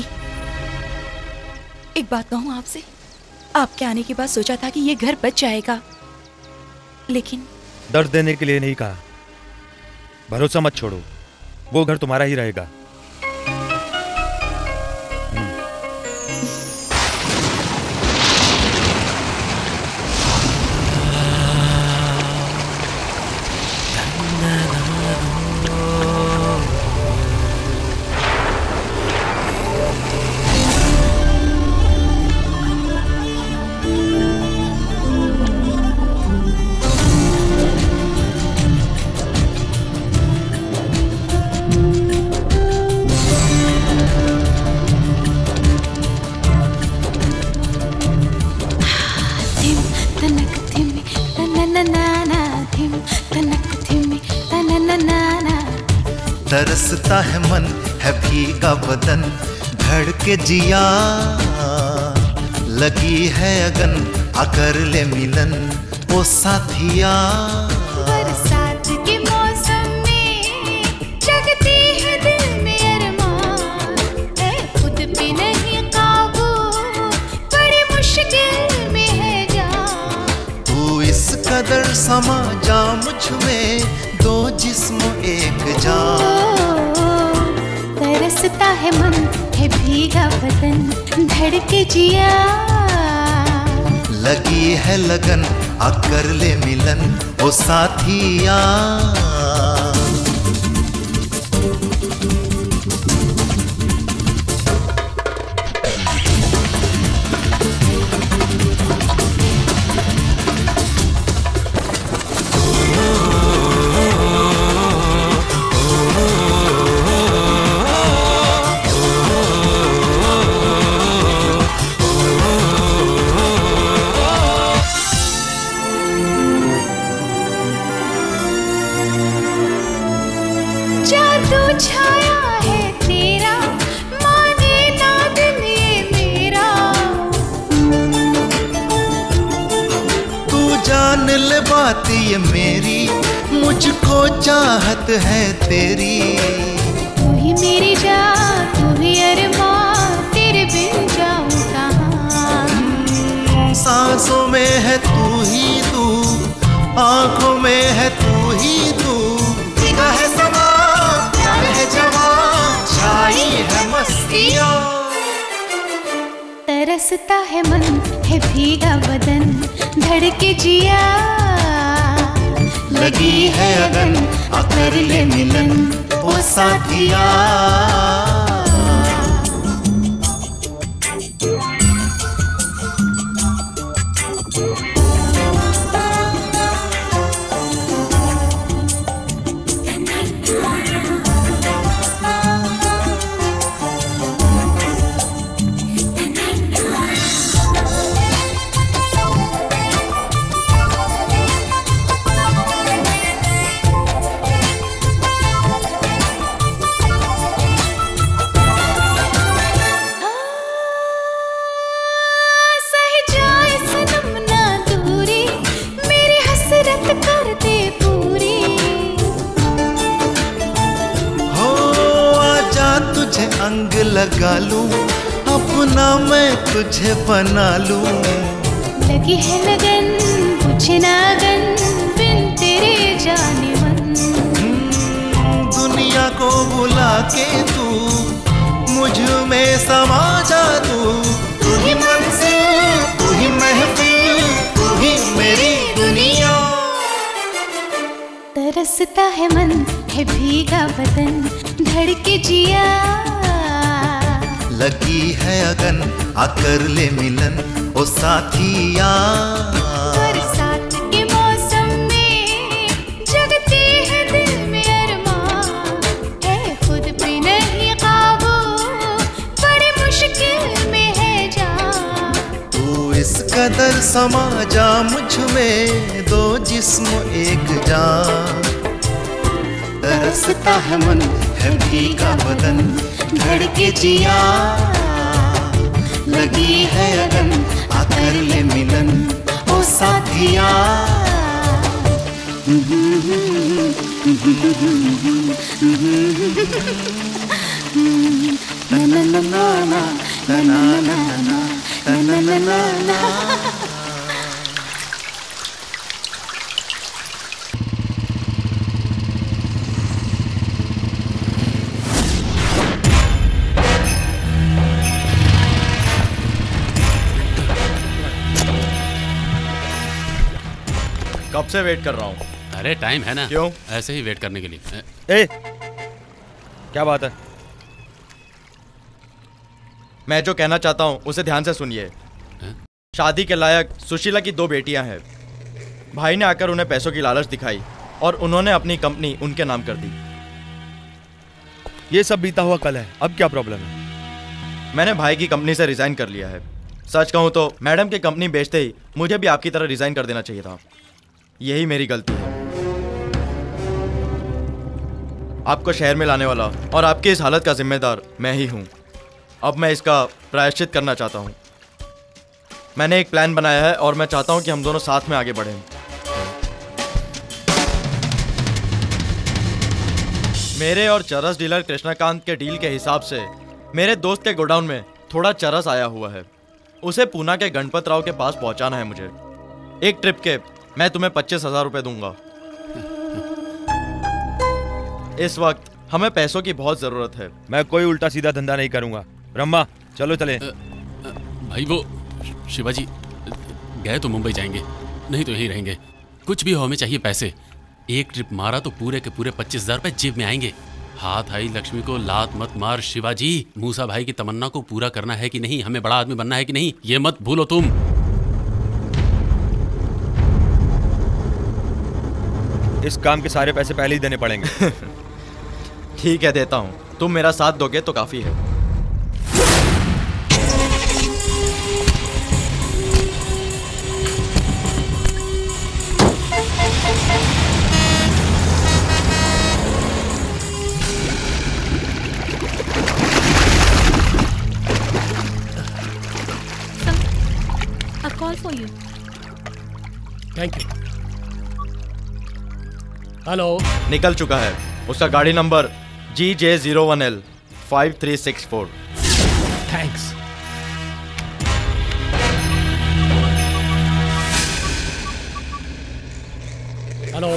S9: एक बात कहूं आपसे, आपके आने के बाद सोचा था कि ये घर बच जाएगा, लेकिन
S5: दर्द देने के लिए नहीं कहा। भरोसा मत छोड़ो, वो घर तुम्हारा ही रहेगा।
S13: तरसता है मन, है भीगा बदन, धड़के जिया लगी है अगन, आकर ले मिलन ओ साथिया।
S7: बरसात के मौसम में जगती है दिल में अरमान, है खुद पे नहीं काबू, बड़ी मुश्किल में है जान।
S13: तू इस कदर समा जा मुझ में, दो जिस्म एक जान।
S7: तरसता है मन, है भीगा बदन, धड़के जिया
S13: लगी है लगन, आकर ले मिलन ओ साथिया। ये मेरी, मुझको चाहत है तेरी।
S7: तू ही मेरी जान, तू ही अरमान, तेरे बिन जाऊं कहाँ।
S13: सांसों में है तू ही तू, आंखों में है तू ही तू। भीगा है समा, प्यार है जवां, छाई है मस्तियाँ।
S7: तरसता है मन, है भीगा बदन, धड़के जिया
S13: लगी है अगन, आकर ले मिलन ओ साथिया। अंग लगा लूं, अपना मैं तुझे बना लूं।
S7: लगी है लगन पूछे ना गन बिन तेरे जाने मन।
S13: दुनिया को बुला के तू मुझ में समा जा, तू तू ही मंजिल, तू ही महफिल, तू ही मेरी दुनिया।
S7: तरसता है मन है भीगा बदन धड़के जिया,
S13: लगी है अगन आकर ले मिलन ओ साथिया।
S7: बरसात के मौसम में जगते हैं दिल में अरमां, है खुद पे नहीं काबू बड़ी मुश्किल में है जान।
S13: तू इस कदर समा जा मुझ में, दो जिस्म एक जान। तरसता है मन है भीगा बदन धड़के जिया, लगी है अगन आकर ले मिलन ओ साथिया। ना ना ना ना ना ना ना ना ना ना ना ना।
S3: कब से वेट कर रहा हूँ।
S1: अरे टाइम है ना,
S3: क्यों?
S1: ऐसे ही वेट करने के लिए।
S5: ए, क्या बात है?
S3: मैं जो कहना चाहता हूँ उसे ध्यान से सुनिए। शादी के लायक सुशीला की दो बेटियां हैं। भाई ने आकर उन्हें पैसों की लालच दिखाई और उन्होंने अपनी कंपनी उनके नाम कर दी।
S5: ये सब बीता हुआ कल है, अब क्या प्रॉब्लम है?
S3: मैंने भाई की कंपनी से रिजाइन कर लिया है। सच कहूँ तो मैडम की कंपनी बेचते ही मुझे भी आपकी तरह रिजाइन कर देना चाहिए था। यही मेरी गलती है। आपको शहर में लाने वाला और आपकी इस हालत का जिम्मेदार मैं ही हूँ। अब मैं इसका प्रायश्चित करना चाहता हूँ। मैंने एक प्लान बनाया है और मैं चाहता हूँ कि हम दोनों साथ में आगे बढ़ें। मेरे और चरस डीलर कृष्णकांत के डील के हिसाब से मेरे दोस्त के गोडाउन में थोड़ा चरस आया हुआ है। उसे पूना के गणपत राव के पास पहुंचाना है मुझे। एक ट्रिप के मैं तुम्हें पच्चीस हजार रुपए दूंगा। इस वक्त हमें पैसों की बहुत जरूरत है।
S5: मैं कोई उल्टा सीधा धंधा नहीं करूंगा। ब्रह्मा चलो चले।
S1: भाई वो शिवाजी गए तो मुंबई जाएंगे, नहीं तो यहीं रहेंगे। कुछ भी हो हमें चाहिए पैसे। एक ट्रिप मारा तो पूरे के पूरे पच्चीस हजार रुपए जेब में आएंगे। हाथ आई लक्ष्मी को लात मत मार शिवाजी। मूसा भाई की तमन्ना को पूरा करना है कि नहीं, हमें बड़ा आदमी बनना है कि नहीं, ये मत भूलो तुम।
S5: इस काम के सारे पैसे पहले ही देने पड़ेंगे।
S3: ठीक है देता हूँ, तुम मेरा साथ दोगे तो काफी है।
S2: A call for you.
S15: Thank you. Hello.
S3: निकल चुका है। उसका गाड़ी नंबर G J zero one L five three six four.
S15: Thanks. Hello.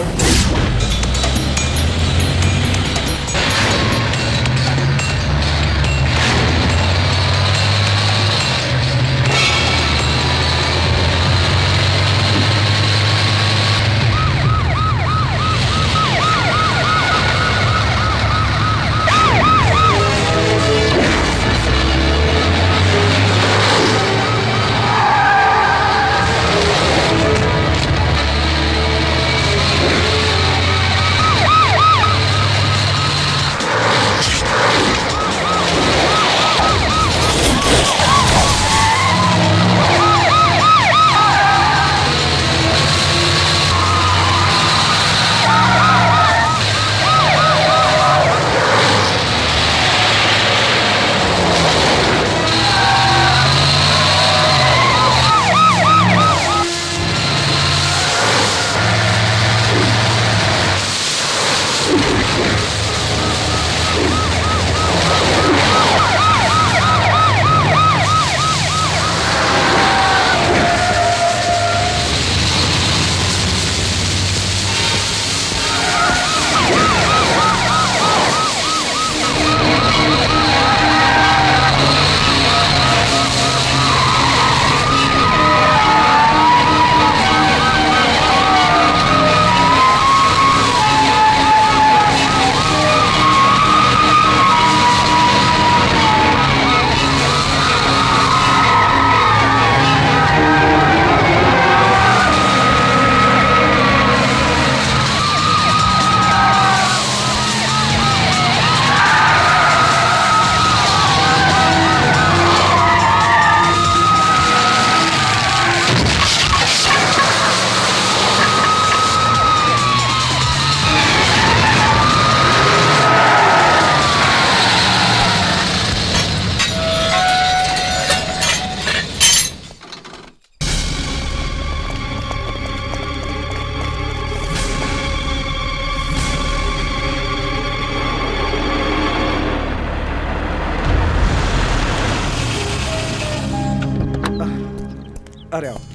S6: अरे आओ।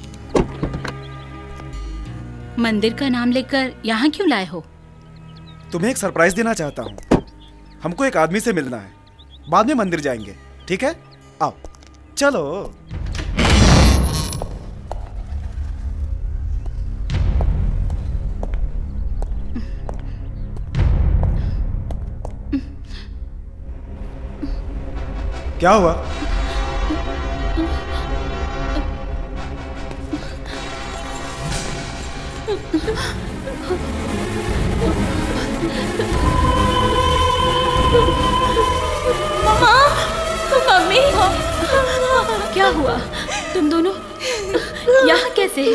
S2: मंदिर का नाम लेकर यहाँ क्यों लाए हो?
S6: तुम्हें एक सरप्राइज देना चाहता हूँ। हमको एक आदमी से मिलना है, बाद में मंदिर जाएंगे, ठीक है? आओ चलो। क्या हुआ?
S8: मामा, मम्मी,
S2: क्या हुआ? तुम दोनों यहाँ कैसे?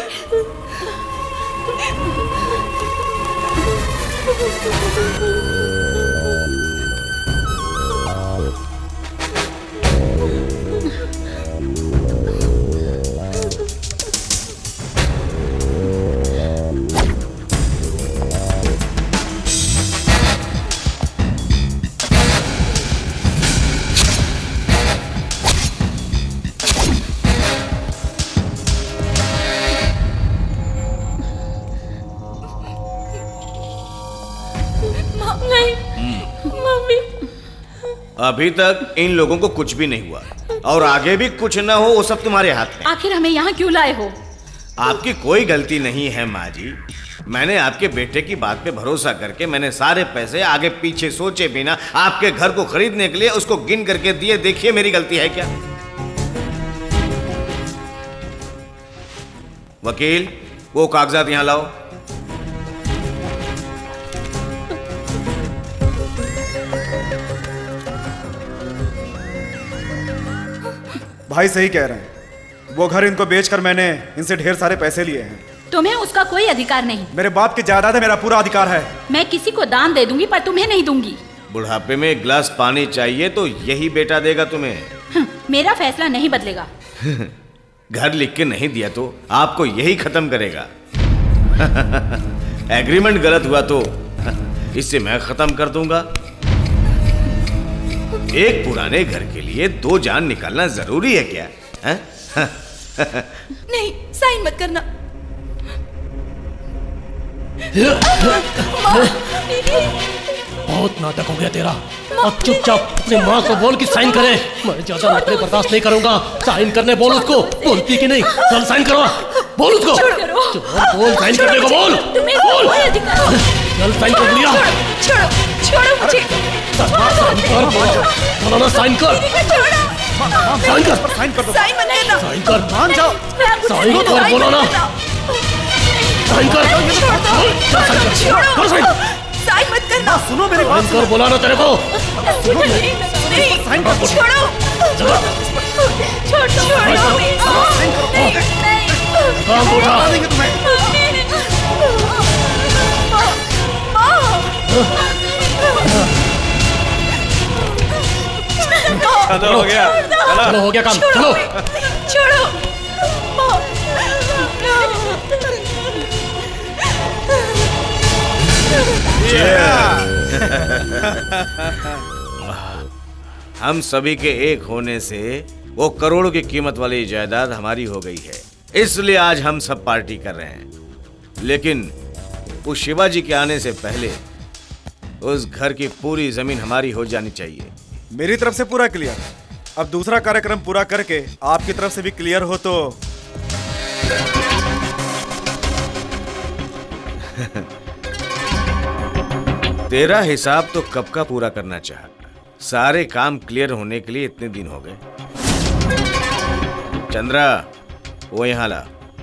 S14: अभी तक इन लोगों को कुछ भी नहीं हुआ और आगे भी कुछ ना हो, वो सब तुम्हारे हाथ में।
S2: आखिर हमें यहाँ क्यों लाए हो?
S14: आपकी कोई गलती नहीं है माँ जी। मैंने आपके बेटे की बात पे भरोसा करके मैंने सारे पैसे आगे पीछे सोचे बिना आपके घर को खरीदने के लिए उसको गिन करके दिए। देखिए मेरी गलती है क्या? वकील, वो कागजात यहाँ लाओ।
S6: भाई सही कह रहे हैं, वो घर इनको बेचकर मैंने इनसे ढेर सारे पैसे लिए हैं।
S2: तुम्हें उसका कोई अधिकार नहीं।
S6: मेरे बाप की जायदाद है, मेरा पूरा अधिकार है।
S2: मैं किसी को दान दे दूंगी पर तुम्हें नहीं दूंगी।
S14: बुढ़ापे में एक गिलास पानी चाहिए तो यही बेटा देगा तुम्हें।
S2: मेरा फैसला नहीं बदलेगा।
S14: घर लिख के नहीं दिया तो आपको यही खत्म करेगा। एग्रीमेंट गलत हुआ तो इससे मैं खत्म कर दूंगा। एक पुराने घर के लिए दो जान निकालना जरूरी है क्या? है?
S9: नहीं, साइन मत करना।
S15: बहुत नाटक हो गया तेरा। अब चुपचाप अपनी माँ को बोल कि साइन करे। मैं ज्यादा नखरे बर्दाश्त नहीं करूंगा। साइन करने बोल उसको। बोलती कि नहीं? चल साइन करो। बोल उसको। बोल साइन करने को बोल। बोल। चल साइन कर दिया।
S9: छोड़ो, छोड़ो मुझे।
S15: साइन कर। बोलो ना साइन कर। साइन कर।
S6: साइन कर दो।
S9: साइन मत करना।
S15: साइन कर।
S6: मान जाओ।
S15: साइन कर बोलो ना। साइन कर।
S9: छोड़ो।
S15: साइन।
S9: साइन मत करना।
S6: सुनो मेरी बात।
S15: साइन कर बोला ना तेरे को।
S9: नहीं,
S6: साइन कर।
S9: छोड़ो। छोड़ो। छोड़ो। नहीं, नहीं।
S15: काम उठा।
S5: चलो हो गया।
S15: चलो हो गया काम। चलो।
S9: छोड़ो।
S14: हम सभी के एक होने से वो करोड़ों की कीमत वाली जायदाद हमारी हो गई है, इसलिए आज हम सब पार्टी कर रहे हैं। लेकिन उस शिवाजी के आने से पहले उस घर की पूरी जमीन हमारी हो जानी चाहिए।
S6: मेरी तरफ से पूरा क्लियर। अब दूसरा कार्यक्रम पूरा करके आपकी तरफ से भी क्लियर हो तो
S14: तेरा हिसाब तो कब का पूरा करना चाहा। सारे काम क्लियर होने के लिए इतने दिन हो गए। चंद्रा, वो यहां ला।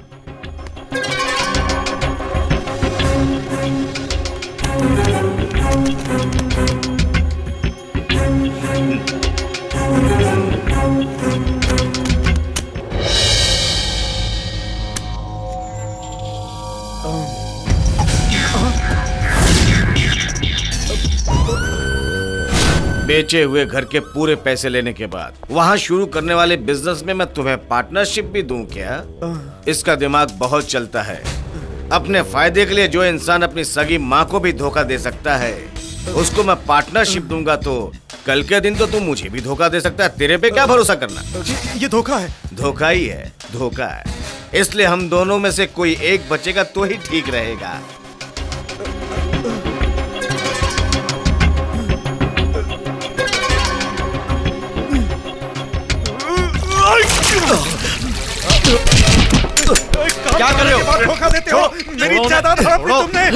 S14: बेचे हुए घर के पूरे पैसे लेने के बाद वहां शुरू करने वाले बिजनेस में मैं तुम्हें पार्टनरशिप भी दूं क्या? इसका दिमाग बहुत चलता है। अपने फायदे के लिए जो इंसान अपनी सगी माँ को भी धोखा दे सकता है, उसको मैं पार्टनरशिप दूंगा तो कल के दिन तो तुम मुझे भी धोखा दे सकता है। तेरे पे क्या भरोसा करना?
S6: ये धोखा है।
S14: धोखा ही है, धोखा है। इसलिए हम दोनों में से कोई एक बचेगा तो ही ठीक रहेगा।
S3: क्या कर रहे हो?
S6: धोखा देते हो, मेरी जायदाद हड़प ली तुमने।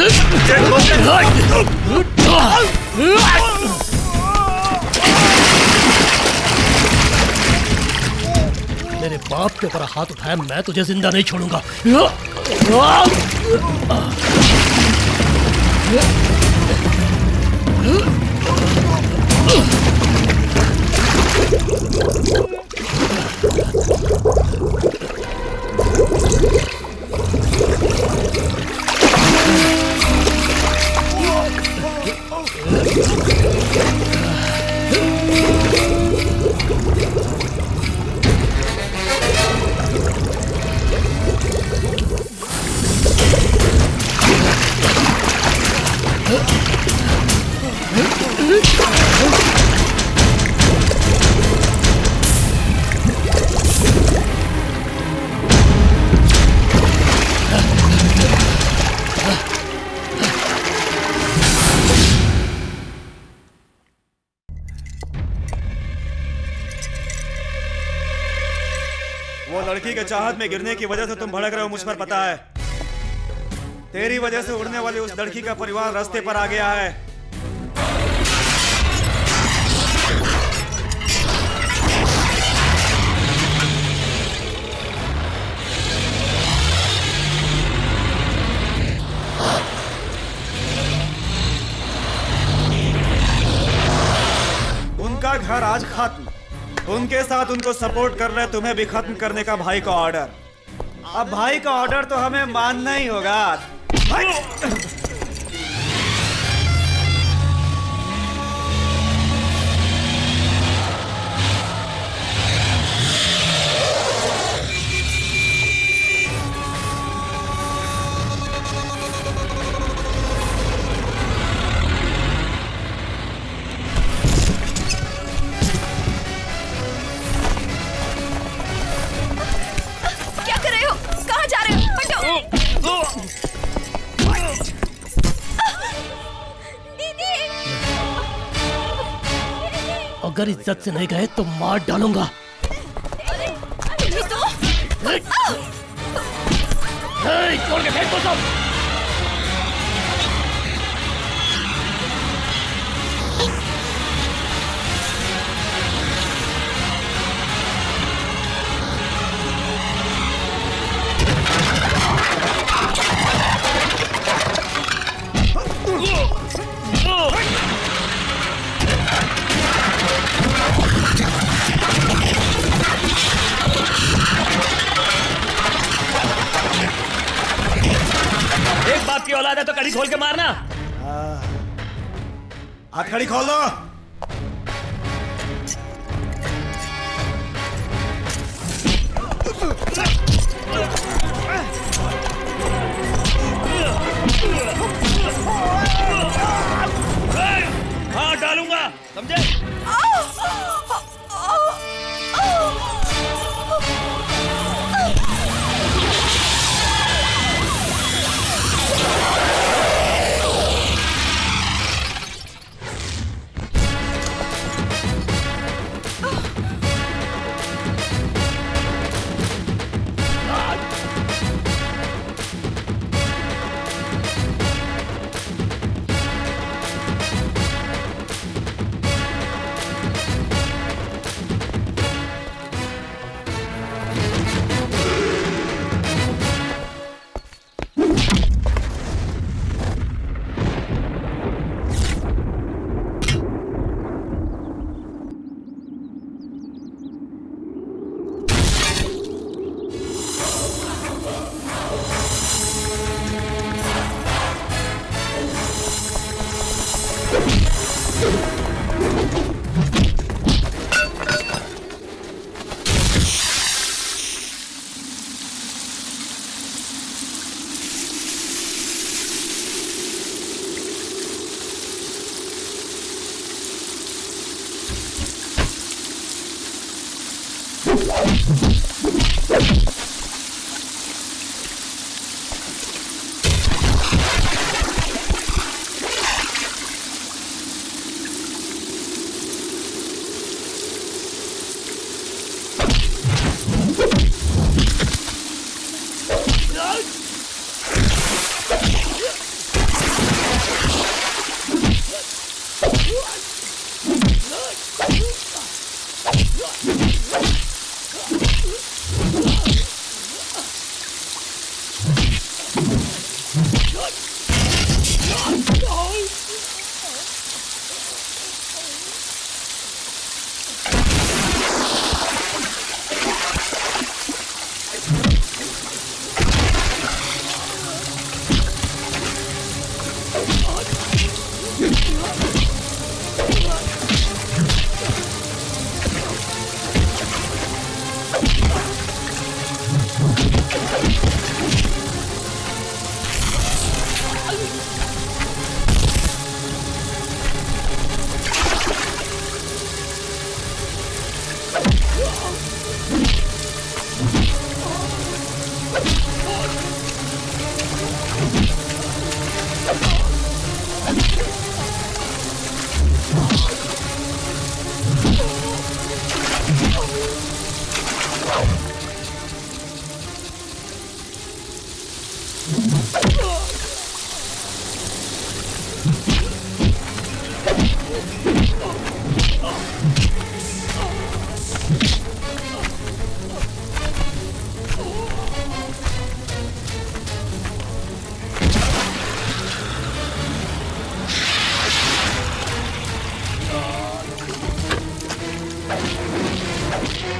S15: मेरे बाप के ऊपर हाथ उठाया, मैं तुझे जिंदा नहीं छोड़ूंगा।
S6: वो लड़की के चाहत में गिरने की वजह से तुम भड़क रहे हो, मुझ पर पता है। तेरी वजह से उड़ने वाली उस लड़की का परिवार रास्ते पर आ गया है। उनका घर आज खत्म। उनके साथ उनको सपोर्ट कर रहे तुम्हें भी खत्म करने का भाई का ऑर्डर। अब भाई का ऑर्डर तो हमें मानना ही होगा।
S15: अगर इज्जत से नहीं गए तो मार डालूंगा। छोड़ के फेंक दो सब।
S5: की औलाद है तो कड़ी खोल के मारना।
S6: हथकड़ी खोल दो।
S5: हाँ डालूंगा, समझे?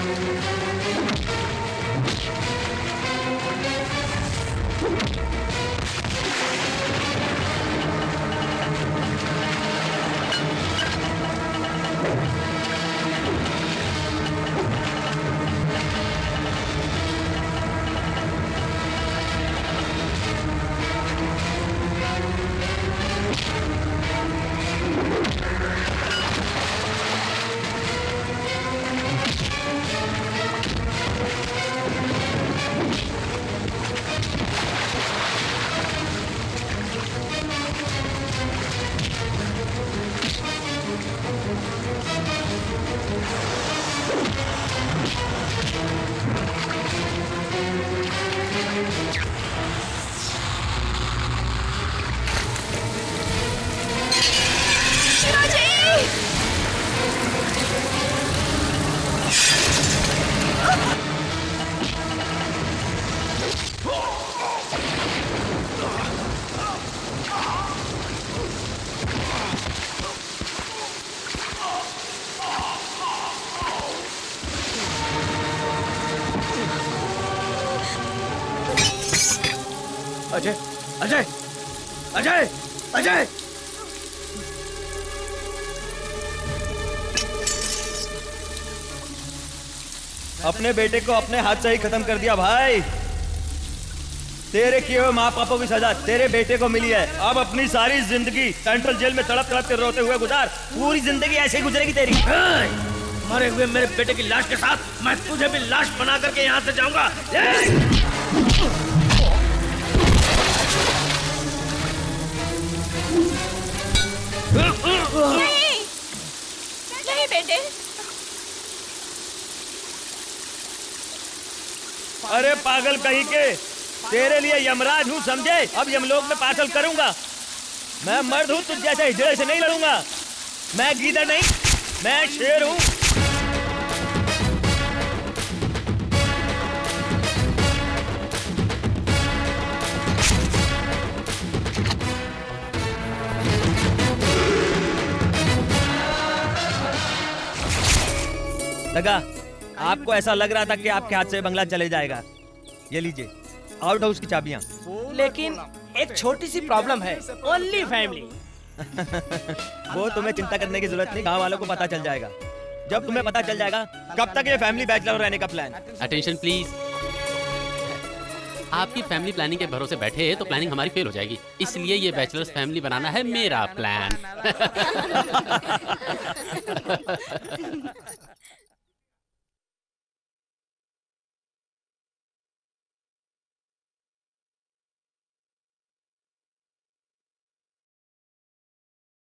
S14: अजय अजय अजय अजय
S5: अपने बेटे को अपने हाथ से ही खत्म कर दिया भाई। तेरे किए हुए माँ पापा की सजा तेरे बेटे को मिली है। अब अपनी सारी जिंदगी सेंट्रल जेल में तड़प तड़प कर रोते हुए गुजार। पूरी जिंदगी ऐसे ही गुजरेगी तेरी।
S14: मरे हुए मेरे बेटे की लाश के साथ मैं तुझे भी लाश बना करके यहाँ से जाऊंगा।
S8: नहीं, नहीं बेटे।
S5: अरे पागल कहीं के, तेरे लिए यमराज हूँ समझे। अब यमलोक में पार्सल करूंगा। मैं मर्द हूँ, तुझ जैसे हिजड़े से नहीं लड़ूंगा। मैं गीदड़ नहीं, मैं शेर हूँ। लगा आपको ऐसा लग रहा था कि आपके हाथ से बंगला चले जाएगा। ये लीजिए आउट हाउस की चाबियां।
S11: लेकिन एक छोटी सी प्रॉब्लम है, ओनली फैमिली।
S5: वो तुम्हें चिंता करने की जरूरत नहीं, गांव वालों को पता चल जाएगा। जब तुम्हें पता चल जाएगा कब तक ये फैमिली बैचलर रहने का प्लान।
S1: Attention please. आपकी फैमिली प्लानिंग के भरोसे बैठे तो प्लानिंग हमारी फेल हो जाएगी, इसलिए ये बैचलर्स फैमिली बनाना है मेरा प्लान।